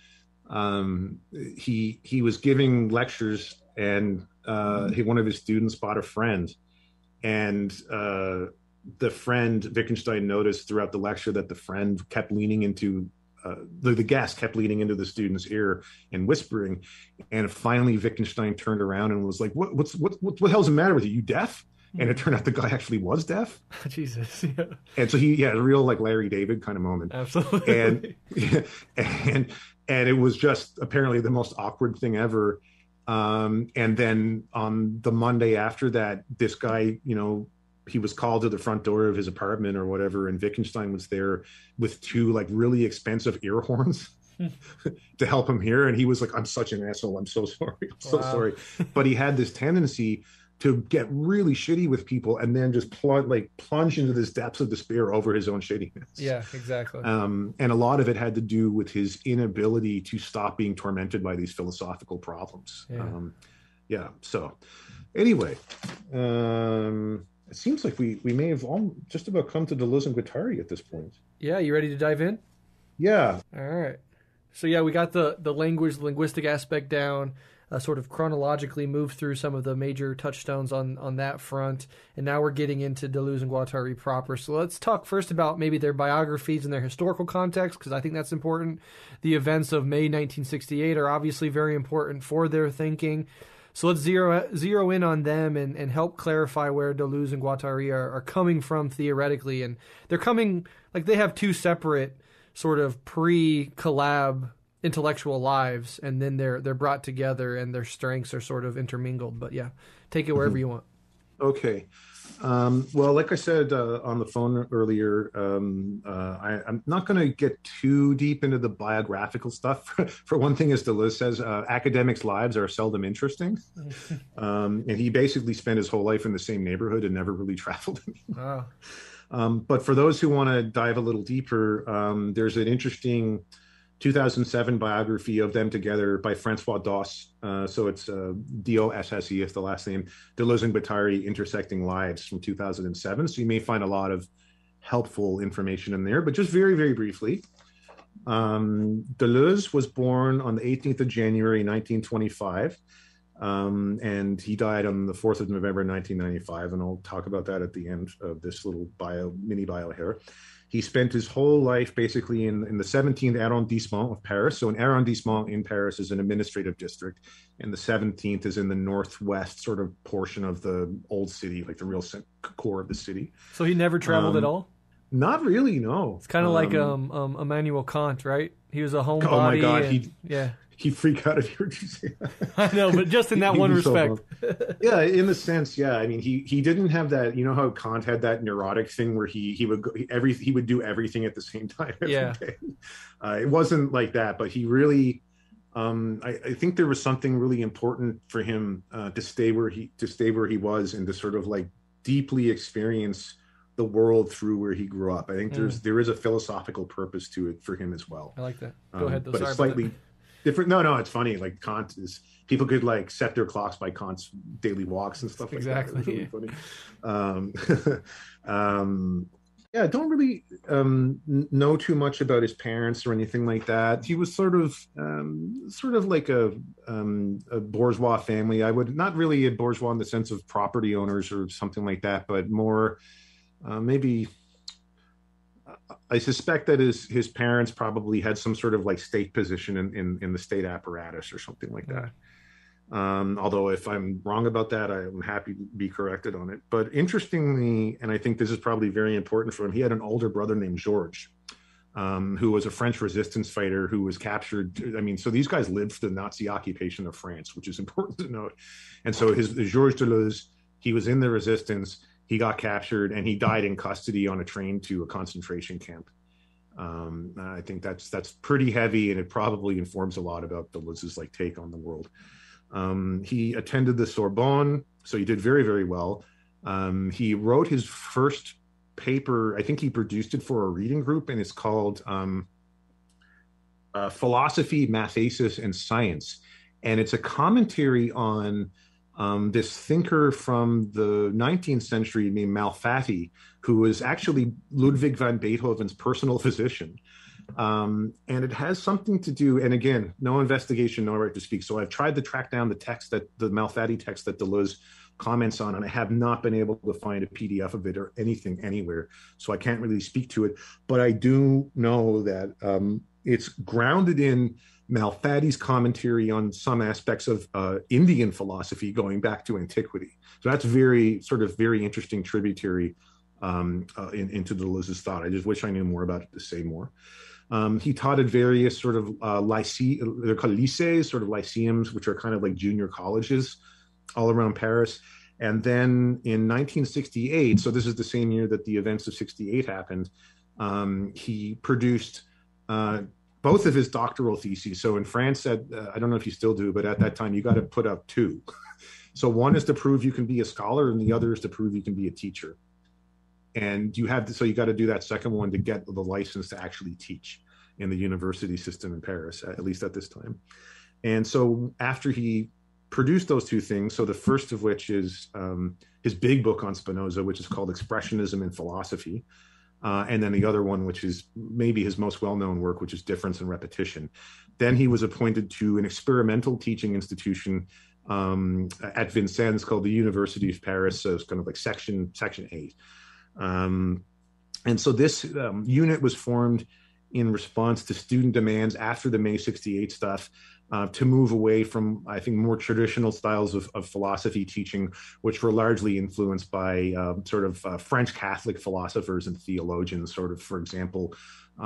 He was giving lectures, and one of his students bought a friend, and the friend, Wittgenstein, noticed throughout the lecture that the friend kept leaning into the guest kept leaning into the student's ear and whispering, and finally Wittgenstein turned around and was like, what the hell's the matter with you? You deaf? And it turned out the guy actually was deaf. Jesus. Yeah. And so he had a real like Larry David kind of moment. Absolutely. And it was just apparently the most awkward thing ever. And then on the Monday after that, this guy, he was called to the front door of his apartment or whatever, and Wittgenstein was there with two like really expensive ear horns to help him hear. And he was like, "I'm such an asshole. I'm so sorry. I'm so sorry." But he had this tendency to get really shitty with people and then just plunge into this depths of despair over his own shittiness. Yeah, exactly. And a lot of it had to do with his inability to stop being tormented by these philosophical problems. Yeah. So anyway, it seems like we may have all just about come to Deleuze and Guattari at this point. Yeah, you ready to dive in? Yeah. All right. So yeah, we got the linguistic aspect down, sort of chronologically moved through some of the major touchstones on that front, and now we're getting into Deleuze and Guattari proper. So let's talk first about maybe their biographies and their historical context, because I think that's important. The events of May 1968 are obviously very important for their thinking. So let's zero in on them and help clarify where Deleuze and Guattari are coming from theoretically. And they're coming, like they have two separate sort of pre-collab intellectual lives, and then they're brought together and their strengths are sort of intermingled. But yeah, take it wherever you want. Okay. Well, like I said on the phone earlier, I'm not going to get too deep into the biographical stuff. For one thing, as Deleuze says, academics' lives are seldom interesting. And he basically spent his whole life in the same neighborhood and never really traveled anymore. But for those who want to dive a little deeper, there's an interesting 2007 biography of them together by Francois Doss. So it's D-O-S-S-E is the last name, Deleuze and Guattari, Intersecting Lives from 2007. So you may find a lot of helpful information in there, but just very, very briefly. Deleuze was born on the 18th of January, 1925. And he died on the 4th of November, 1995. And I'll talk about that at the end of this little mini bio here. He spent his whole life basically in the 17th arrondissement of Paris. So an arrondissement in Paris is an administrative district, and the 17th is in the northwest sort of portion of the old city, like the real core of the city. So he never traveled at all? Not really, no. It's kind of like Immanuel Kant, right? He was a homebody. Oh my God, he'd freak out if you were to say that. I know, but just in that one respect. Yeah, in the sense, yeah. I mean, he didn't have that. You know how Kant had that neurotic thing where he would do everything at the same time every day. It wasn't like that, but he really. I think there was something really important for him to stay where he was and to sort of like deeply experience the world through where he grew up. I think there is a philosophical purpose to it for him as well. I like that. Go ahead, though. But Sorry it's slightly. different. No, it's funny. Like Kant is, people could like set their clocks by Kant's daily walks and stuff like Exactly. that. It was really funny. Yeah, I don't really know too much about his parents or anything like that. He was sort of like a bourgeois family. I would not really a bourgeois in the sense of property owners or something like that, but more maybe. I suspect that his parents probably had some sort of like state position in the state apparatus or something like that. Although if I'm wrong about that, I'm happy to be corrected on it. But interestingly, and I think this is probably very important for him, he had an older brother named Georges, who was a French resistance fighter who was captured. I mean, so these guys lived through the Nazi occupation of France, which is important to note. And so his Georges Deleuze, he was in the resistance. He got captured and he died in custody on a train to a concentration camp. I think that's pretty heavy, and it probably informs a lot about Deleuze's like take on the world. He attended the Sorbonne, so he did very, very well. He wrote his first paper. I think he produced it for a reading group, and it's called Philosophy, Mathesis, and Science. And it's a commentary on this thinker from the 19th century named Malfatti, who was actually Ludwig van Beethoven's personal physician. And it has something to do, and again, no investigation, no right to speak. So I've tried to track down the Malfatti text that Deleuze comments on, and I have not been able to find a PDF of it or anything anywhere. So I can't really speak to it. But I do know that it's grounded in Malfatti's commentary on some aspects of Indian philosophy going back to antiquity. So that's very interesting tributary into Deleuze's thought. I just wish I knew more about it to say more. He taught at various sort of they're called lycées, sort of lyceums, which are kind of like junior colleges all around Paris. And then in 1968, so this is the same year that the events of 68 happened, he produced both of his doctoral theses. So in France, I don't know if you still do, but at that time, you got to put up two. So one is to prove you can be a scholar, and the other is to prove you can be a teacher. And you got to do that second one to get the license to actually teach in the university system in Paris, at least at this time. And so after he produced those two things, so the first of which is his big book on Spinoza, which is called Expressionism in Philosophy. And then the other one, which is maybe his most well-known work, which is Difference and Repetition. Then he was appointed to an experimental teaching institution at Vincennes called the University of Paris. So it's kind of like section 8. And so this unit was formed in response to student demands after the May 68 stuff, to move away from, I think, more traditional styles of philosophy teaching, which were largely influenced by French Catholic philosophers and theologians, sort of, for example,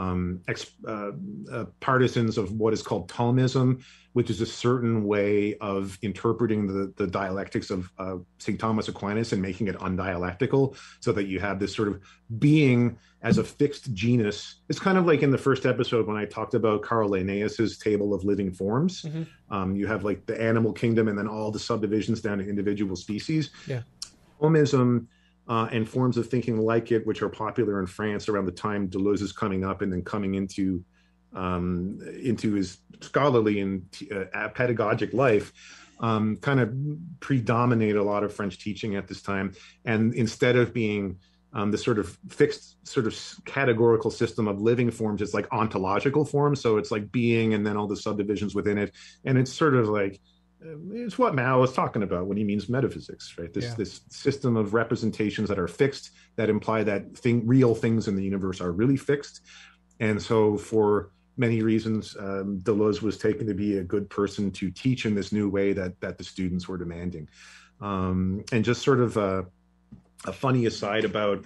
partisans of what is called Thomism, which is a certain way of interpreting the dialectics of St. Thomas Aquinas and making it undialectical, so that you have this sort of being as a fixed genus. It's kind of like in the first episode when I talked about Carl Linnaeus's table of living forms. Mm-hmm. You have like the animal kingdom and then all the subdivisions down to individual species. Yeah. Thomism and forms of thinking like it, which are popular in France around the time Deleuze is coming up and then coming into his scholarly and pedagogic life, kind of predominate a lot of French teaching at this time. And instead of being the sort of fixed sort of categorical system of living forms, it's like ontological forms. So it's like being and then all the subdivisions within it. And it's sort of like, it's what Mao is talking about when he means metaphysics, right? This system of representations that are fixed, that imply that real things in the universe are really fixed. And so for many reasons, Deleuze was taken to be a good person to teach in this new way that the students were demanding. And just sort of a funny aside about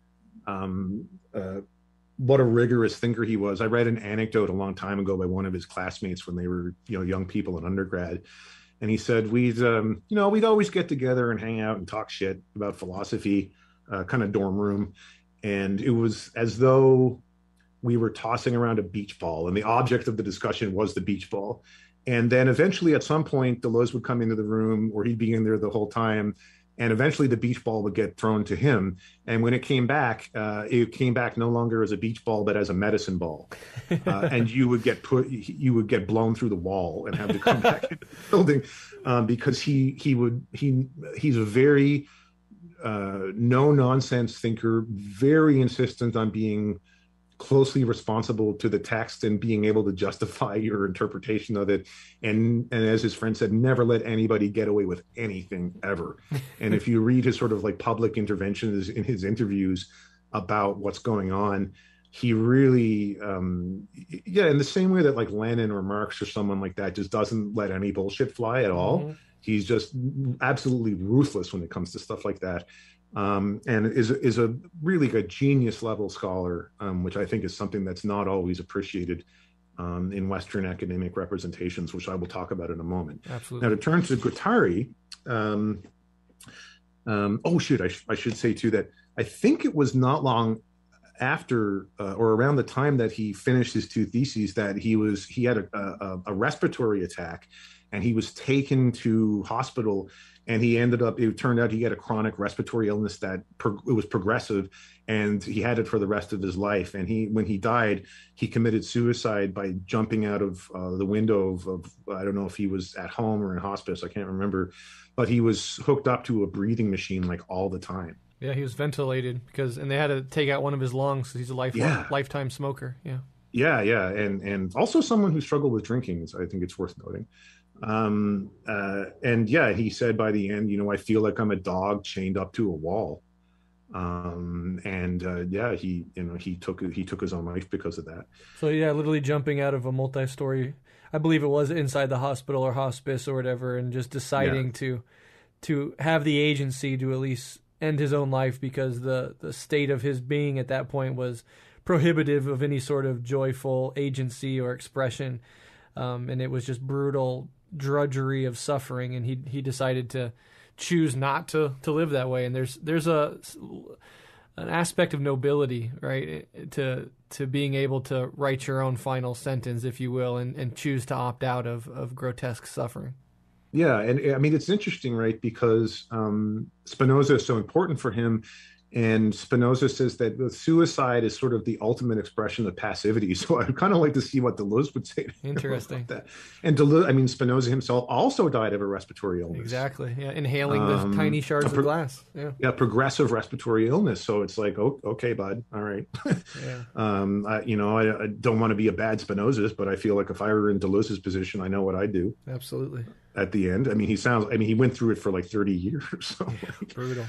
what a rigorous thinker he was. I read an anecdote a long time ago by one of his classmates when they were, young people in undergrad. And he said, we'd always get together and hang out and talk shit about philosophy, kind of dorm room. And it was as though we were tossing around a beach ball, and the object of the discussion was the beach ball. And then eventually at some point, Deleuze would come into the room, or he'd be in there the whole time, and eventually the beach ball would get thrown to him. And when it came back no longer as a beach ball, but as a medicine ball. And you would get blown through the wall and have to come back into the building, because he's a very no nonsense thinker, very insistent on being closely responsible to the text and being able to justify your interpretation of it. And as his friend said, never let anybody get away with anything ever. And if you read his sort of like public interventions in his interviews about what's going on, he really, in the same way that like Lenin or Marx or someone like that just doesn't let any bullshit fly at all. Mm-hmm. He's just absolutely ruthless when it comes to stuff like that. And is a really good genius level scholar, which I think is something that's not always appreciated in Western academic representations, which I will talk about in a moment. Absolutely. Now, to turn to Guattari, I should say too that I think it was not long after or around the time that he finished his two theses that he had a respiratory attack, and he was taken to hospital. And it turned out he had a chronic respiratory illness that it was progressive, and he had it for the rest of his life. And when he died, he committed suicide by jumping out of the window of I don't know if he was at home or in hospice, I can't remember, but he was hooked up to a breathing machine like all the time. Yeah, he was ventilated and they had to take out one of his lungs because he's a lifetime smoker. Yeah, and also someone who struggled with drinking. I think it's worth noting. He said by the end, I feel like I'm a dog chained up to a wall. He took his own life because of that. So literally jumping out of a multi-story, I believe it was inside the hospital or hospice or whatever, and just deciding to have the agency to at least end his own life because the state of his being at that point was prohibitive of any sort of joyful agency or expression. And it was just brutal drudgery of suffering, and he decided to choose not to live that way. And there's an aspect of nobility, right, to being able to write your own final sentence, if you will, and choose to opt out of grotesque suffering. Yeah, and I mean it's interesting, right, because Spinoza is so important for him. And Spinoza says that the suicide is sort of the ultimate expression of passivity. So I'd kind of like to see what Deleuze would say. Interesting. About that. And Deleuze, Spinoza himself also died of a respiratory illness. Exactly. Yeah, inhaling the tiny shards of glass. Yeah, progressive respiratory illness. So it's like, okay, bud, all right. Yeah. I don't want to be a bad Spinozist, but I feel like if I were in Deleuze's position, I know what I'd do. Absolutely. At the end, he went through it for like 30 years. So brutal.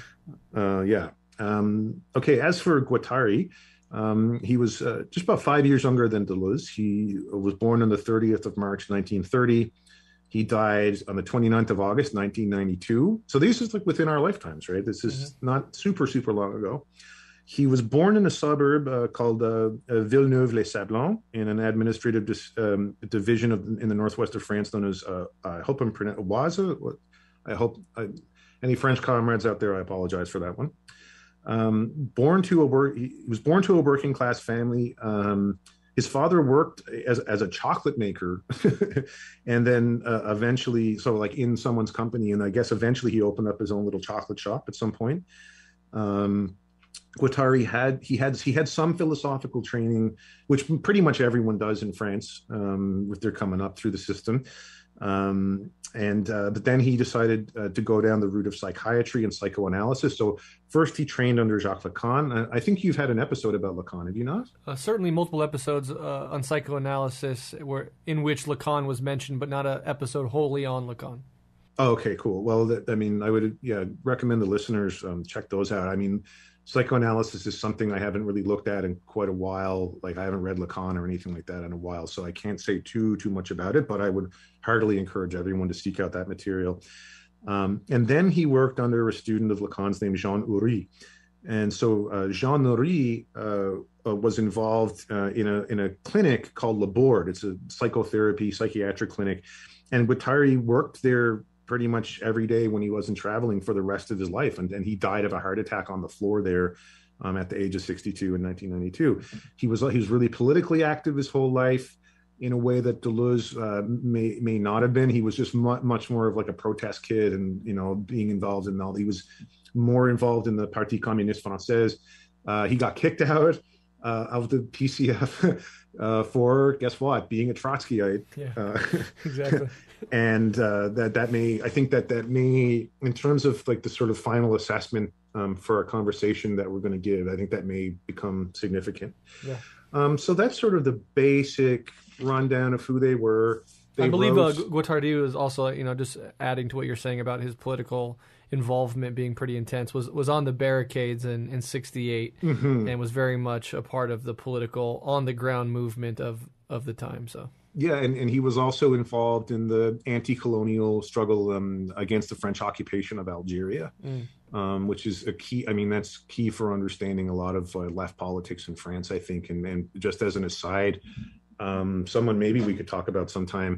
As for Guattari, he was just about 5 years younger than Deleuze. He was born on the 30th of March, 1930. He died on the 29th of August, 1992. So this is like within our lifetimes, right? This is not super, super long ago. He was born in a suburb called Villeneuve-les-Sablons in an administrative division in the northwest of France known as, I hope I'm pronouncing, Oise. Any French comrades out there, I apologize for that one. He was born to a working class family. His father worked as a chocolate maker, and then eventually, so like in someone's company, and I guess eventually he opened up his own little chocolate shop at some point. Guattari had some philosophical training, which pretty much everyone does in France if they're coming up through the system. But then he decided to go down the route of psychiatry and psychoanalysis. So first he trained under Jacques Lacan. I think you've had an episode about Lacan, have you not? Certainly multiple episodes on psychoanalysis in which Lacan was mentioned, but not an episode wholly on Lacan. Oh, okay, cool. Well, I would recommend the listeners check those out. Psychoanalysis is something I haven't really looked at in quite a while. Like I haven't read Lacan or anything like that in a while, so I can't say too much about it, but I would heartily encourage everyone to seek out that material. And then he worked under a student of Lacan's named Jean Houry. And so Jean Houry was involved in a clinic called Le Board. It's a psychiatric clinic. And Guattari worked there pretty much every day when he wasn't traveling for the rest of his life. And he died of a heart attack on the floor there at the age of 62 in 1992. He was really politically active his whole life. in a way that Deleuze may not have been. He was just much more of like a protest kid, and being involved in all. He was more involved in the Parti Communiste Française. He got kicked out of the PCF for, guess what, being a Trotskyite. Yeah, exactly. And I think that may, in terms of like the sort of final assessment for our conversation that we're going to give, I think that may become significant. Yeah. So that's sort of the basic rundown of who they were. I believe Guattari was also, just adding to what you're saying about his political involvement being pretty intense, was on the barricades in 68 and was very much a part of the political on-the-ground movement of the time. So yeah, and he was also involved in the anti-colonial struggle against the French occupation of Algeria, which is a key. I mean, that's key for understanding a lot of left politics in France, I think. And just as an aside, someone maybe we could talk about sometime.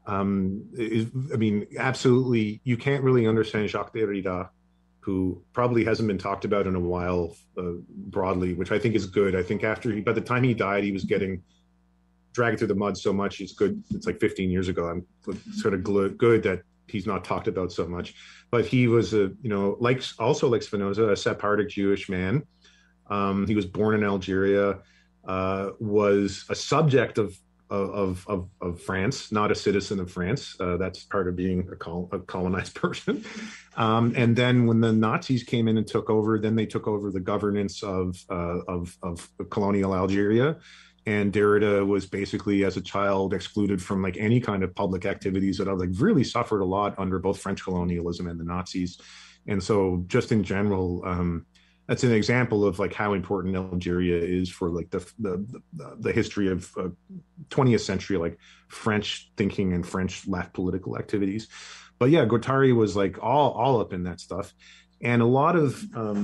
Absolutely, you can't really understand Jacques Derrida, who probably hasn't been talked about in a while broadly, which I think is good. I think by the time he died, he was getting dragged through the mud so much. It's good. It's like 15 years ago. I'm sort of good that he's not talked about so much. But he was like Spinoza, a Sephardic Jewish man. He was born in Algeria, was a subject of France, not a citizen of France. That's part of being a colonized person. And then when the Nazis came in and took over, then they took over the governance of colonial Algeria. And Derrida was basically, as a child, excluded from like any kind of public activities that like really suffered a lot under both French colonialism and the Nazis. And so, just in general, that's an example of like how important Algeria is for like the history of 20th century like French thinking and French left political activities. But yeah, Guattari was like all up in that stuff, and a lot of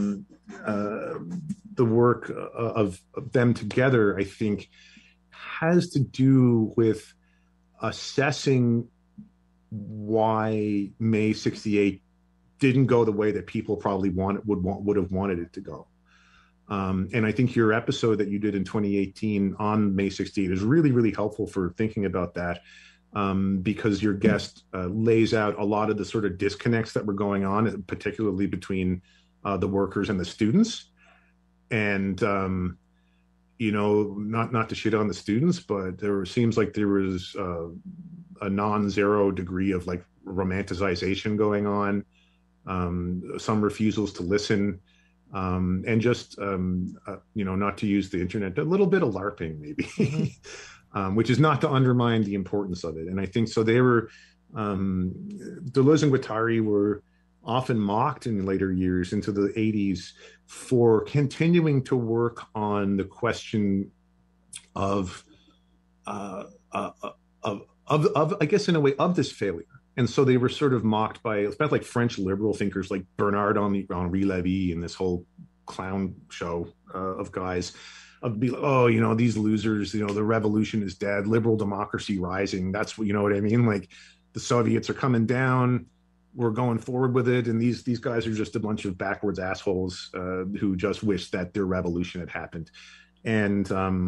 the work of them together, I think, has to do with assessing why May 68 didn't go the way that people probably would have wanted it to go. And I think your episode that you did in 2018 on May 68 is really, really helpful for thinking about that, because your guest lays out a lot of the sort of disconnects that were going on, particularly between the workers and the students. And, not to shit on the students, but seems like there was a non-zero degree of like romanticization going on. Some refusals to listen, and just not to use the internet, a little bit of LARPing maybe, which is not to undermine the importance of it. And I think so. They were Deleuze and Guattari were often mocked in later years into the 80s for continuing to work on the question of I guess in a way of this failure. And so they were sort of mocked by, especially like French liberal thinkers like Bernard-Henri Lévy and this whole clown show of guys, of be like, these losers, the revolution is dead, liberal democracy rising. That's what, what I mean? Like the Soviets are coming down, we're going forward with it. And these guys are just a bunch of backwards assholes who just wish that their revolution had happened. And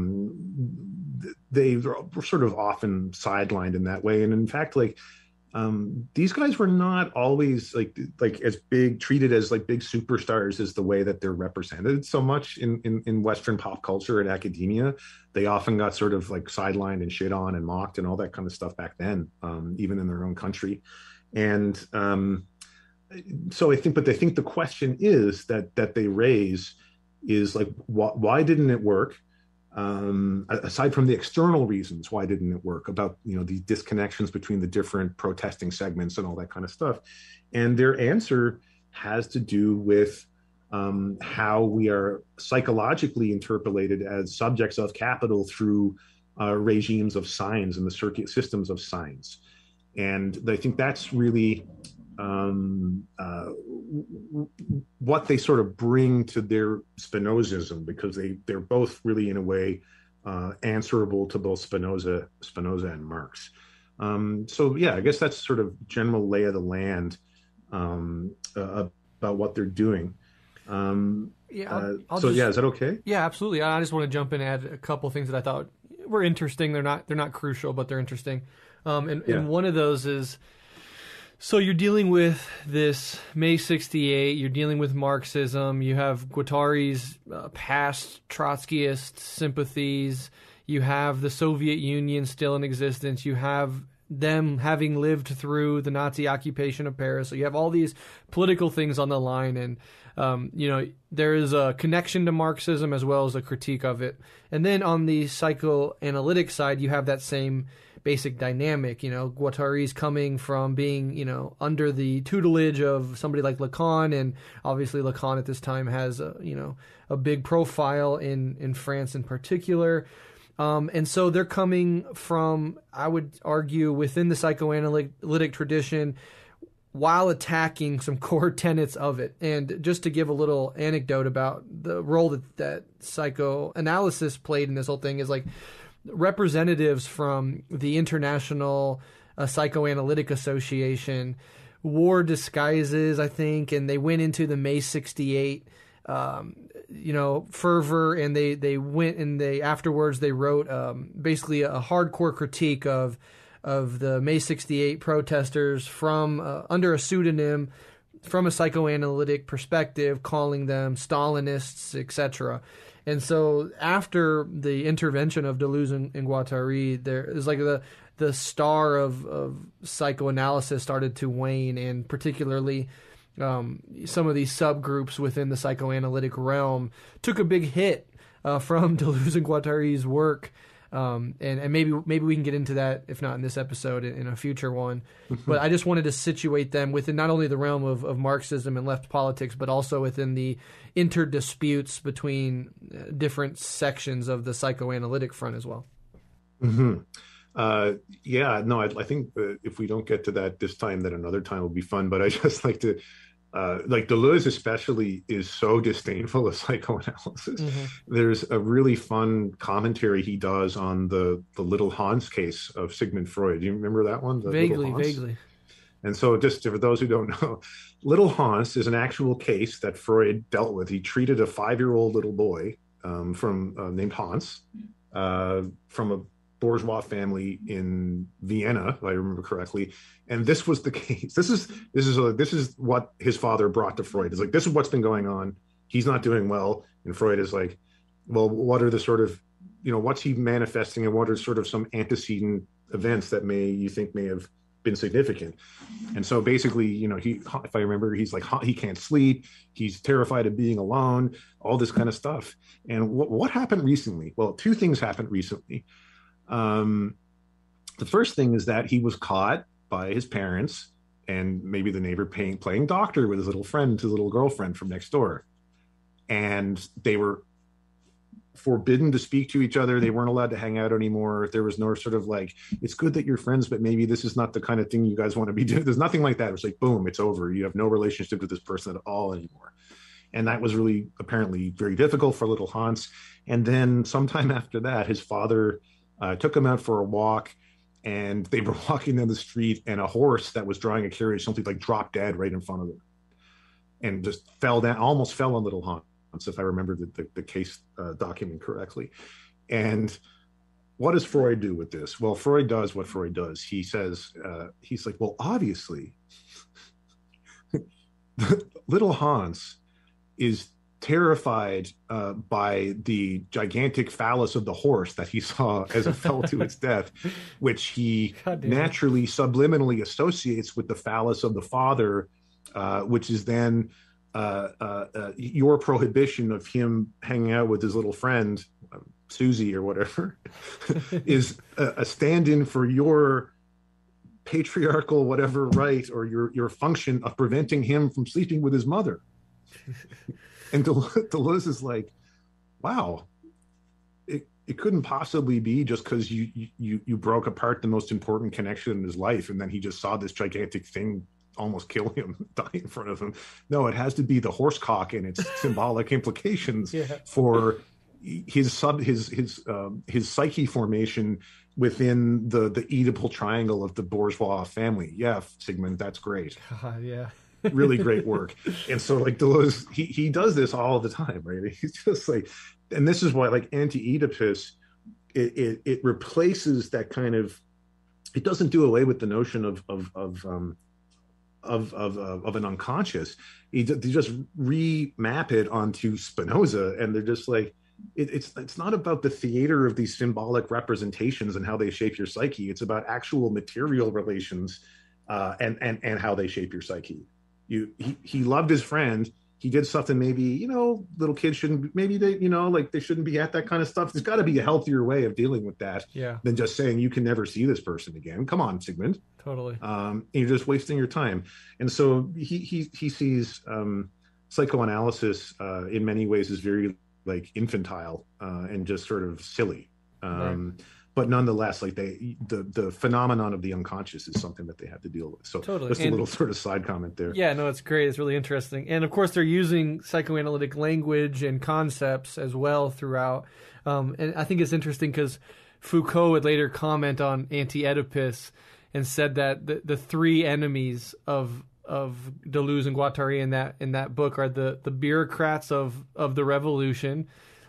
they were sort of often sidelined in that way. And in fact, like, these guys were not always like as treated as like big superstars as the way that they're represented so much in Western pop culture and academia. They often got sort of like sidelined and shit on and mocked and all that kind of stuff back then, even in their own country. And so I think the question is that they raise is like, why didn't it work? Aside from the external reasons, why didn't it work, about these disconnections between the different protesting segments and all that kind of stuff. And their answer has to do with how we are psychologically interpolated as subjects of capital through regimes of signs and the circuit systems of signs. And I think that's really what they sort of bring to their Spinozism, because they're both really in a way answerable to both Spinoza and Marx. So yeah, I guess that's sort of general lay of the land about what they're doing. Is that okay? Yeah, absolutely. I just want to jump in and add a couple of things that I thought were interesting. They're not crucial, but they're interesting. And one of those is, so you're dealing with this May 68, you're dealing with Marxism, you have Guattari's past Trotskyist sympathies, you have the Soviet Union still in existence, you have them having lived through the Nazi occupation of Paris, so you have all these political things on the line, and there is a connection to Marxism as well as a critique of it. And then on the psychoanalytic side, you have that same basic dynamic. Guattari's coming from being, under the tutelage of somebody like Lacan, and obviously Lacan at this time has a big profile in France in particular. And so they're coming from, I would argue, within the psychoanalytic tradition, while attacking some core tenets of it. And just to give a little anecdote about the role that psychoanalysis played in this whole thing is like representatives from the International Psychoanalytic Association wore disguises, I think, and they went into the May 68 fervor, and they went and afterwards they wrote basically a hardcore critique of the May 68 protesters from under a pseudonym, from a psychoanalytic perspective, calling them Stalinists, etc. And so after the intervention of Deleuze and Guattari, there is like the star of psychoanalysis started to wane, and particularly some of these subgroups within the psychoanalytic realm took a big hit from Deleuze and Guattari's work. And maybe we can get into that, if not in this episode, in a future one. But I just wanted to situate them within not only the realm of Marxism and left politics, but also within the interdisputes between different sections of the psychoanalytic front as well. Mm-hmm. I think if we don't get to that this time, then another time will be fun. But I just like to, Deleuze especially is so disdainful of psychoanalysis. Mm-hmm. There's a really fun commentary he does on the Little Hans case of Sigmund Freud. Do you remember that one? Vaguely. And so just for those who don't know, Little Hans is an actual case that Freud dealt with. He treated a 5-year-old little boy named Hans from a bourgeois family in Vienna, if I remember correctly, and this was the case. This is what his father brought to Freud. It's like, this is what's been going on. He's not doing well, and Freud is like, well, what are the sort of, what's he manifesting, and what are sort of some antecedent events that you think may have been significant? And so basically, if I remember, he's like, he can't sleep, he's terrified of being alone, all this kind of stuff. And what happened recently? Well, two things happened recently. The first thing is that he was caught by his parents and maybe the neighbor playing doctor with his little girlfriend from next door. And they were forbidden to speak to each other. They weren't allowed to hang out anymore. There was no sort of like, it's good that you're friends, but maybe this is not the kind of thing you guys want to be doing. There's nothing like that. It was like, boom, it's over. You have no relationship with this person at all anymore. And that was really apparently very difficult for little Hans. And then sometime after that, his father took him out for a walk, and they were walking down the street, and a horse that was drawing a carriage, something like dropped dead right in front of them and just fell down, almost fell on little Hans, if I remember the case document correctly. And what does Freud do with this? Well, Freud does what Freud does. He says, he's like, well, obviously, little Hans is terrified by the gigantic phallus of the horse that he saw as it fell to its death, which he naturally subliminally associates with the phallus of the father, which is then your prohibition of him hanging out with his little friend, Susie or whatever, is a stand-in for your patriarchal whatever right, or your function of preventing him from sleeping with his mother. And Deleuze is like, wow, it couldn't possibly be just because you broke apart the most important connection in his life, and then he just saw this gigantic thing almost kill him, die in front of him. No, it has to be the horse cock and its symbolic implications for his psyche formation within the Oedipal triangle of the bourgeois family. Yeah, Sigmund, that's great. Yeah. Really great work. And so like Deleuze, he does this all the time, right? He's just like, and this is why like Anti-Oedipus it replaces that kind of, it doesn't do away with the notion of an unconscious. They just remap it onto Spinoza, and they're just like, it's not about the theater of these symbolic representations and how they shape your psyche. It's about actual material relations, and how they shape your psyche. He loved his friend. He did something maybe, little kids shouldn't, maybe they, like they shouldn't be at that kind of stuff. There's got to be a healthier way of dealing with that than just saying you can never see this person again. Come on, Sigmund. Totally. You're just wasting your time. And so he sees psychoanalysis in many ways as very like infantile and just sort of silly. Right. But nonetheless, like the phenomenon of the unconscious is something that they have to deal with. So totally. Just a little sort of side comment there. Yeah, no, it's great. It's really interesting. And of course, they're using psychoanalytic language and concepts as well throughout. And I think it's interesting because Foucault would later comment on Anti-Oedipus and said that the three enemies of Deleuze and Guattari in that book are the bureaucrats of the revolution,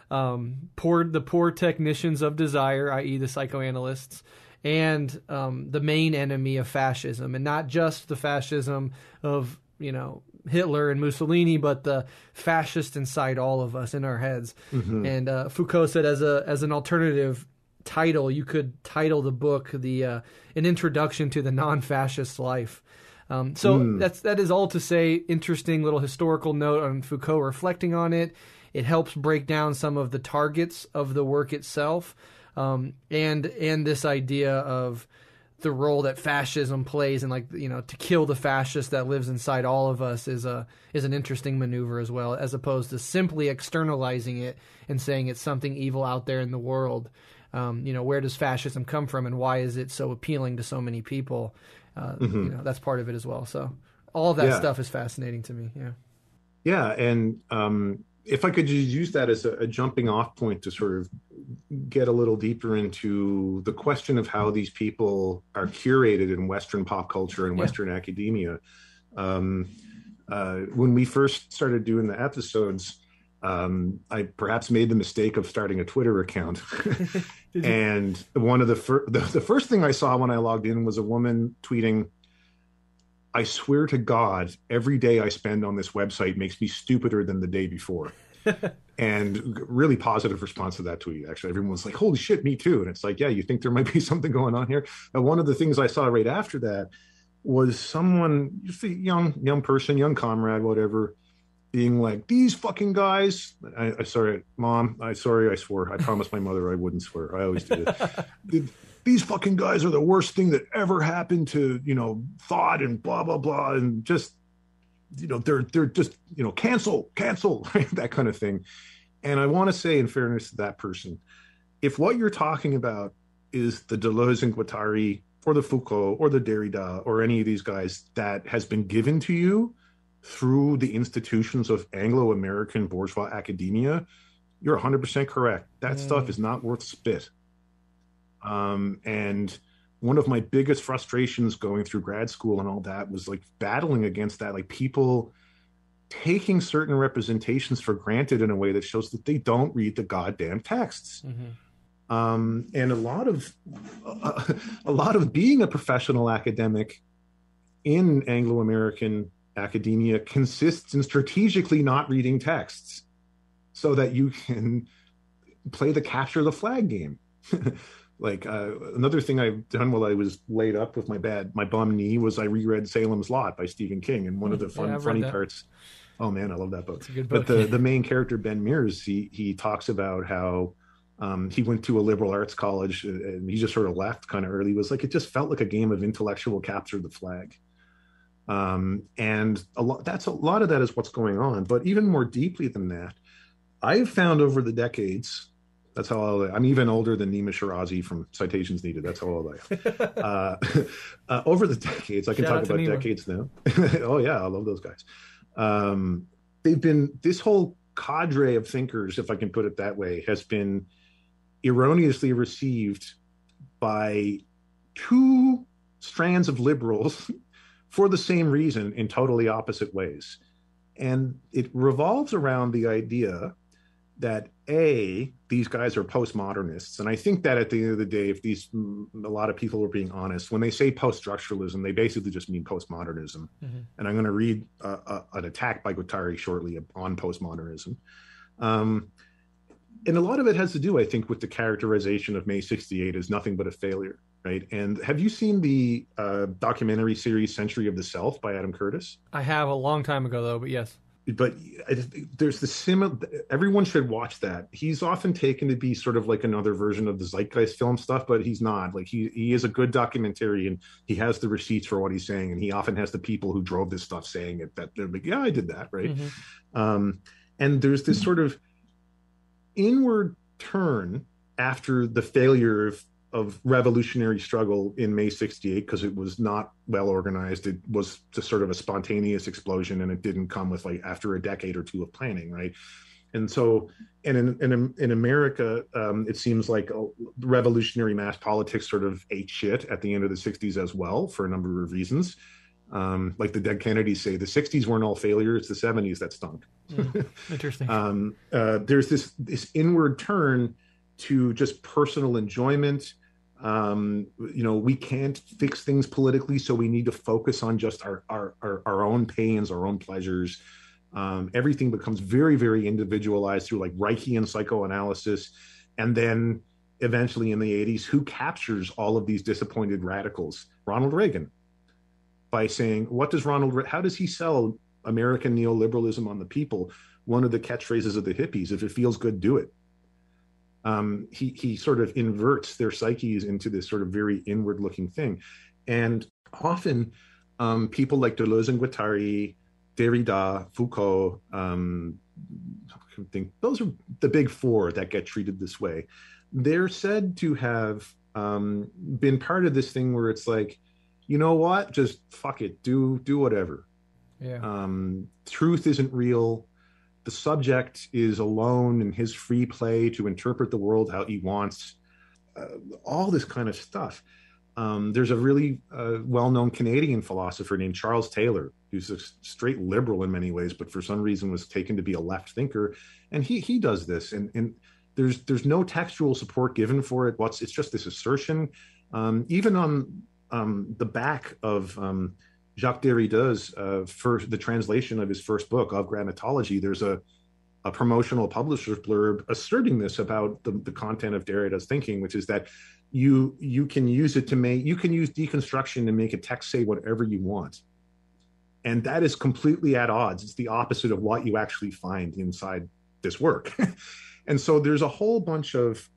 the poor technicians of desire, i.e. the psychoanalysts, and the main enemy of fascism, and not just the fascism of Hitler and Mussolini, but the fascist inside all of us in our heads. Mm-hmm. And Foucault said as an alternative title, you could title the book an introduction to the non-fascist life. That is all to say, interesting little historical note on Foucault reflecting on it. It helps break down some of the targets of the work itself, and this idea of the role that fascism plays, and to kill the fascist that lives inside all of us is an interesting maneuver as well, as opposed to simply externalizing it and saying it's something evil out there in the world. Where does fascism come from, and why is it so appealing to so many people? That's part of it as well. So all of that stuff is fascinating to me. Yeah. Yeah. And if I could just use that as a jumping off point to sort of get a little deeper into the question of how these people are curated in Western pop culture and Western academia. When we first started doing the episodes, I perhaps made the mistake of starting a Twitter account. And one of the first thing I saw when I logged in was a woman tweeting, "I swear to God, every day I spend on this website makes me stupider than the day before." And really positive response to that tweet. Actually, everyone was like, "Holy shit, me too." And it's like, yeah, you think there might be something going on here? And one of the things I saw right after that was someone, just a young person, young comrade, whatever, being like, "These fucking guys." I sorry, Mom. I swore. I promised my mother I wouldn't swear. I always did it. These fucking guys are the worst thing that ever happened to, thought, and blah, blah, blah. And just, they're just, cancel, right? That kind of thing. And I want to say, in fairness to that person, if what you're talking about is the Deleuze and Guattari or the Foucault or the Derrida or any of these guys that has been given to you through the institutions of Anglo-American bourgeois academia, you're 100% correct. That stuff is not worth spit. And one of my biggest frustrations going through grad school and all that was like battling against that, like people taking certain representations for granted in a way that shows that they don't read the goddamn texts. Mm-hmm. And a lot of being a professional academic in Anglo-American academia consists in strategically not reading texts so that you can play the capture the flag game. Like another thing I've done while I was laid up with my bum knee was I reread Salem's Lot by Stephen King, and one of the funny parts. Oh man, I love that book. It's a good book. But the main character Ben Mears, he talks about how he went to a liberal arts college and he just sort of left kind of early. It was like it just felt like a game of intellectual capture the flag, and a lot of that is what's going on. But even more deeply than that, I've found over the decades. That's how old I'm even older than Nima Shirazi from Citations Needed. That's how old I am. Over the decades, I can talk about decades now. Oh, yeah, I love those guys. They've been, this whole cadre of thinkers, if I can put it that way, has been erroneously received by two strands of liberals for the same reason in totally opposite ways. And it revolves around the idea that these guys are postmodernists. And I think that at the end of the day, if a lot of people are being honest, when they say post-structuralism, they basically just mean postmodernism. Mm-hmm. And I'm going to read an attack by Guattari shortly on postmodernism. And a lot of it has to do, I think, with the characterization of May 68 as nothing but a failure, right? And have you seen the documentary series Century of the Self by Adam Curtis? I have, a long time ago, though, but yes. But there's everyone should watch that. He's often taken to be sort of like another version of the Zeitgeist film stuff, but he's not. Like he is a good documentarian. He has the receipts for what he's saying, and he often has the people who drove this stuff saying it, that they're like, yeah, I did that, right? Mm-hmm. And there's this sort of inward turn after the failure of revolutionary struggle in May 68, because it was not well organized. It was just sort of a spontaneous explosion, and it didn't come with like after a decade or two of planning, right? And so, and in America, it seems like revolutionary mass politics sort of ate shit at the end of the 60s as well, for a number of reasons. Like the dead Kennedys say, the 60s weren't all failures, the 70s that stunk. Interesting. There's this inward turn to just personal enjoyment. We can't fix things politically, so we need to focus on just our own pains, our own pleasures. Everything becomes very, very individualized through like Reichian psychoanalysis. And then eventually in the 80s, who captures all of these disappointed radicals? Ronald Reagan. By saying, how does he sell American neoliberalism on the people? One of the catchphrases of the hippies: if it feels good, do it. He sort of inverts their psyches into this sort of very inward looking thing. And often people like Deleuze and Guattari, Derrida, Foucault, I think those are the big four that get treated this way. They're said to have been part of this thing where it's like, you know what? Just fuck it. Do whatever. Yeah. Truth isn't real. The subject is alone in his free play to interpret the world how he wants. All this kind of stuff. There's a really well-known Canadian philosopher named Charles Taylor, who's a straight liberal in many ways, but for some reason was taken to be a left thinker. And he does this. And there's no textual support given for it. It's just this assertion. Even on the back of Jacques Derrida's the translation of his first book, Of Granitology, there's a promotional publisher's blurb asserting this about the content of Derrida's thinking, which is that you can use deconstruction to make a text say whatever you want. And that is completely at odds. It's the opposite of what you actually find inside this work. And so there's a whole bunch of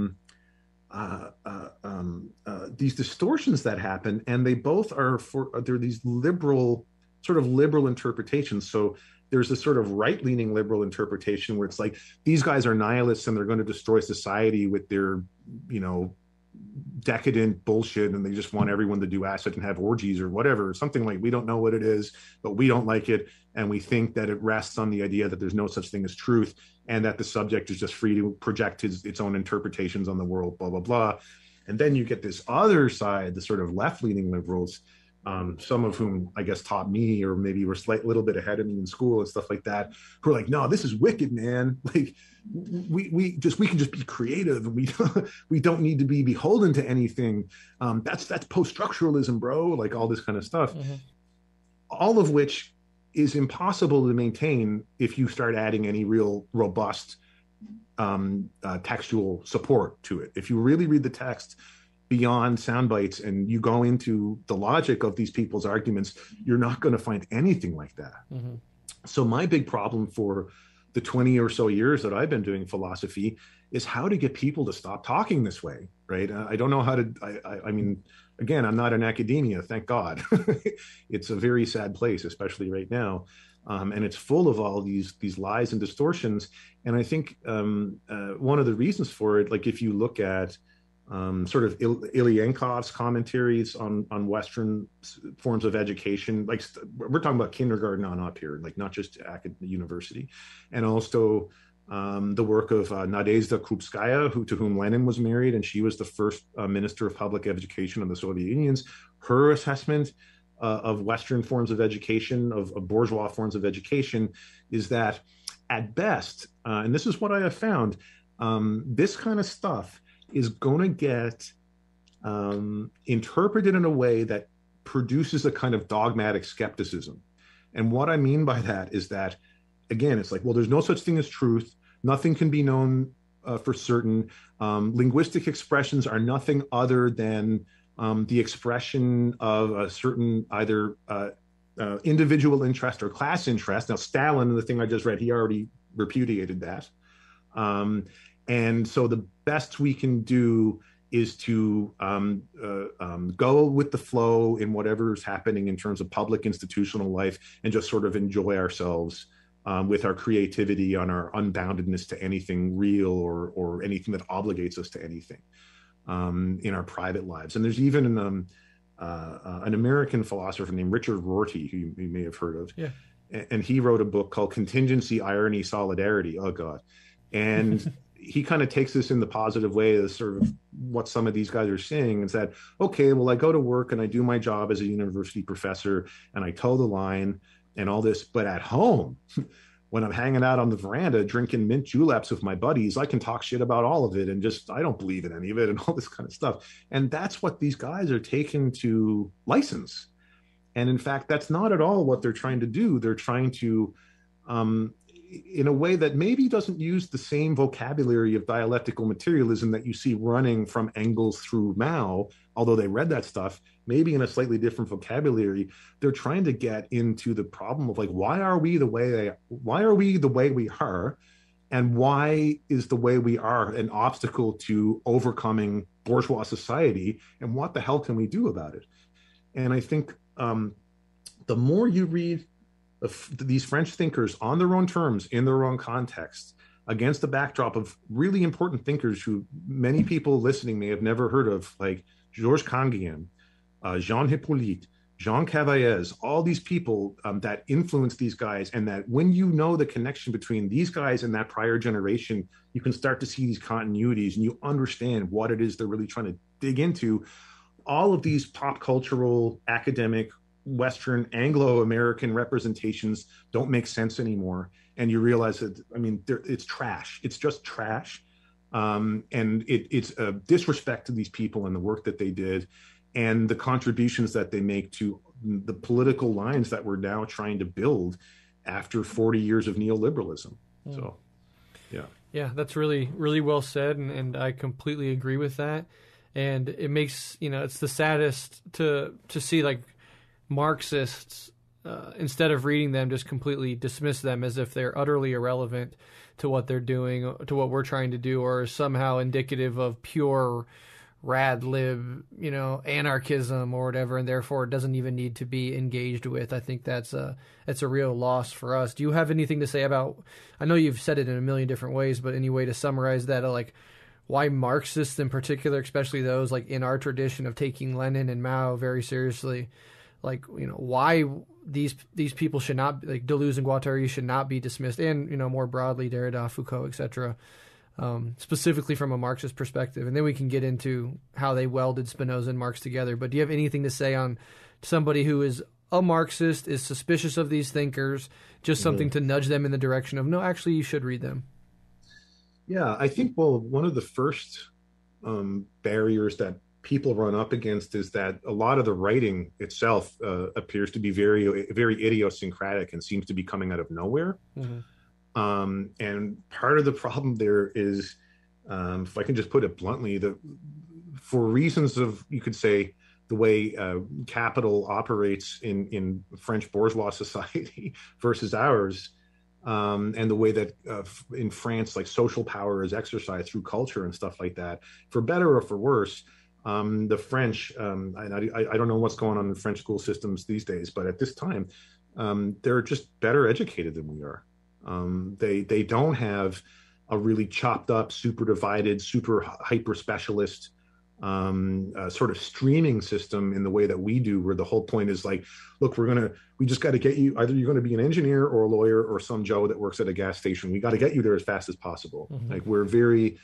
these distortions that happen, and they both they're these liberal interpretations. So there's a sort of right-leaning liberal interpretation where it's like, these guys are nihilists and they're going to destroy society with their, decadent bullshit, and they just want everyone to do acid and have orgies or whatever, something like, we don't know what it is, but we don't like it, and we think that it rests on the idea that there's no such thing as truth, and that the subject is just free to project its own interpretations on the world, blah, blah, blah. And then you get this other side, the sort of left-leaning liberals, some of whom I guess taught me, or maybe were a little bit ahead of me in school and stuff like that, who are like, no, this is wicked, man. Like we can just be creative, and we don't need to be beholden to anything. That's post-structuralism, bro. Like all this kind of stuff, all of which is impossible to maintain if you start adding any real robust textual support to it. If you really read the text beyond sound bites and you go into the logic of these people's arguments, you're not going to find anything like that. Mm-hmm. So my big problem for the 20 or so years that I've been doing philosophy is how to get people to stop talking this way, right? I don't know how to, I mean, again, I'm not in academia, thank God. It's a very sad place, especially right now. And it's full of all these lies and distortions. And I think one of the reasons for it, like if you look at sort of Ilyenkov's commentaries on Western forms of education, like we're talking about kindergarten on up here, like not just university, and also the work of Nadezhda Krupskaya, to whom Lenin was married, and she was the first minister of public education of the Soviet Unions. Her assessment of Western forms of education, of bourgeois forms of education, is that at best, and this is what I have found, this kind of stuff is going to get interpreted in a way that produces a kind of dogmatic skepticism. And what I mean by that is that, again, it's like, well, there's no such thing as truth. Nothing can be known for certain. Linguistic expressions are nothing other than the expression of a certain either individual interest or class interest. Now, Stalin, the thing I just read, he already repudiated that. And so the best we can do is to go with the flow in whatever is happening in terms of public institutional life and just sort of enjoy ourselves with our creativity on our unboundedness to anything real or anything that obligates us to anything in our private lives. And there's even an American philosopher named Richard Rorty, who you may have heard of. Yeah. And he wrote a book called Contingency, Irony, Solidarity. Oh, God. And he kind of takes this in the positive way as sort of what some of these guys are saying, is that, okay, well, I go to work and I do my job as a university professor and I toe the line and all this, but at home, when I'm hanging out on the veranda drinking mint juleps with my buddies, I can talk shit about all of it and just, I don't believe in any of it and all this kind of stuff. And that's what these guys are taking to license. And in fact, that's not at all what they're trying to do. They're trying to, in a way that maybe doesn't use the same vocabulary of dialectical materialism that you see running from Engels through Mao, although they read that stuff, maybe in a slightly different vocabulary. They're trying to get into the problem of like, why are we the way we are? And why is the way we are an obstacle to overcoming bourgeois society? And what the hell can we do about it? And I think the more you read these French thinkers on their own terms, in their own context, against the backdrop of really important thinkers who many people listening may have never heard of, like Georges Canguilhem, Jean Hippolyte, Jean Cavaillez, all these people that influenced these guys, and that when you know the connection between these guys and that prior generation, you can start to see these continuities and you understand what it is they're really trying to dig into. All of these pop cultural, academic, Western, Anglo-American representations don't make sense anymore. And you realize that, I mean, it's trash. It's just trash. And it's a disrespect to these people and the work that they did and the contributions that they make to the political lines that we're now trying to build after 40 years of neoliberalism. So, yeah. Yeah, that's really, really well said. And I completely agree with that. And it makes, it's the saddest to see like Marxists, instead of reading them, just completely dismiss them as if they're utterly irrelevant to what they're doing, to what we're trying to do, or somehow indicative of pure rad lib, anarchism or whatever, and therefore it doesn't even need to be engaged with. I think that's a real loss for us. Do you have anything to say about, I know you've said it in a million different ways, but any way to summarize that, like why Marxists in particular, especially those like in our tradition of taking Lenin and Mao very seriously, like, why these people should not, like Deleuze and Guattari, should not be dismissed, and, more broadly, Derrida, Foucault, etc., specifically from a Marxist perspective. And then we can get into how they welded Spinoza and Marx together. But do you have anything to say on somebody who is a Marxist, is suspicious of these thinkers, just something to nudge them in the direction of, no, actually, you should read them? Yeah, I think, well, one of the first barriers that people run up against is that a lot of the writing itself appears to be very, very idiosyncratic and seems to be coming out of nowhere. And part of the problem there is, if I can just put it bluntly, for reasons of, you could say, the way capital operates in French bourgeois society versus ours, and the way that in France, like social power is exercised through culture and stuff like that, for better or for worse. The French, and I don't know what's going on in French school systems these days, but at this time, they're just better educated than we are. They don't have a really chopped up, super divided, super hyper specialist sort of streaming system in the way that we do, where the whole point is like, look, we just got to get you, either you're going to be an engineer or a lawyer or some Joe that works at a gas station. We got to get you there as fast as possible. Like, we're very,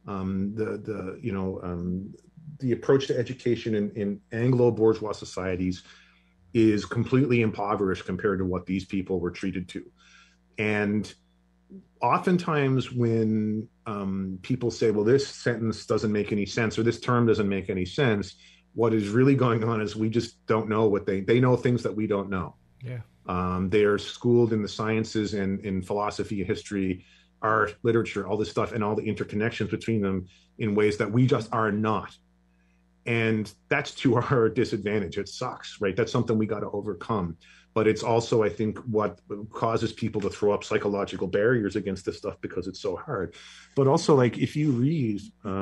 the approach to education in Anglo-bourgeois societies is completely impoverished compared to what these people were treated to. And oftentimes when people say, well, this sentence doesn't make any sense or this term doesn't make any sense, what is really going on is we just don't know what they know things that we don't know. Yeah. They are schooled in the sciences and in philosophy, history, art, literature, all this stuff, and all the interconnections between them in ways that we just are not. And that's to our disadvantage. It sucks, right? That's something we got to overcome. But it's also, I think, what causes people to throw up psychological barriers against this stuff because it's so hard. But also, like, if you read,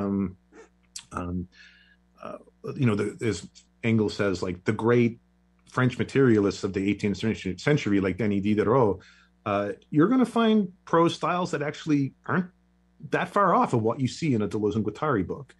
as Engels says, like the great French materialists of the 18th century, like Denis Diderot, you're going to find prose styles that actually aren't that far off of what you see in a Deleuze and Guattari book.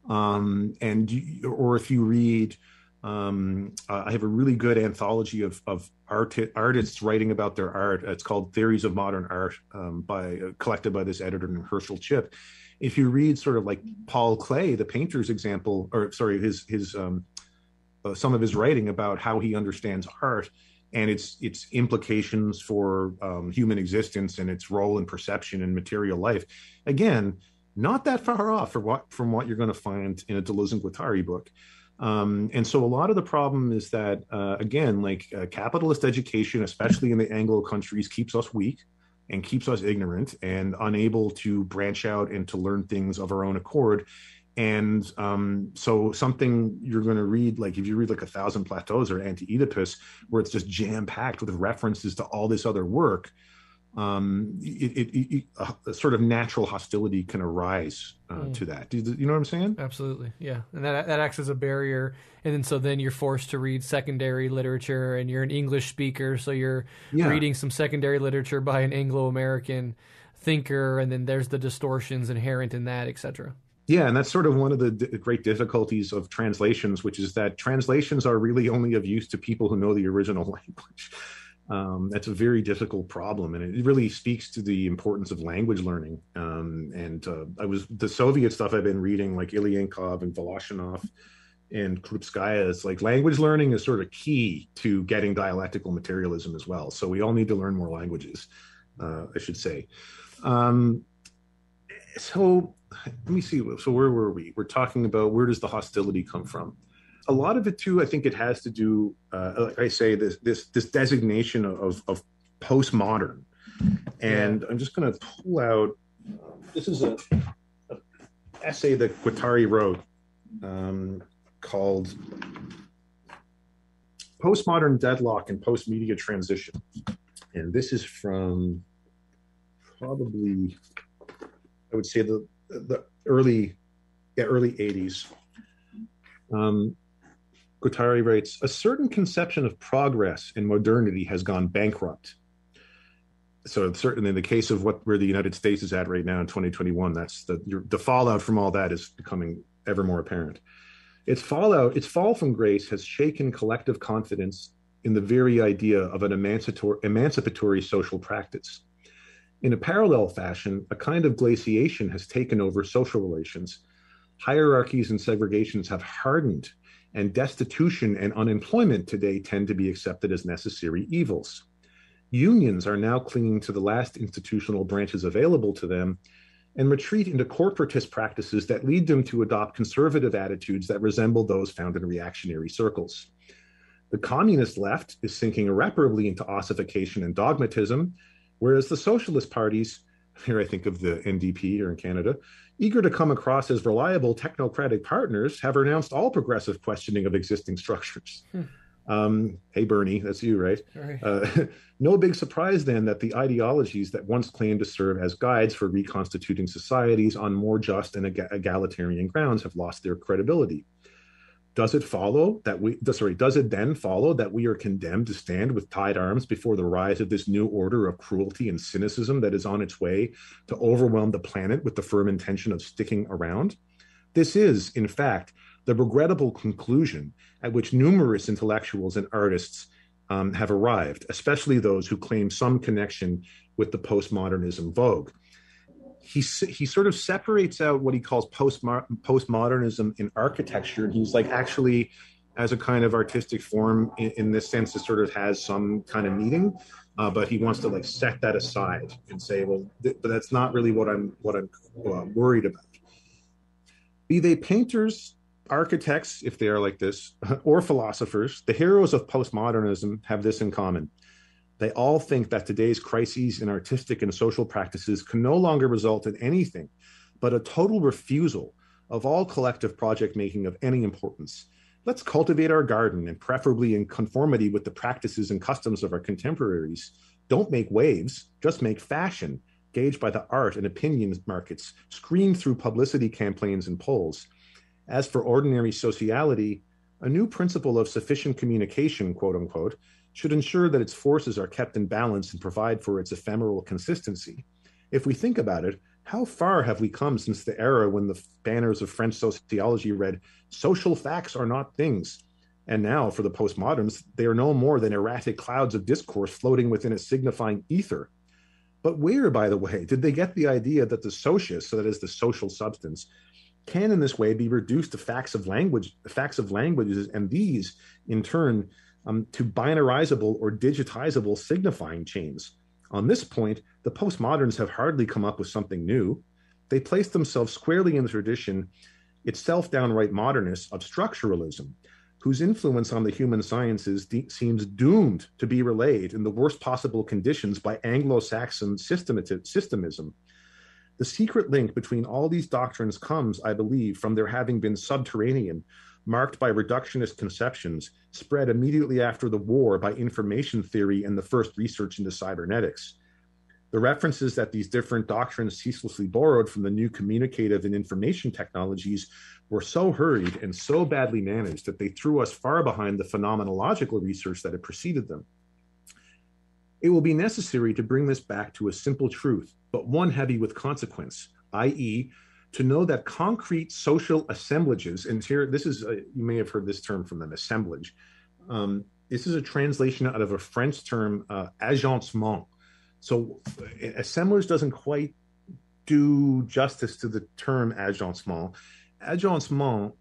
Or if you read, I have a really good anthology of artists writing about their art. It's called Theories of Modern Art, collected by this editor named Herschel Chip. If you read sort of like Paul Klee, the painter's example, or sorry, his some of his writing about how he understands art and its implications for human existence and its role in perception and material life, again, not that far off from what you're going to find in a Deleuze and Guattari book. And so a lot of the problem is that, again, like capitalist education, especially in the Anglo countries, keeps us weak and keeps us ignorant and unable to branch out and to learn things of our own accord. And so something you're going to read, like if you read like 1,000 Plateaus or Anti-Oedipus, where it's just jam-packed with references to all this other work, a sort of natural hostility can arise to that. Do you know what I'm saying? Absolutely, yeah. And that acts as a barrier. And then you're forced to read secondary literature, and you're an English speaker, so you're reading some secondary literature by an Anglo-American thinker, and then there's the distortions inherent in that, etc. Yeah, and that's sort of one of the great difficulties of translations, which is that translations are really only of use to people who know the original language. That's a very difficult problem, and it really speaks to the importance of language learning. The Soviet stuff I've been reading, like Ilyenkov and Voloshinov and Krupskaya, it's like language learning is sort of key to getting dialectical materialism as well. So we all need to learn more languages, I should say. So let me see. So where were we? We're talking about where does the hostility come from? A lot of it too, I think it has to do, like I say, this designation of postmodern. And I'm just going to pull out. This is a essay that Guattari wrote called "Postmodern Deadlock and Post-Media Transition," and this is from probably, I would say, the early 80s. Guattari writes, a certain conception of progress in modernity has gone bankrupt. So certainly in the case of where the United States is at right now in 2021, that's the fallout from all that is becoming ever more apparent. Its fall from grace has shaken collective confidence in the very idea of an emancipatory social practice. In a parallel fashion, a kind of glaciation has taken over social relations. Hierarchies and segregations have hardened, and destitution and unemployment today tend to be accepted as necessary evils. Unions are now clinging to the last institutional branches available to them and retreat into corporatist practices that lead them to adopt conservative attitudes that resemble those found in reactionary circles. The communist left is sinking irreparably into ossification and dogmatism, whereas the socialist parties, here I think of the NDP here in Canada, eager to come across as reliable technocratic partners, have renounced all progressive questioning of existing structures. Hey, Bernie, that's you, right? No big surprise, then, that the ideologies that once claimed to serve as guides for reconstituting societies on more just and egalitarian grounds have lost their credibility. Does it then follow that we are condemned to stand with tied arms before the rise of this new order of cruelty and cynicism that is on its way to overwhelm the planet with the firm intention of sticking around? This is, in fact, the regrettable conclusion at which numerous intellectuals and artists have arrived, especially those who claim some connection with the postmodernism vogue. He sort of separates out what he calls postmodernism in architecture. And he's like, actually, as a kind of artistic form in this sense. It sort of has some kind of meaning, but he wants to like set that aside and say, well, but that's not really what I'm worried about. Be they painters, architects, if they are like this, or philosophers, the heroes of postmodernism have this in common. They all think that today's crises in artistic and social practices can no longer result in anything but a total refusal of all collective project making of any importance. Let's cultivate our garden, and preferably in conformity with the practices and customs of our contemporaries. Don't make waves, just make fashion, gauged by the art and opinion markets, screened through publicity campaigns and polls. As for ordinary sociality, a new principle of sufficient communication, quote unquote, should ensure that its forces are kept in balance and provide for its ephemeral consistency. If we think about it, how far have we come since the era when the banners of French sociology read, "Social facts are not things"? And now, for the postmoderns, they are no more than erratic clouds of discourse floating within a signifying ether. But where, by the way, did they get the idea that the socius, so that is the social substance, can in this way be reduced to facts of languages, and these, in turn, to binarizable or digitizable signifying chains? On this point, the postmoderns have hardly come up with something new. They place themselves squarely in the tradition, itself downright modernist, of structuralism, whose influence on the human sciences seems doomed to be relayed in the worst possible conditions by Anglo-Saxon systemism. The secret link between all these doctrines comes, I believe, from their having been subterranean, marked by reductionist conceptions, spread immediately after the war by information theory and the first research into cybernetics. The references that these different doctrines ceaselessly borrowed from the new communicative and information technologies were so hurried and so badly managed that they threw us far behind the phenomenological research that had preceded them. It will be necessary to bring this back to a simple truth, but one heavy with consequence, i.e., to know that concrete social assemblages, and here, this is, you may have heard this term from them, assemblage. This is a translation out of a French term, agencement. So assemblage doesn't quite do justice to the term agencement. Agencement,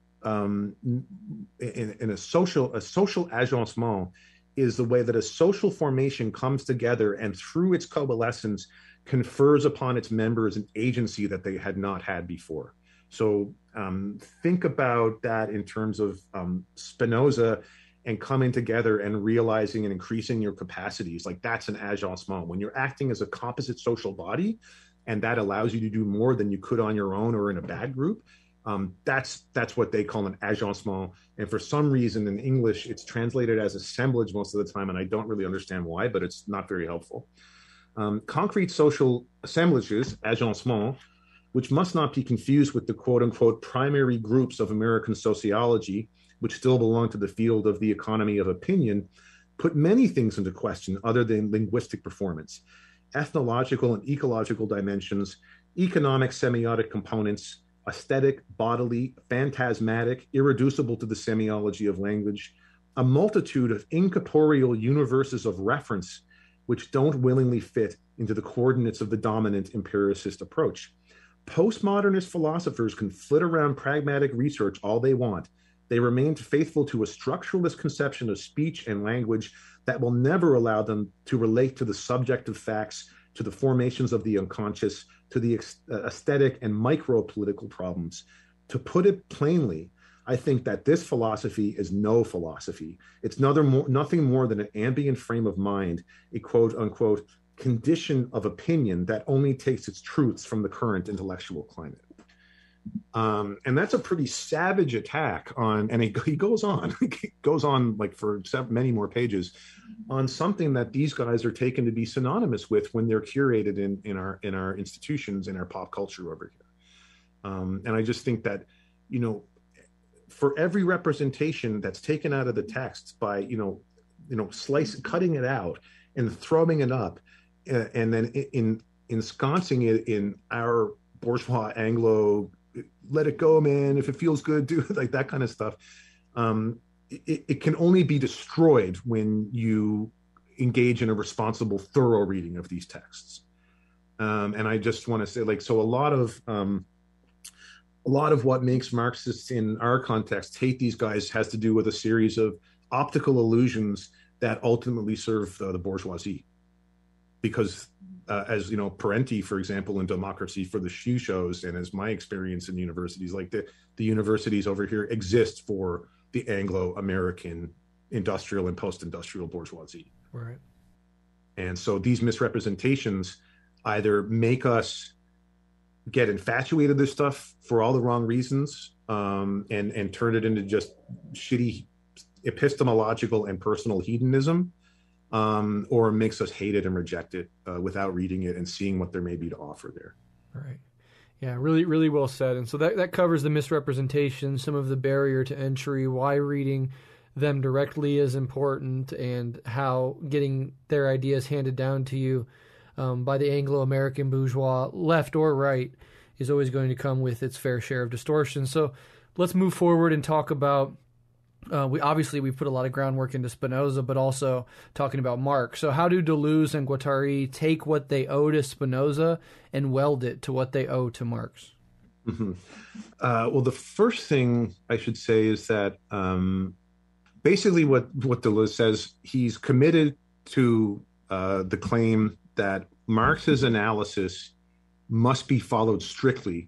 in a social agencement, is the way that a social formation comes together and through its coalescence confers upon its members an agency that they had not had before. So think about that in terms of Spinoza and coming together and realizing and increasing your capacities. Like, that's an agencement. When you're acting as a composite social body, and that allows you to do more than you could on your own or in a bad group, that's what they call an agencement. And for some reason in English, it's translated as assemblage most of the time, and I don't really understand why, but it's not very helpful. Concrete social assemblages, agencement, which must not be confused with the quote-unquote primary groups of American sociology, which still belong to the field of the economy of opinion, put many things into question other than linguistic performance. Ethnological and ecological dimensions, economic semiotic components, aesthetic, bodily, phantasmatic, irreducible to the semiology of language, a multitude of incorporeal universes of reference which don't willingly fit into the coordinates of the dominant empiricist approach. Postmodernist philosophers can flit around pragmatic research all they want. They remain faithful to a structuralist conception of speech and language that will never allow them to relate to the subjective facts, to the formations of the unconscious, to the aesthetic and micro-political problems. To put it plainly, I think that this philosophy is no philosophy. It's nothing more than an ambient frame of mind, a quote-unquote condition of opinion that only takes its truths from the current intellectual climate. And that's a pretty savage attack on, and he goes on, like for many more pages, on something that these guys are taken to be synonymous with when they're curated in our institutions, in our pop culture over here. And I just think that, for every representation that's taken out of the text by, cutting it out and throwing it up, and then ensconcing it in our bourgeois Anglo, let it go, man, if it feels good, do it, like that kind of stuff. It can only be destroyed when you engage in a responsible, thorough reading of these texts. And I just want to say, so a lot of a lot of what makes Marxists in our context hate these guys has to do with a series of optical illusions that ultimately serve the bourgeoisie. Because as you know, Parenti, for example, in Democracy for the Shoe shows, and as my experience in universities, like the universities over here exist for the Anglo-American industrial and post-industrial bourgeoisie. Right. And so these misrepresentations either make us get infatuated with this stuff for all the wrong reasons, and turn it into just shitty epistemological and personal hedonism, or makes us hate it and reject it without reading it and seeing what there may be to offer there. Right. Yeah, really, really well said. And so that covers the misrepresentation, some of the barrier to entry, why reading them directly is important, and how getting their ideas handed down to you by the Anglo-American bourgeois, left or right, is always going to come with its fair share of distortion. So let's move forward and talk about, we've put a lot of groundwork into Spinoza, but also talking about Marx. So how do Deleuze and Guattari take what they owe to Spinoza and weld it to what they owe to Marx? Mm-hmm. Well, the first thing I should say is that basically what Deleuze says, he's committed to the claim that Marx's analysis must be followed strictly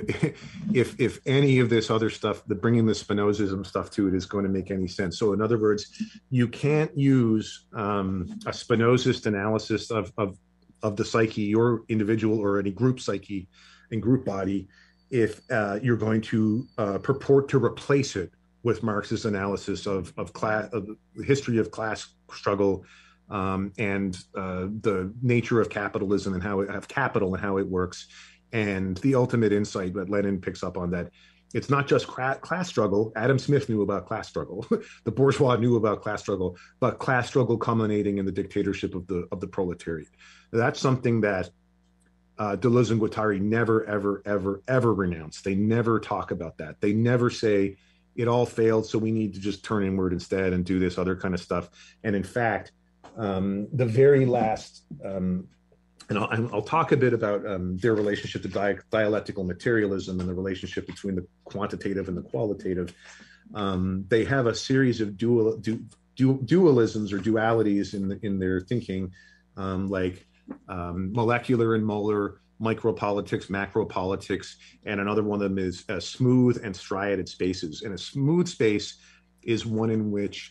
if any of this other stuff, the bringing the Spinozism stuff to it, is going to make any sense. So in other words, you can't use a Spinozist analysis of the psyche, your individual or any group psyche and group body, if you're going to purport to replace it with Marx's analysis of class, of the history of class struggle, and the nature of capitalism and how it works, and the ultimate insight that Lenin picks up on, that it's not just class struggle. Adam Smith knew about class struggle. The bourgeois knew about class struggle, but class struggle culminating in the dictatorship of the proletariat. That's something that Deleuze and Guattari never, ever, ever, ever renounce. They never talk about that. They never say it all failed, so we need to just turn inward instead and do this other kind of stuff. And in fact, the very last, and I'll talk a bit about their relationship to dialectical materialism and the relationship between the quantitative and the qualitative. They have a series of dualisms or dualities in their thinking, like molecular and molar, micropolitics, macropolitics, and another one of them is smooth and striated spaces. And a smooth space is one in which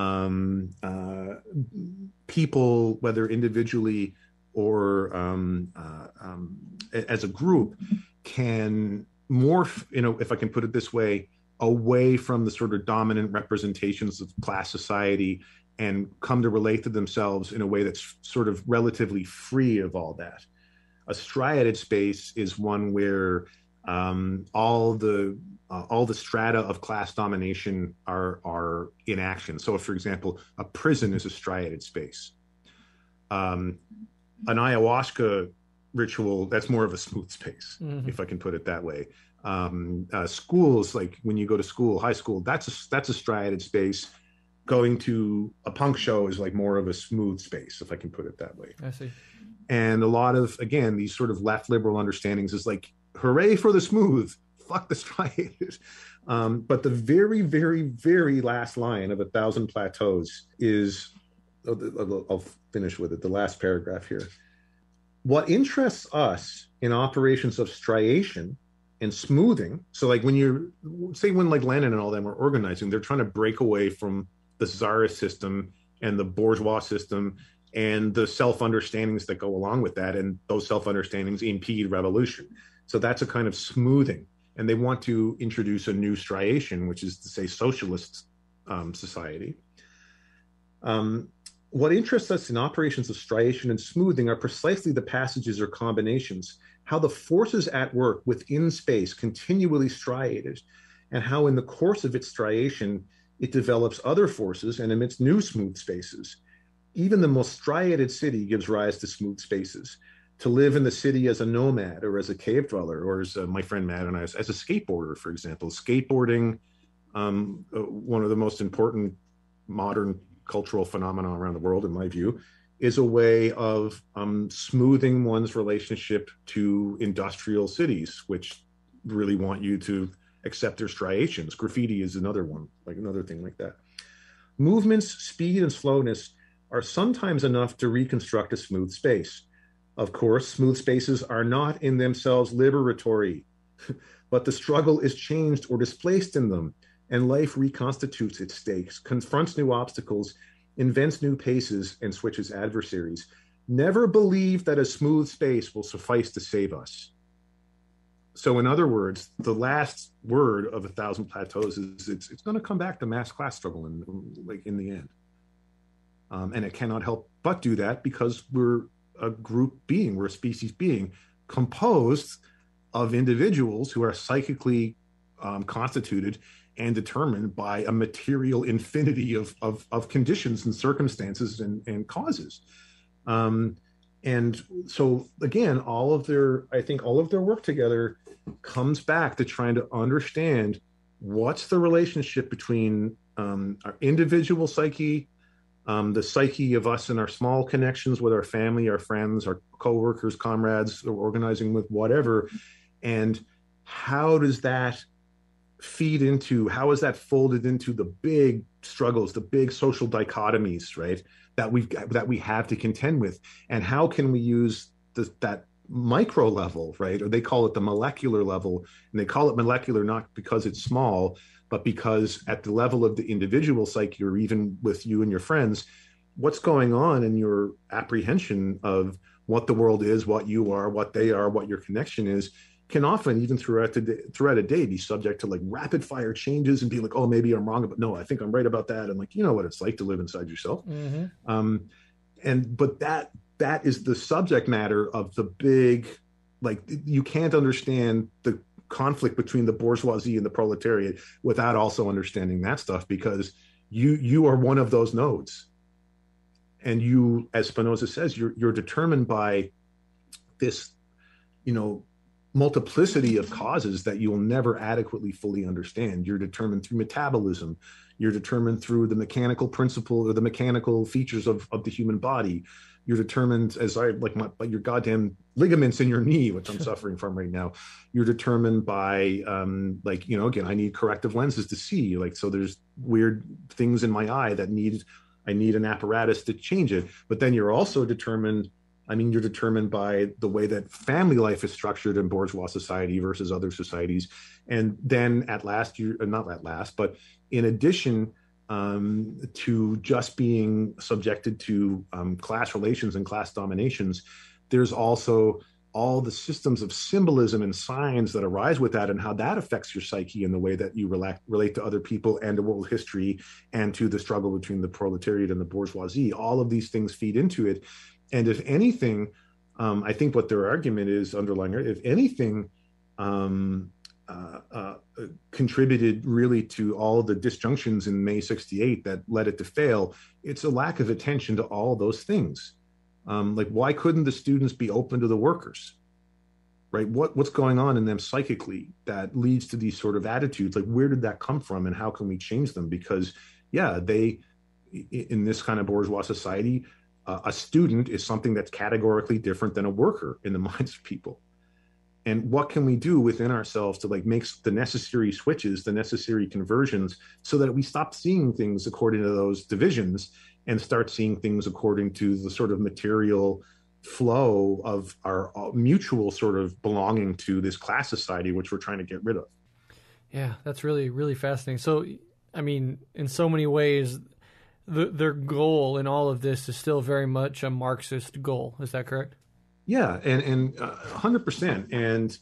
people, whether individually or as a group, can morph, if I can put it this way, away from the sort of dominant representations of class society and come to relate to themselves in a way that's sort of relatively free of all that. A striated space is one where all the strata of class domination are in action. So, for example, a prison is a striated space. An ayahuasca ritual, that's more of a smooth space, if I can put it that way. Schools, like when you go to school, high school, that's a striated space. Going to a punk show is like more of a smooth space, if I can put it that way. I see. And a lot of, again, these sort of left liberal understandings is like, hooray for the smooth, fuck the striated. But the very, very, very last line of 1,000 Plateaus is, I'll finish with it, the last paragraph here. What interests us in operations of striation and smoothing, so like when like Lenin and all them are organizing, they're trying to break away from the czarist system and the bourgeois system and the self-understandings that go along with that, and those self-understandings impede revolution. So that's a kind of smoothing. And they want to introduce a new striation, which is to say socialist society. What interests us in operations of striation and smoothing are precisely the passages or combinations, how the forces at work within space continually striated, and how in the course of its striation, it develops other forces and emits new smooth spaces. Even the most striated city gives rise to smooth spaces. To live in the city as a nomad or as a cave dweller, or as my friend Matt and I, as a skateboarder, for example. Skateboarding, one of the most important modern cultural phenomena around the world, in my view, is a way of smoothing one's relationship to industrial cities, which really want you to accept their striations. Graffiti is another one, like another thing like that. Movement's speed and slowness are sometimes enough to reconstruct a smooth space. Of course, smooth spaces are not in themselves liberatory, but the struggle is changed or displaced in them, and life reconstitutes its stakes, confronts new obstacles, invents new paces, and switches adversaries. Never believe that a smooth space will suffice to save us. So in other words, the last word of 1,000 Plateaus is it's going to come back to mass class struggle in the end. And it cannot help but do that because we're a group being, we're a species being composed of individuals who are psychically constituted and determined by a material infinity of conditions and circumstances and causes. And so again, all of their work together comes back to trying to understand what's the relationship between our individual psyche, the psyche of us and our small connections with our family, our friends, our coworkers, comrades, or organizing with whatever, and how does that feed into, how is that folded into the big struggles, the big social dichotomies, right, that we have to contend with, and how can we use that micro level, right, or they call it the molecular level, and they call it molecular not because it's small, but because at the level of the individual psyche, or even with you and your friends, what's going on in your apprehension of what the world is, what you are, what they are, what your connection is, can often, even throughout a day, be subject to like rapid fire changes and be like, oh, maybe I'm wrong, but no, I think I'm right about that. And like, you know what it's like to live inside yourself. Mm-hmm. But that is the subject matter of the big, like, you can't understand the conflict between the bourgeoisie and the proletariat without also understanding that stuff, because you are one of those nodes. And you, as Spinoza says, you're determined by this, multiplicity of causes that you will never adequately fully understand. You're determined through metabolism. You're determined through the mechanical principle or the mechanical features of the human body. You're determined, by your goddamn ligaments in your knee, which I'm suffering from right now. You're determined by, again, I need corrective lenses to see. So there's weird things in my eye that I need an apparatus to change it. But then you're also determined by the way that family life is structured in bourgeois society versus other societies. And then but in addition to just being subjected to class relations and class dominations, there's also all the systems of symbolism and signs that arise with that, and how that affects your psyche in the way that you relate to other people and to world history and to the struggle between the proletariat and the bourgeoisie. All of these things feed into it. And if anything, I think what their argument is underlying, if anything, contributed really to all the disjunctions in May 68 that led it to fail, it's a lack of attention to all those things. Why couldn't the students be open to the workers? Right? What's going on in them psychically that leads to these sort of attitudes? Like, where did that come from, and how can we change them? Because, they, in this kind of bourgeois society, a student is something that's categorically different than a worker in the minds of people. And what can we do within ourselves to make the necessary switches, the necessary conversions, so that we stop seeing things according to those divisions and start seeing things according to the sort of material flow of our mutual sort of belonging to this class society, which we're trying to get rid of. Yeah, that's really, really fascinating. So, I mean, in so many ways, their goal in all of this is still very much a Marxist goal. Is that correct? Yeah, and 100%. And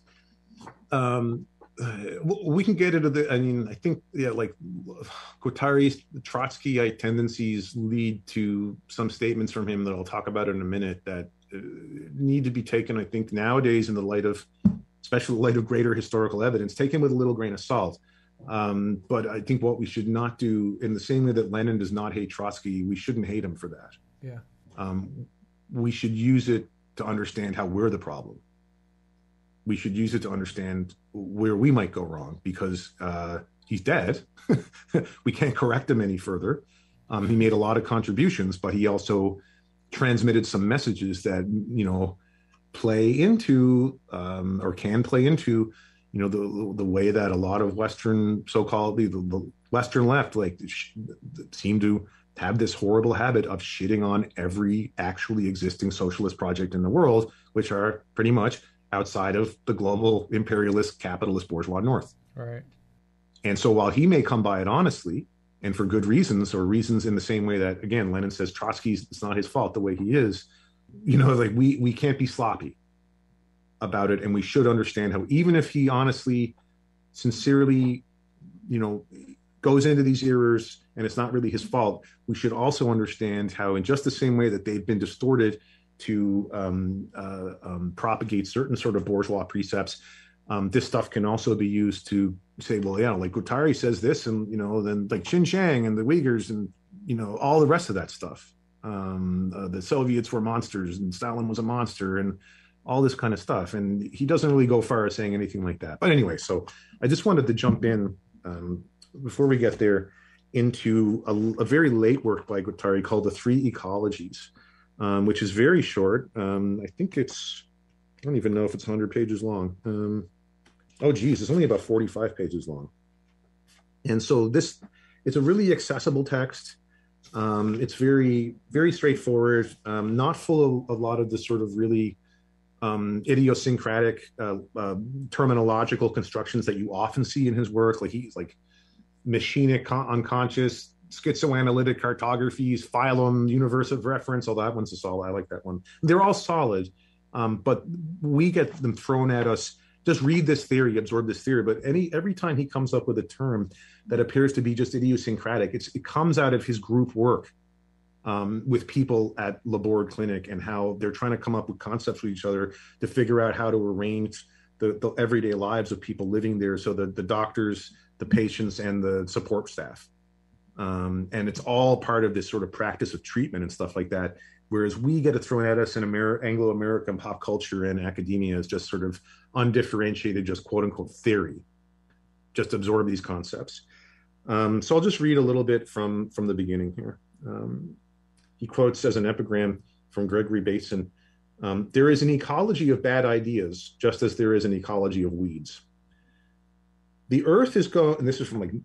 we can get into I think, Guattari's Trotskyite tendencies lead to some statements from him that I'll talk about in a minute that need to be taken, I think, nowadays in the light of, especially the light of greater historical evidence, taken with a little grain of salt. But I think what we should not do, in the same way that Lenin does not hate Trotsky, we shouldn't hate him for that. Yeah. We should use it to understand how we're the problem. We should use it to understand where we might go wrong, because he's dead. We can't correct him any further. He made a lot of contributions, but he also transmitted some messages that, play into or can play into the way that a lot of Western so-called the Western left seem to have this horrible habit of shitting on every actually existing socialist project in the world, which are pretty much outside of the global imperialist capitalist bourgeois North. Right. And so while he may come by it honestly and for good reasons, or reasons in the same way that, again, Lenin says it's not his fault the way he is, we can't be sloppy about it. And we should understand how, even if he honestly, sincerely, goes into these errors and it's not really his fault, we should also understand how, in just the same way that they've been distorted to propagate certain sort of bourgeois precepts, this stuff can also be used to say, well, yeah, like Guattari says this, and then like Xinjiang and the Uyghurs and all the rest of that stuff. The Soviets were monsters and Stalin was a monster and all this kind of stuff. And he doesn't really go far as saying anything like that. But anyway, so I just wanted to jump in before we get there into a very late work by Guattari called The Three Ecologies, which is very short. I think I don't even know if it's 100 pages long. It's only about 45 pages long. And so it's a really accessible text. It's very, very straightforward, not full of a lot of the sort of really idiosyncratic terminological constructions that you often see in his work. Like he's like machinic unconscious, schizoanalytic cartographies, phylum, universe of reference, all that one's a solid. I like that one. They're all solid, but we get them thrown at us. Just read this theory, absorb this theory. But every time he comes up with a term that appears to be just idiosyncratic, it comes out of his group work with people at Laborde Clinic, and how they're trying to come up with concepts with each other to figure out how to arrange the everyday lives of people living there. So the doctors, the patients, and the support staff. And it's all part of this sort of practice of treatment and stuff like that. Whereas we get it thrown at us in Anglo-American pop culture and academia as just sort of undifferentiated, just quote unquote theory. Just absorb these concepts. So I'll just read a little bit from the beginning here. He quotes as an epigram from Gregory Bateson, there is an ecology of bad ideas, just as there is an ecology of weeds. The earth is going, and this is from like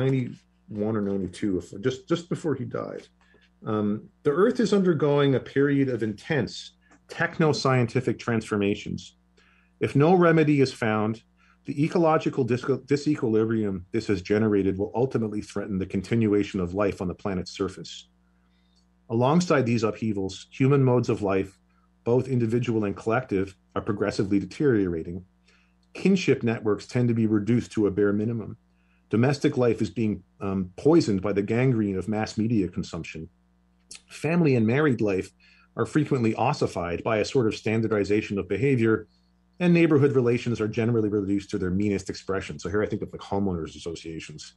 91 or 92, just before he died. The earth is undergoing a period of intense techno-scientific transformations. If no remedy is found, the ecological disequilibrium this has generated will ultimately threaten the continuation of life on the planet's surface. Alongside these upheavals, human modes of life, both individual and collective, are progressively deteriorating. Kinship networks tend to be reduced to a bare minimum. Domestic life is being poisoned by the gangrene of mass media consumption. Family and married life are frequently ossified by a sort of standardization of behavior, and neighborhood relations are generally reduced to their meanest expression. So here I think of like homeowners associations.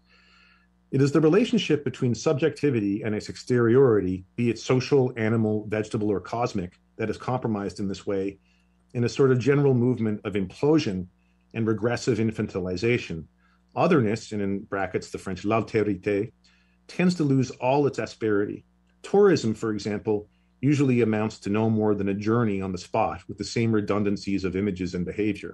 It is the relationship between subjectivity and its exteriority, be it social, animal, vegetable, or cosmic, that is compromised in this way, in a sort of general movement of implosion and regressive infantilization. Otherness, and in brackets the French l'altérité, tends to lose all its asperity. Tourism, for example, usually amounts to no more than a journey on the spot with the same redundancies of images and behavior.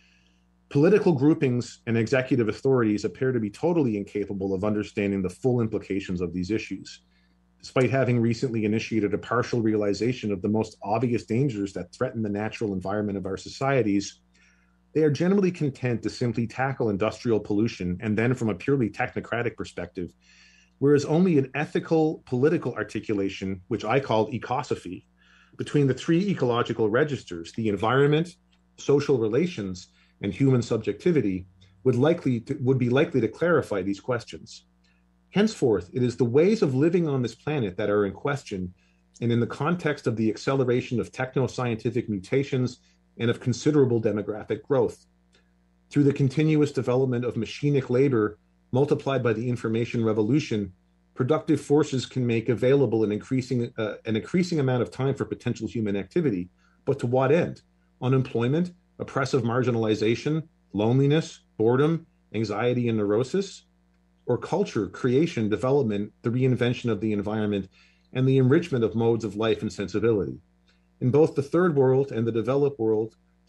Political groupings and executive authorities appear to be totally incapable of understanding the full implications of these issues. Despite having recently initiated a partial realization of the most obvious dangers that threaten the natural environment of our societies, they are generally content to simply tackle industrial pollution, and then from a purely technocratic perspective, whereas only an ethical political articulation, which I call ecosophy, between the three ecological registers, the environment, social relations, and human subjectivity, would be likely to clarify these questions. Henceforth, it is the ways of living on this planet that are in question, and in the context of the acceleration of techno-scientific mutations and of considerable demographic growth. Through the continuous development of machinic labor multiplied by the information revolution, productive forces can make available an increasing amount of time for potential human activity. But to what end? Unemployment, oppressive marginalization, loneliness, boredom, anxiety, and neurosis? Or culture, creation, development, the reinvention of the environment, and the enrichment of modes of life and sensibility? In both the third world and the developed world,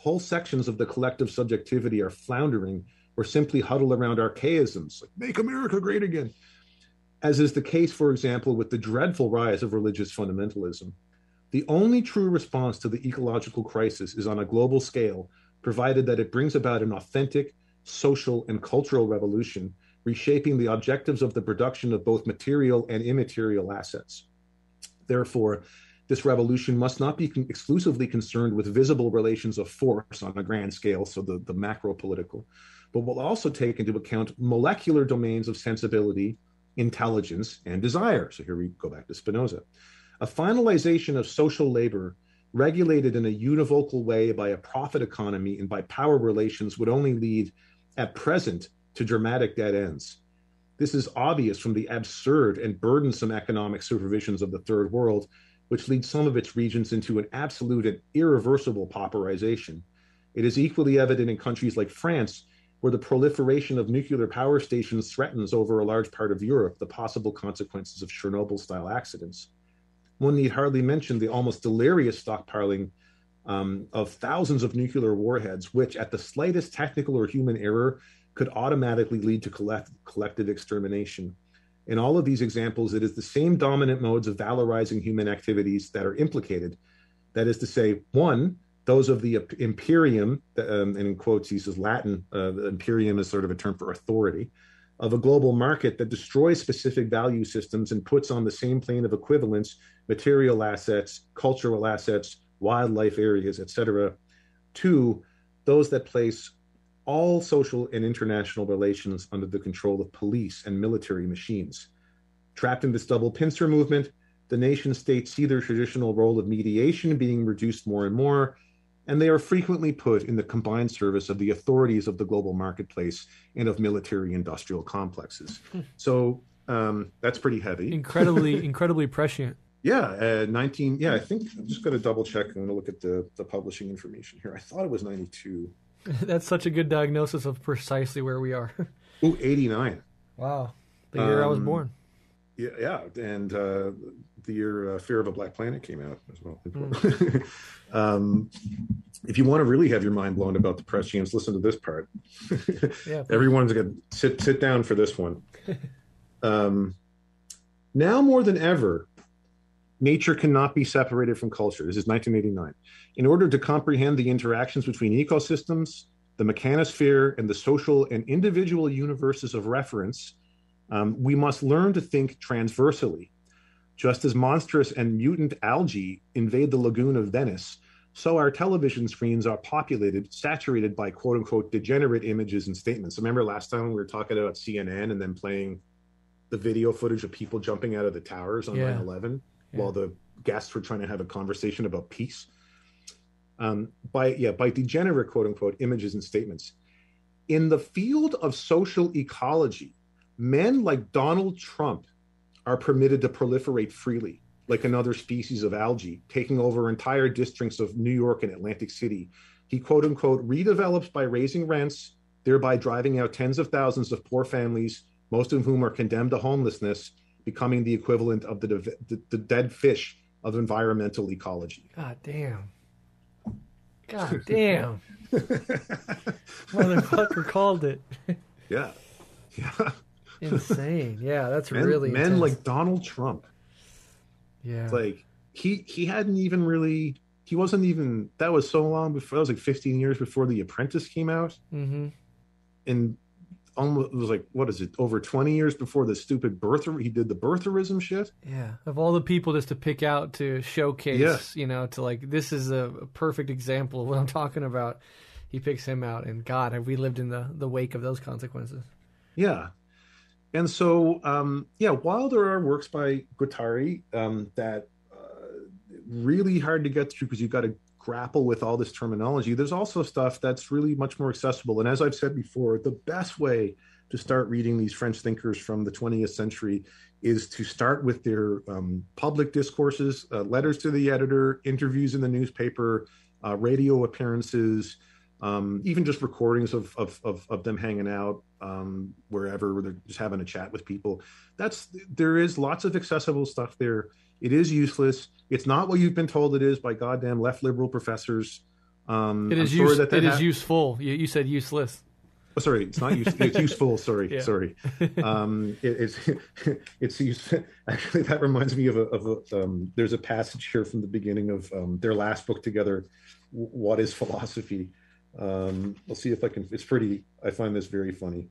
whole sections of the collective subjectivity are floundering or simply huddle around archaisms, like make America great again, as is the case, for example, with the dreadful rise of religious fundamentalism. The only true response to the ecological crisis is on a global scale, provided that it brings about an authentic social and cultural revolution, reshaping the objectives of the production of both material and immaterial assets. Therefore, this revolution must not be exclusively concerned with visible relations of force on a grand scale, so the macro political, but will also take into account molecular domains of sensibility, intelligence, and desire. So here we go back to Spinoza. A finalization of social labor regulated in a univocal way by a profit economy and by power relations would only lead, at present, to dramatic dead ends. This is obvious from the absurd and burdensome economic supervisions of the Third World, which lead some of its regions into an absolute and irreversible pauperization. It is equally evident in countries like France, where the proliferation of nuclear power stations threatens over a large part of Europe the possible consequences of Chernobyl-style accidents. One need hardly mention the almost delirious stockpiling of thousands of nuclear warheads, which at the slightest technical or human error could automatically lead to collective extermination. In all of these examples, it is the same dominant modes of valorizing human activities that are implicated. That is to say, one, those of the imperium, and in quotes he uses Latin, imperium is sort of a term for authority, of a global market that destroys specific value systems and puts on the same plane of equivalence material assets, cultural assets, wildlife areas, etc. Two, those that place all social and international relations under the control of police and military machines. Trapped in this double pincer movement, the nation states see their traditional role of mediation being reduced more and more, and they are frequently put in the combined service of the authorities of the global marketplace and of military industrial complexes. So that's pretty heavy. Incredibly prescient. Yeah, I think I'm just going to double check. I'm going to look at the publishing information here. I thought it was 92. That's such a good diagnosis of precisely where we are. Oh, 89. Wow. The year I was born. Yeah, and the year Fear of a Black Planet came out as well. If you want to really have your mind blown about the prescience, listen to this part. Yeah, everyone's going to sit down for this one. Now more than ever, nature cannot be separated from culture. This is 1989. In order to comprehend the interactions between ecosystems, the mechanosphere, and the social and individual universes of reference, we must learn to think transversally. Just as monstrous and mutant algae invade the lagoon of Venice, so our television screens are saturated by quote-unquote degenerate images and statements. Remember last time we were talking about CNN and then playing the video footage of people jumping out of the towers on 9/11 while the guests were trying to have a conversation about peace? By degenerate quote-unquote images and statements. In the field of social ecology, men like Donald Trump are permitted to proliferate freely, like another species of algae, taking over entire districts of New York and Atlantic City. He, quote unquote, redevelops by raising rents, thereby driving out tens of thousands of poor families, most of whom are condemned to homelessness, becoming the equivalent of the dead fish of environmental ecology. God damn. Motherfucker called it. Yeah. Insane. Yeah, that's really men intense. like Donald Trump. Yeah. It's like he hadn't even really, he wasn't even, that was so long before, that was like 15 years before The Apprentice came out. Mm-hmm. And almost, it was like, what is it, over 20 years before the stupid he did the birtherism shit. Yeah. Of all the people just to pick out to showcase, to like, this is a perfect example of what I'm talking about. He picks him out, and God, have we lived in the wake of those consequences. Yeah. And so, while there are works by Guattari that really hard to get through because you've got to grapple with all this terminology, there's also stuff that's really much more accessible. And as I've said before, the best way to start reading these French thinkers from the 20th century is to start with their public discourses, letters to the editor, interviews in the newspaper, radio appearances, even just recordings of them hanging out wherever, where they're just having a chat with people. There is lots of accessible stuff there. It is useless. It's not what you've been told it is by goddamn left liberal professors It is useful. You said useless. Oh, sorry, it's not useful. It's useful. Sorry, Yeah. sorry. It's useful. Actually, that reminds me of there's a passage here from the beginning of their last book together. What is philosophy? I'll see if I can. It's pretty. I find this very funny.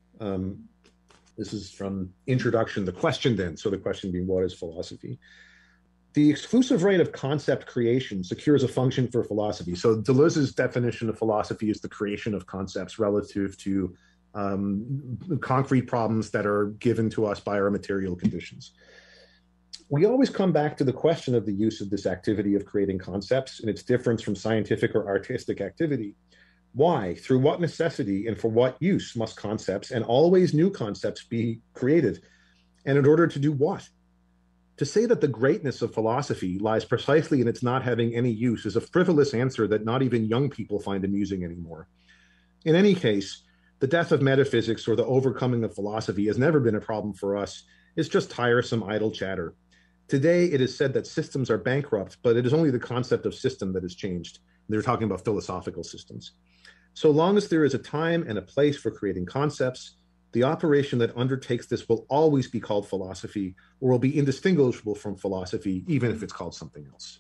This is from introduction. The question then. So the question being, what is philosophy? The exclusive right of concept creation secures a function for philosophy. So Deleuze's definition of philosophy is the creation of concepts relative to concrete problems that are given to us by our material conditions. We always come back to the question of the use of this activity of creating concepts and its difference from scientific or artistic activity. Why, through what necessity, and for what use must concepts, and always new concepts, be created? And in order to do what? To say that the greatness of philosophy lies precisely in its not having any use is a frivolous answer that not even young people find amusing anymore. In any case, the death of metaphysics or the overcoming of philosophy has never been a problem for us. It's just tiresome, idle chatter. Today, it is said that systems are bankrupt, but it is only the concept of system that has changed. They're talking about philosophical systems. So long as there is a time and a place for creating concepts, the operation that undertakes this will always be called philosophy, or will be indistinguishable from philosophy, even if it's called something else.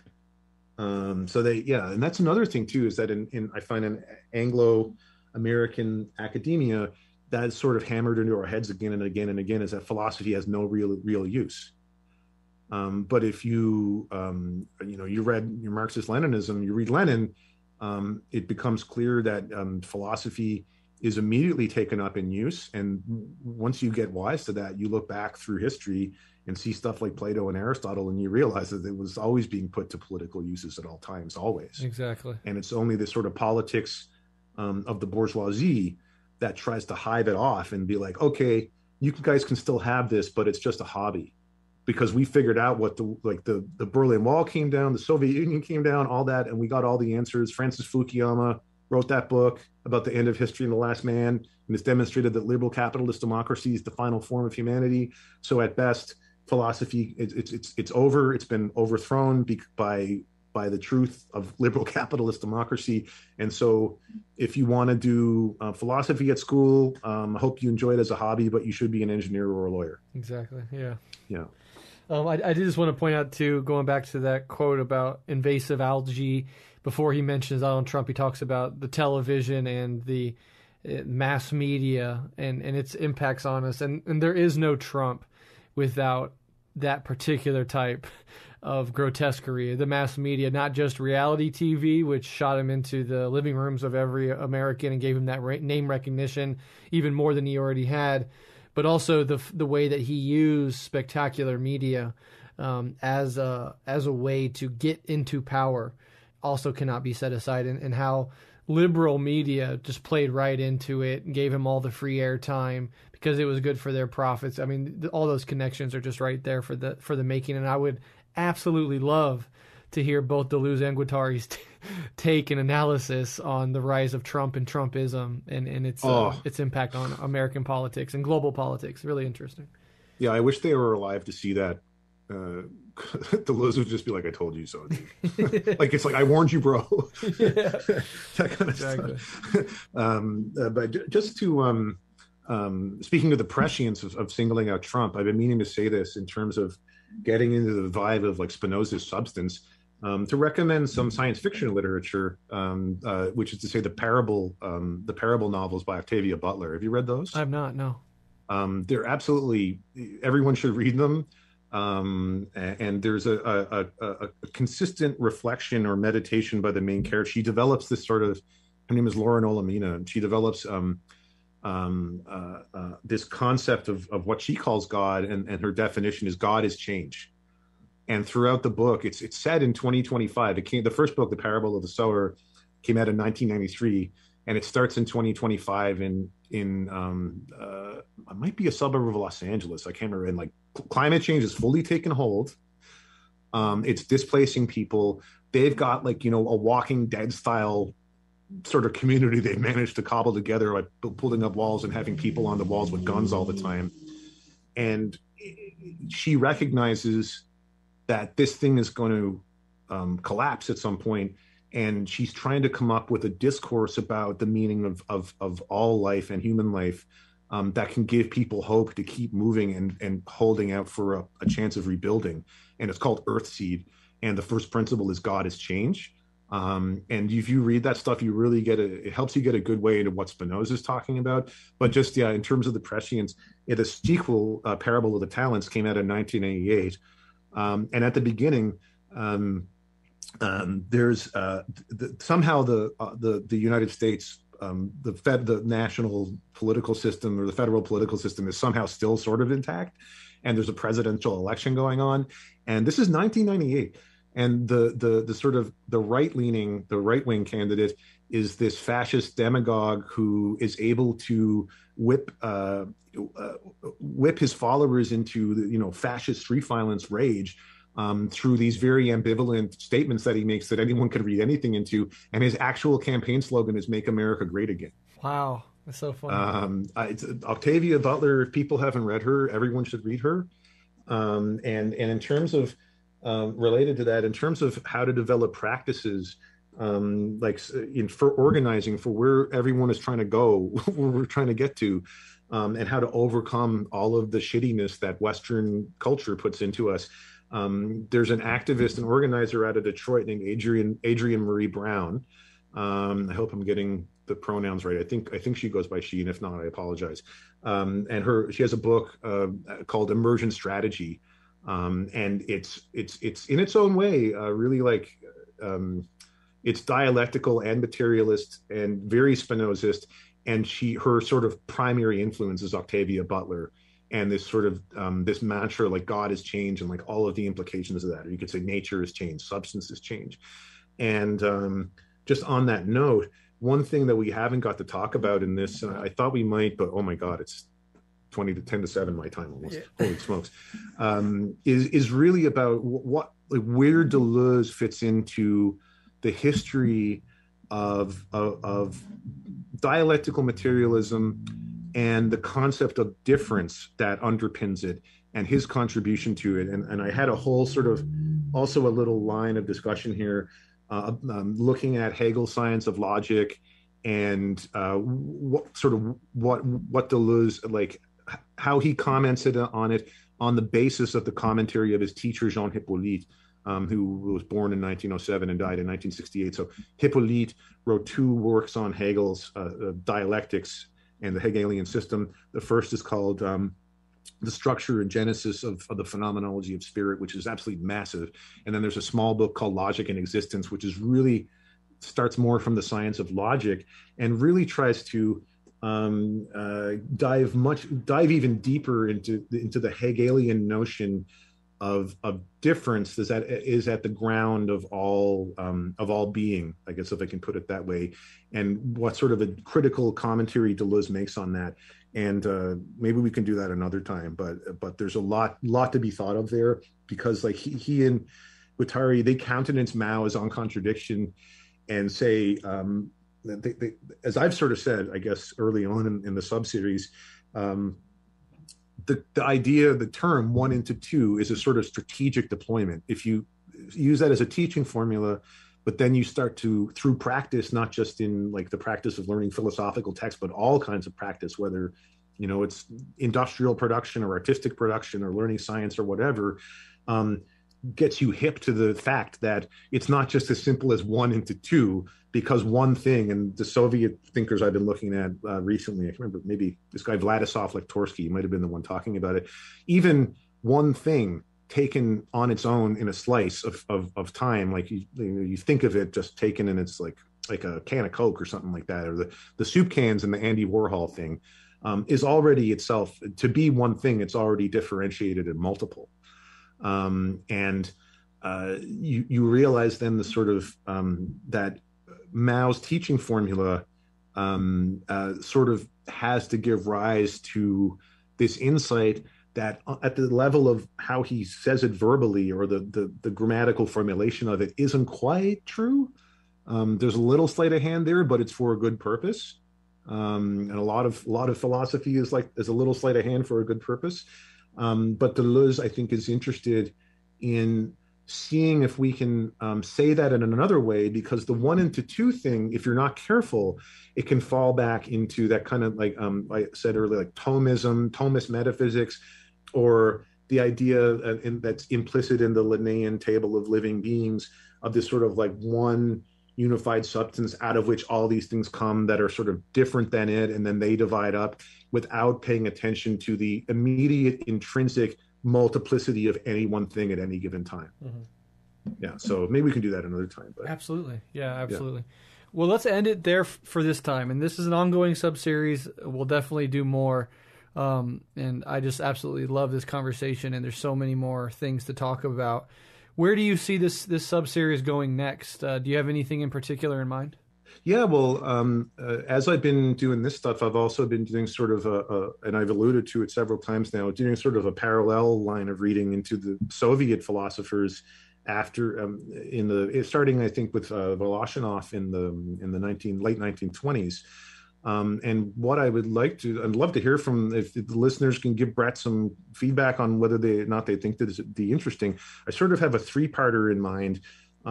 And that's another thing too, is that I find in Anglo-American academia, that is sort of hammered into our heads again and again and again, is that philosophy has no real use. But if you read your Marxist-Leninism, you read Lenin, it becomes clear that philosophy is immediately taken up in use. And once you get wise to that, you look back through history and see stuff like Plato and Aristotle, and you realize that it was always being put to political uses at all times, always. Exactly. And it's only this sort of politics of the bourgeoisie that tries to hive it off and be like, okay, you guys can still have this, but it's just a hobby. Because we figured out what the Berlin Wall came down, the Soviet Union came down, all that, and we got all the answers. Francis Fukuyama wrote that book about the end of history and the last man, and it's demonstrated that liberal capitalist democracy is the final form of humanity. So at best, philosophy it's over. It's been overthrown by the truth of liberal capitalist democracy. And so, if you want to do philosophy at school, I hope you enjoy it as a hobby, but you should be an engineer or a lawyer. Exactly. Yeah. Yeah. I did just want to point out, too, going back to that quote about invasive algae, before he mentions Donald Trump, he talks about the television and the mass media and its impacts on us. And there is no Trump without that particular type of grotesquerie. The mass media, not just reality TV, which shot him into the living rooms of every American and gave him that name recognition even more than he already had, but also the way that he used spectacular media as a way to get into power also cannot be set aside, and how liberal media just played right into it and gave him all the free airtime because it was good for their profits. I mean, all those connections are just right there for the making, and I would absolutely love to hear both Deleuze and Guattari's take and analysis on the rise of Trump and Trumpism and its impact on American politics and global politics. Really interesting. Yeah, I wish they were alive to see that. Deleuze would just be like, "I told you so." Like, it's like, "I warned you, bro." Yeah. That kind of stuff. But just to speaking of the prescience of singling out Trump, I've been meaning to say this in terms of getting into the vibe of like Spinoza's substance, to recommend some science fiction literature, which is to say the parable novels by Octavia Butler. Have you read those? I've not. No. They're absolutely, everyone should read them. And there's a consistent reflection or meditation by the main character. She develops this sort of, her name is Lauren Olamina. She develops this concept of what she calls God, and her definition is God is change. And throughout the book, it's set in 2025. The first book, The Parable of the Sower, came out in 1993, and it starts in 2025 in it might be a suburb of Los Angeles. I can't remember. And like, climate change is fully taken hold. It's displacing people. They've got like, a Walking Dead style sort of community they've managed to cobble together by pulling up walls and having people on the walls with guns all the time. And she recognizes that this thing is going to collapse at some point, and she's trying to come up with a discourse about the meaning of all life and human life, that can give people hope to keep moving and holding out for a chance of rebuilding. And it's called Earthseed. And the first principle is God is change. And if you read that stuff, you really it helps you get a good way into what Spinoza is talking about. But just, yeah, in terms of the prescience, the sequel, Parable of the Talents, came out in 1988. And at the beginning, there's somehow the United States, the national political system, or the federal political system, is somehow still sort of intact, and there's a presidential election going on, and this is 1998, and the sort of the right wing candidate is this fascist demagogue who is able to whip his followers into fascist street violence rage, through these very ambivalent statements that he makes that anyone could read anything into. And his actual campaign slogan is "Make America Great Again." Wow, that's so funny. Octavia Butler, if people haven't read her, everyone should read her. And in terms of related to that, in terms of how to develop practices, for organizing for where everyone is trying to go, where we're trying to get to, and how to overcome all of the shittiness that Western culture puts into us. There's an activist and organizer out of Detroit named Adrienne Marie Brown. I hope I'm getting the pronouns right. I think she goes by she, and if not, I apologize. And she has a book called Emergent Strategy, and it's in its own way really it's dialectical and materialist and very Spinozist. And her sort of primary influence is Octavia Butler. And this sort of this mantra, like God is change, and like all of the implications of that, or you could say nature is change, substance is change. And just on that note, one thing that we haven't got to talk about in this, I thought we might, but oh my God, it's 10 to 7 my time almost. Yeah. Holy smokes! Is really about where Deleuze fits into the history of dialectical materialism and the concept of difference that underpins it, and his contribution to it. And I had a whole sort of, also a little line of discussion here, looking at Hegel's science of logic, and what Deleuze, like how he commented on it on the basis of the commentary of his teacher, Jean Hippolyte, who was born in 1907 and died in 1968. So Hippolyte wrote 2 works on Hegel's Dialectics and the Hegelian system. The first is called The Structure and Genesis of the Phenomenology of Spirit, which is absolutely massive. And then there's a small book called Logic and Existence, which is really starts more from the science of logic and really tries to dive even deeper into the Hegelian notion of difference is at the ground of all being, I guess, if I can put it that way, and what sort of a critical commentary Deleuze makes on that. And maybe we can do that another time, but there's a lot to be thought of there, because like he and Guattari, they countenance Mao as on contradiction and say, they, as I've sort of said, I guess early on in the subseries, the idea, the term 1 into 2 is a sort of strategic deployment. If you use that as a teaching formula, but then you start to, through practice, not just in like the practice of learning philosophical texts, but all kinds of practice, whether, it's industrial production or artistic production or learning science or whatever, gets you hip to the fact that it's not just as simple as 1 into 2, because one thing, and the Soviet thinkers I've been looking at recently, I can't remember, maybe this guy Vladislav Lektorsky might have been the one talking about it. Even one thing taken on its own in a slice of time, like you think of it just taken and it's like a can of Coke or something like that, or the soup cans and the Andy Warhol thing, is already itself, to be one thing, it's already differentiated in multiple. And you realize then the sort of that Mao's teaching formula sort of has to give rise to this insight that at the level of how he says it verbally, or the grammatical formulation of it, isn't quite true. There's a little sleight of hand there, but it's for a good purpose. And a lot of philosophy is a little sleight of hand for a good purpose. But Deleuze, I think, is interested in seeing if we can say that in another way, because the one into two thing, if you're not careful, it can fall back into that kind of like I said earlier, like Thomist metaphysics, or the idea that's implicit in the Linnaean table of living beings, of this sort of like one unified substance out of which all these things come that are sort of different than it, and then they divide up without paying attention to the immediate intrinsic multiplicity of any one thing at any given time. Yeah, so maybe we can do that another time. But absolutely. Yeah, absolutely. Well, let's end it there for this time. And this is an ongoing sub-series. We'll definitely do more. And I just absolutely love this conversation, and there's so many more things to talk about. Where do you see this sub-series going next? Do you have anything in particular in mind? Yeah, well, as I've been doing this stuff, I've also been doing sort of and I've alluded to it several times now, doing sort of a parallel line of reading into the Soviet philosophers after, starting, I think, with Voloshinov in the late 1920s. And what I'd love to hear from, if the listeners can give Breht some feedback on whether they think that it'd be interesting. I sort of have a three-parter in mind.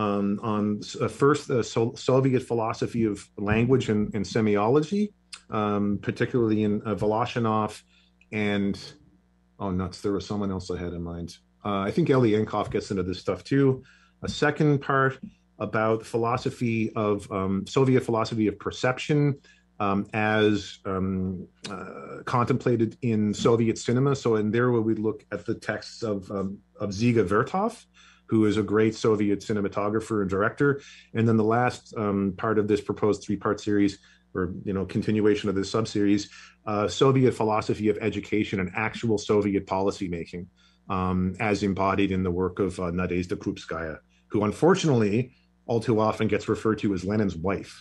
First, Soviet philosophy of language and semiology, particularly in Voloshinov, and there was someone else I had in mind. I think Elyankov gets into this stuff too. A second part about philosophy of Soviet philosophy of perception as contemplated in Soviet cinema. So in there, where we look at the texts of Dziga Vertov, who is a great Soviet cinematographer and director. And then the last part of this proposed three-part series, or continuation of this sub-series, Soviet philosophy of education and actual Soviet policymaking, as embodied in the work of Nadezhda Krupskaya, who unfortunately all too often gets referred to as Lenin's wife.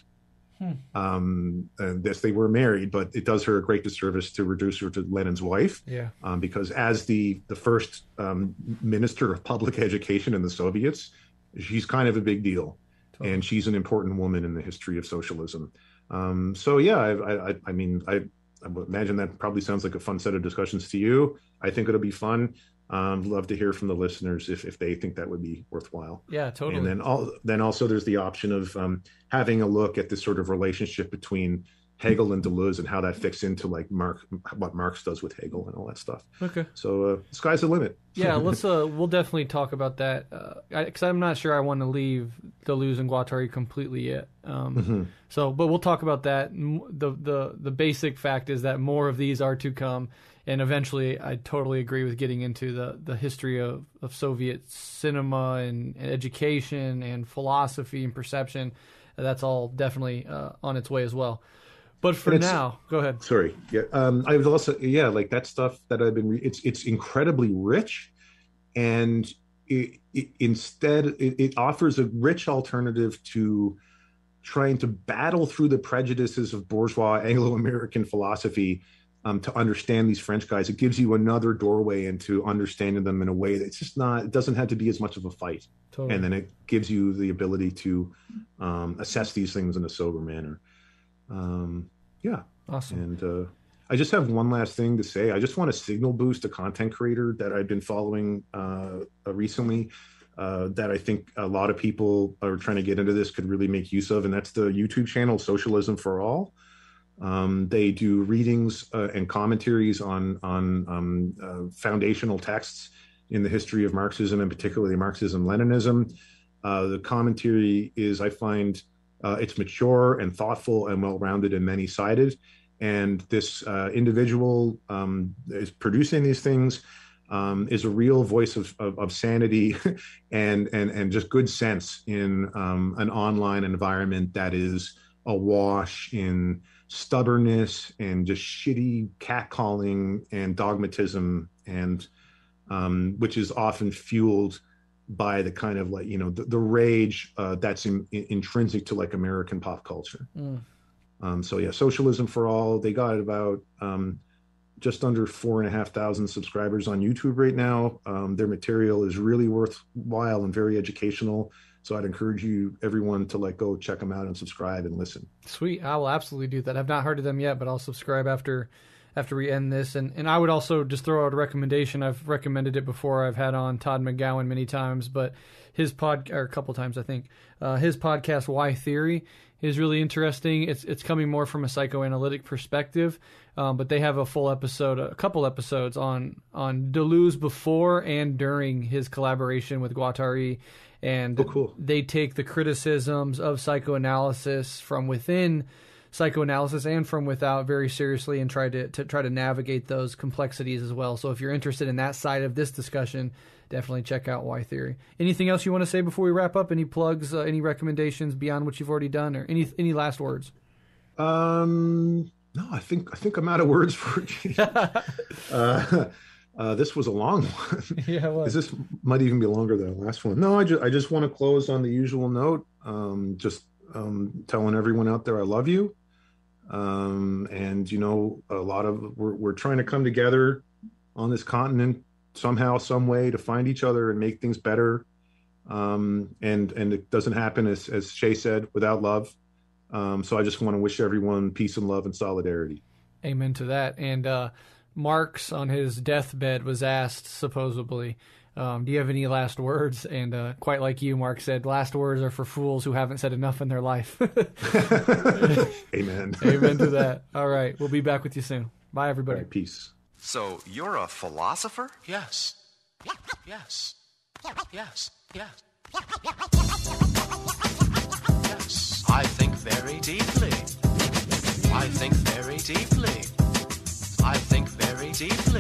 And yes, they were married, but it does her a great disservice to reduce her to Lenin's wife. Yeah. Because as the first minister of public education in the Soviets, she's kind of a big deal, totally. And she's an important woman in the history of socialism. So yeah, I mean, I imagine that probably sounds like a fun set of discussions to you. I think it'll be fun. Love to hear from the listeners if they think that would be worthwhile. Yeah, totally. And then also there's the option of having a look at this sort of relationship between Hegel and Deleuze and how that fits into like what Marx does with Hegel and all that stuff. Okay. So sky's the limit. Yeah, let's we'll definitely talk about that because I'm not sure I want to leave Deleuze and Guattari completely yet. So, but we'll talk about that. The basic fact is that more of these are to come. And eventually, I totally agree with getting into the history of Soviet cinema and education and philosophy and perception. That's all definitely on its way as well. But for now, go ahead. Sorry. Yeah. I was also, like that stuff that I've been it's incredibly rich, and it offers a rich alternative to trying to battle through the prejudices of bourgeois Anglo-American philosophy. To understand these French guys, it gives you another doorway into understanding them in a way that's just it doesn't have to be as much of a fight. Totally. And then it gives you the ability to assess these things in a sober manner. Yeah. Awesome. And I just have one last thing to say. I just want to signal boost a content creator that I've been following recently that I think a lot of people are trying to get into this could really make use of, and that's the YouTube channel Socialism for All. They do readings and commentaries on foundational texts in the history of Marxism, and particularly Marxism-Leninism. The commentary is, I find, it's mature and thoughtful and well-rounded and many-sided. And this individual is producing these things, is a real voice of sanity and just good sense in an online environment that is awash in stubbornness and just shitty catcalling and dogmatism, and which is often fueled by the kind of like the rage that's intrinsic to like American pop culture. So yeah, Socialism for All, they got about just under 4,500 subscribers on YouTube right now. Their material is really worthwhile and very educational. So I'd encourage everyone to go check them out and subscribe and listen. Sweet. I will absolutely do that. I've not heard of them yet, but I'll subscribe after after we end this. And I would also just throw out a recommendation. I've recommended it before. I've had on Todd McGowan many times, but his or a couple times, I think. His podcast, Why Theory, is really interesting. It's coming more from a psychoanalytic perspective, but they have a couple episodes on Deleuze before and during his collaboration with Guattari. And cool. They take the criticisms of psychoanalysis from within psychoanalysis and from without very seriously, and try to navigate those complexities as well. So if you're interested in that side of this discussion, definitely check out Why Theory. Anything else you want to say before we wrap up? Any plugs, any recommendations beyond what you've already done, or any last words? No, I think I'm out of words for it. This was a long one. Yeah, it was. This might even be longer than the last one. No, I just want to close on the usual note. Telling everyone out there I love you. And we're trying to come together on this continent somehow, some way, to find each other and make things better. And it doesn't happen, as Shay said, without love. So I just want to wish everyone peace and love and solidarity. Amen to that. And Marx on his deathbed was asked, supposedly, do you have any last words? And quite like you, Mark said, last words are for fools who haven't said enough in their life. Amen. Amen to that. All right. We'll be back with you soon. Bye, everybody. All right, peace. So you're a philosopher? Yes. Yes. Yes. Yes. Yes. I think very deeply. I think very deeply. I think very deeply.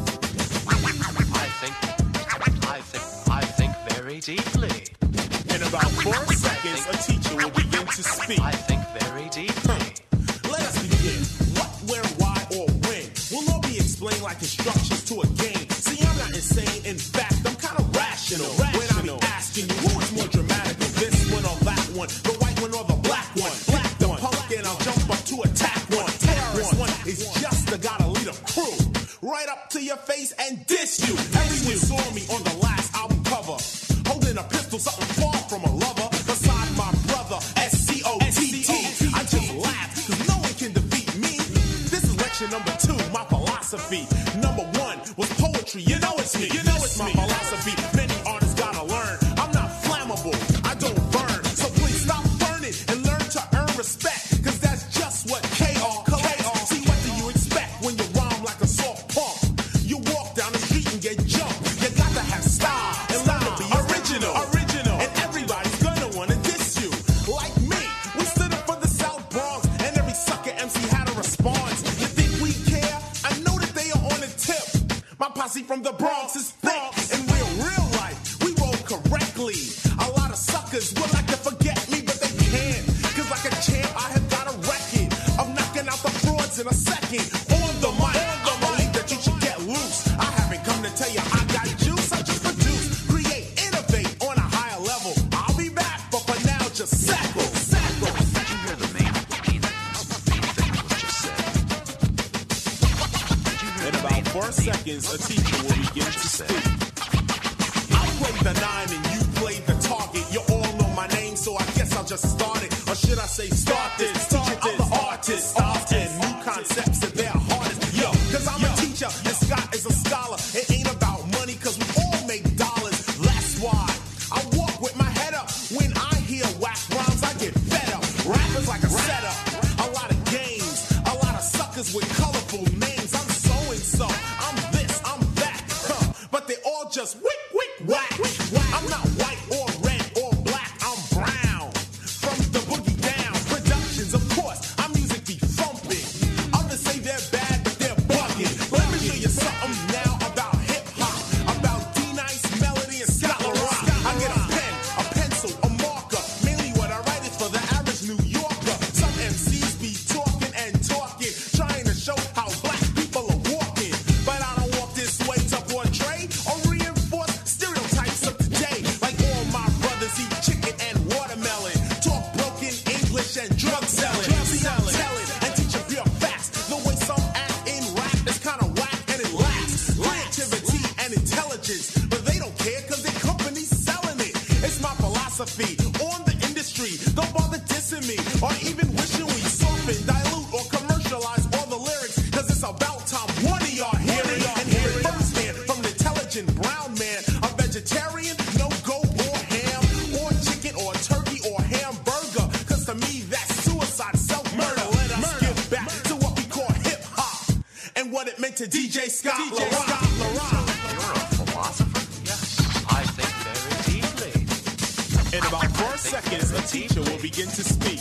I think very deeply. In about 4 seconds, a teacher will begin to speak. I think very deeply. Let us begin. What, where, why, or when will all be explained like instructions to a game. See, I'm not insane. In fact, I'm kind of rational. When I'm asking you, who is more dramatical, this one or that one, the white one or the black one? Black the punk and I'll jump up to attack one. Terrorist one is just the gotta lead a crew. Right up to your face and diss you. Everyone saw me on the last album cover, holding a pistol, something far from a lover. Beside my brother, S-C-O-T-T. I just laugh, cause no one can defeat me. This is lecture number 2, my philosophy. Number 1 was poetry. You know it's me. You know it's my philosophy. Many artists gotta learn. I'm not flammable. I don't burn. So please stop burning and learn to earn respect. Cause that's just what K-R. See, what do you expect when you rhyme like a soft pump? You walk down the street and get jumped. You got to have style and learn to be original. And everybody's gonna wanna diss you. Like me, we stood up for the South Bronx, and every sucker MC had a response. You think we care? I know that they are on the tip. My posse from the Bronx is thick. In real life, we roll correctly. A lot of suckers would like to forget me, but they can't. Cause like a champ, I have got a record of knocking out the frauds in a second. On the mic, I believe that you should get loose. I haven't come to tell you I got juice. I just produce, create, innovate on a higher level. I'll be back, but for now, just sackle. Did you hear the main thing was just said? In about 4 seconds, a teacher will begin to speak. I play the 9 and you play the target. You all know my name, so I guess I'll just start it. Or should I say start this? Teaching other artists, often new concepts and their hardest. Yo, cause I'm a teacher and Scott is a scholar. It ain't about money, cause we all make dollars. That's why I walk with my head up. When I hear whack rhymes, I get fed up. Rappers like a setup, a lot of games, a lot of suckers with colorful names. I'm so-and-so, I'm this, I'm that, but they all just wick, whack. I'm not white or red or black, I'm brown. From the boogie down, productions, of course, our music be thumping. Others say they're bad, but they're bugging. Let me show you something now about hip-hop, about D-Nice, Melody, and Scott LaRock. I get a pen, a pencil, a marker. Mainly what I write is for the average New Yorker. Some MCs be talking and talking, trying to show what it meant to DJ Scott LaRock. You're a philosopher? Yes, I think very deeply. In about 4 seconds, a teacher will begin to speak.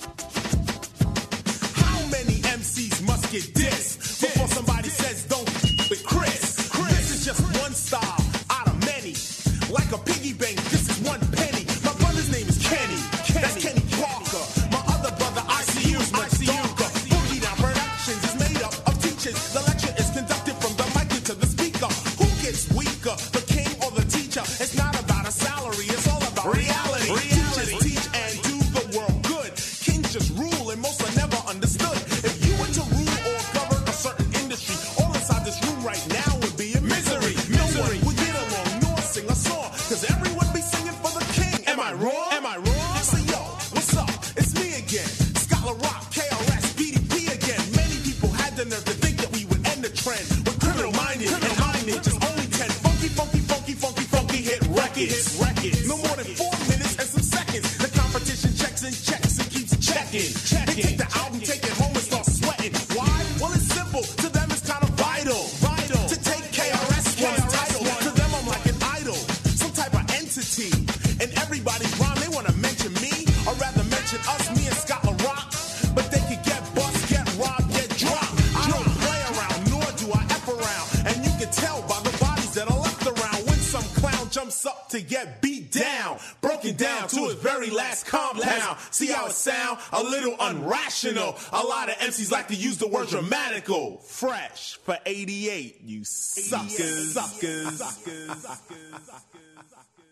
How many MCs must get dissed before somebody says don't with Chris? This is just one style out of many. Like a piggy bank, this is one penny. My brother's name is Kenny. That's Kenny Parker. My other brother, ICU, is much darker. Boogie Down Productions is made up of teachers. The lecture is conducted from the mic into the speaker. Who gets weaker, the king or the teacher? It's not about a salary, it's all about reality. Teachers teach and do the world good. Kings just rule and most are never understood. If you were to rule or govern a certain industry, all inside this room right now would be in misery. No one would get along nor sing a song, cause everyone be singing for the king. Am I wrong? Am I wrong? So yo, what's up? It's me again. Scott LaRock, KRS, BDP again. Many people had the nerve to think that we would end the trend with criminal minded and minded. Just only 10 funky hit records. No more than 4 minutes and some seconds. The competition checks and keeps checking. They take the album, take it home and start sweating. Why? Well, it's simple. To them, it's kind of vital. To take KRS title. To them, I'm like an idol, some type of entity. And everybody's rhyme, they want to mention me, or rather mention us, me and Scott LaRock. But they could get bust, get robbed, get dropped. I don't play around, nor do I F around. And you can tell by the bodies that are left around when some clown jumps up to get beat down, broken down to his very last compound. See how it sound? A little unrational. A lot of MCs like to use the word dramatical. Fresh for 88, you suckers.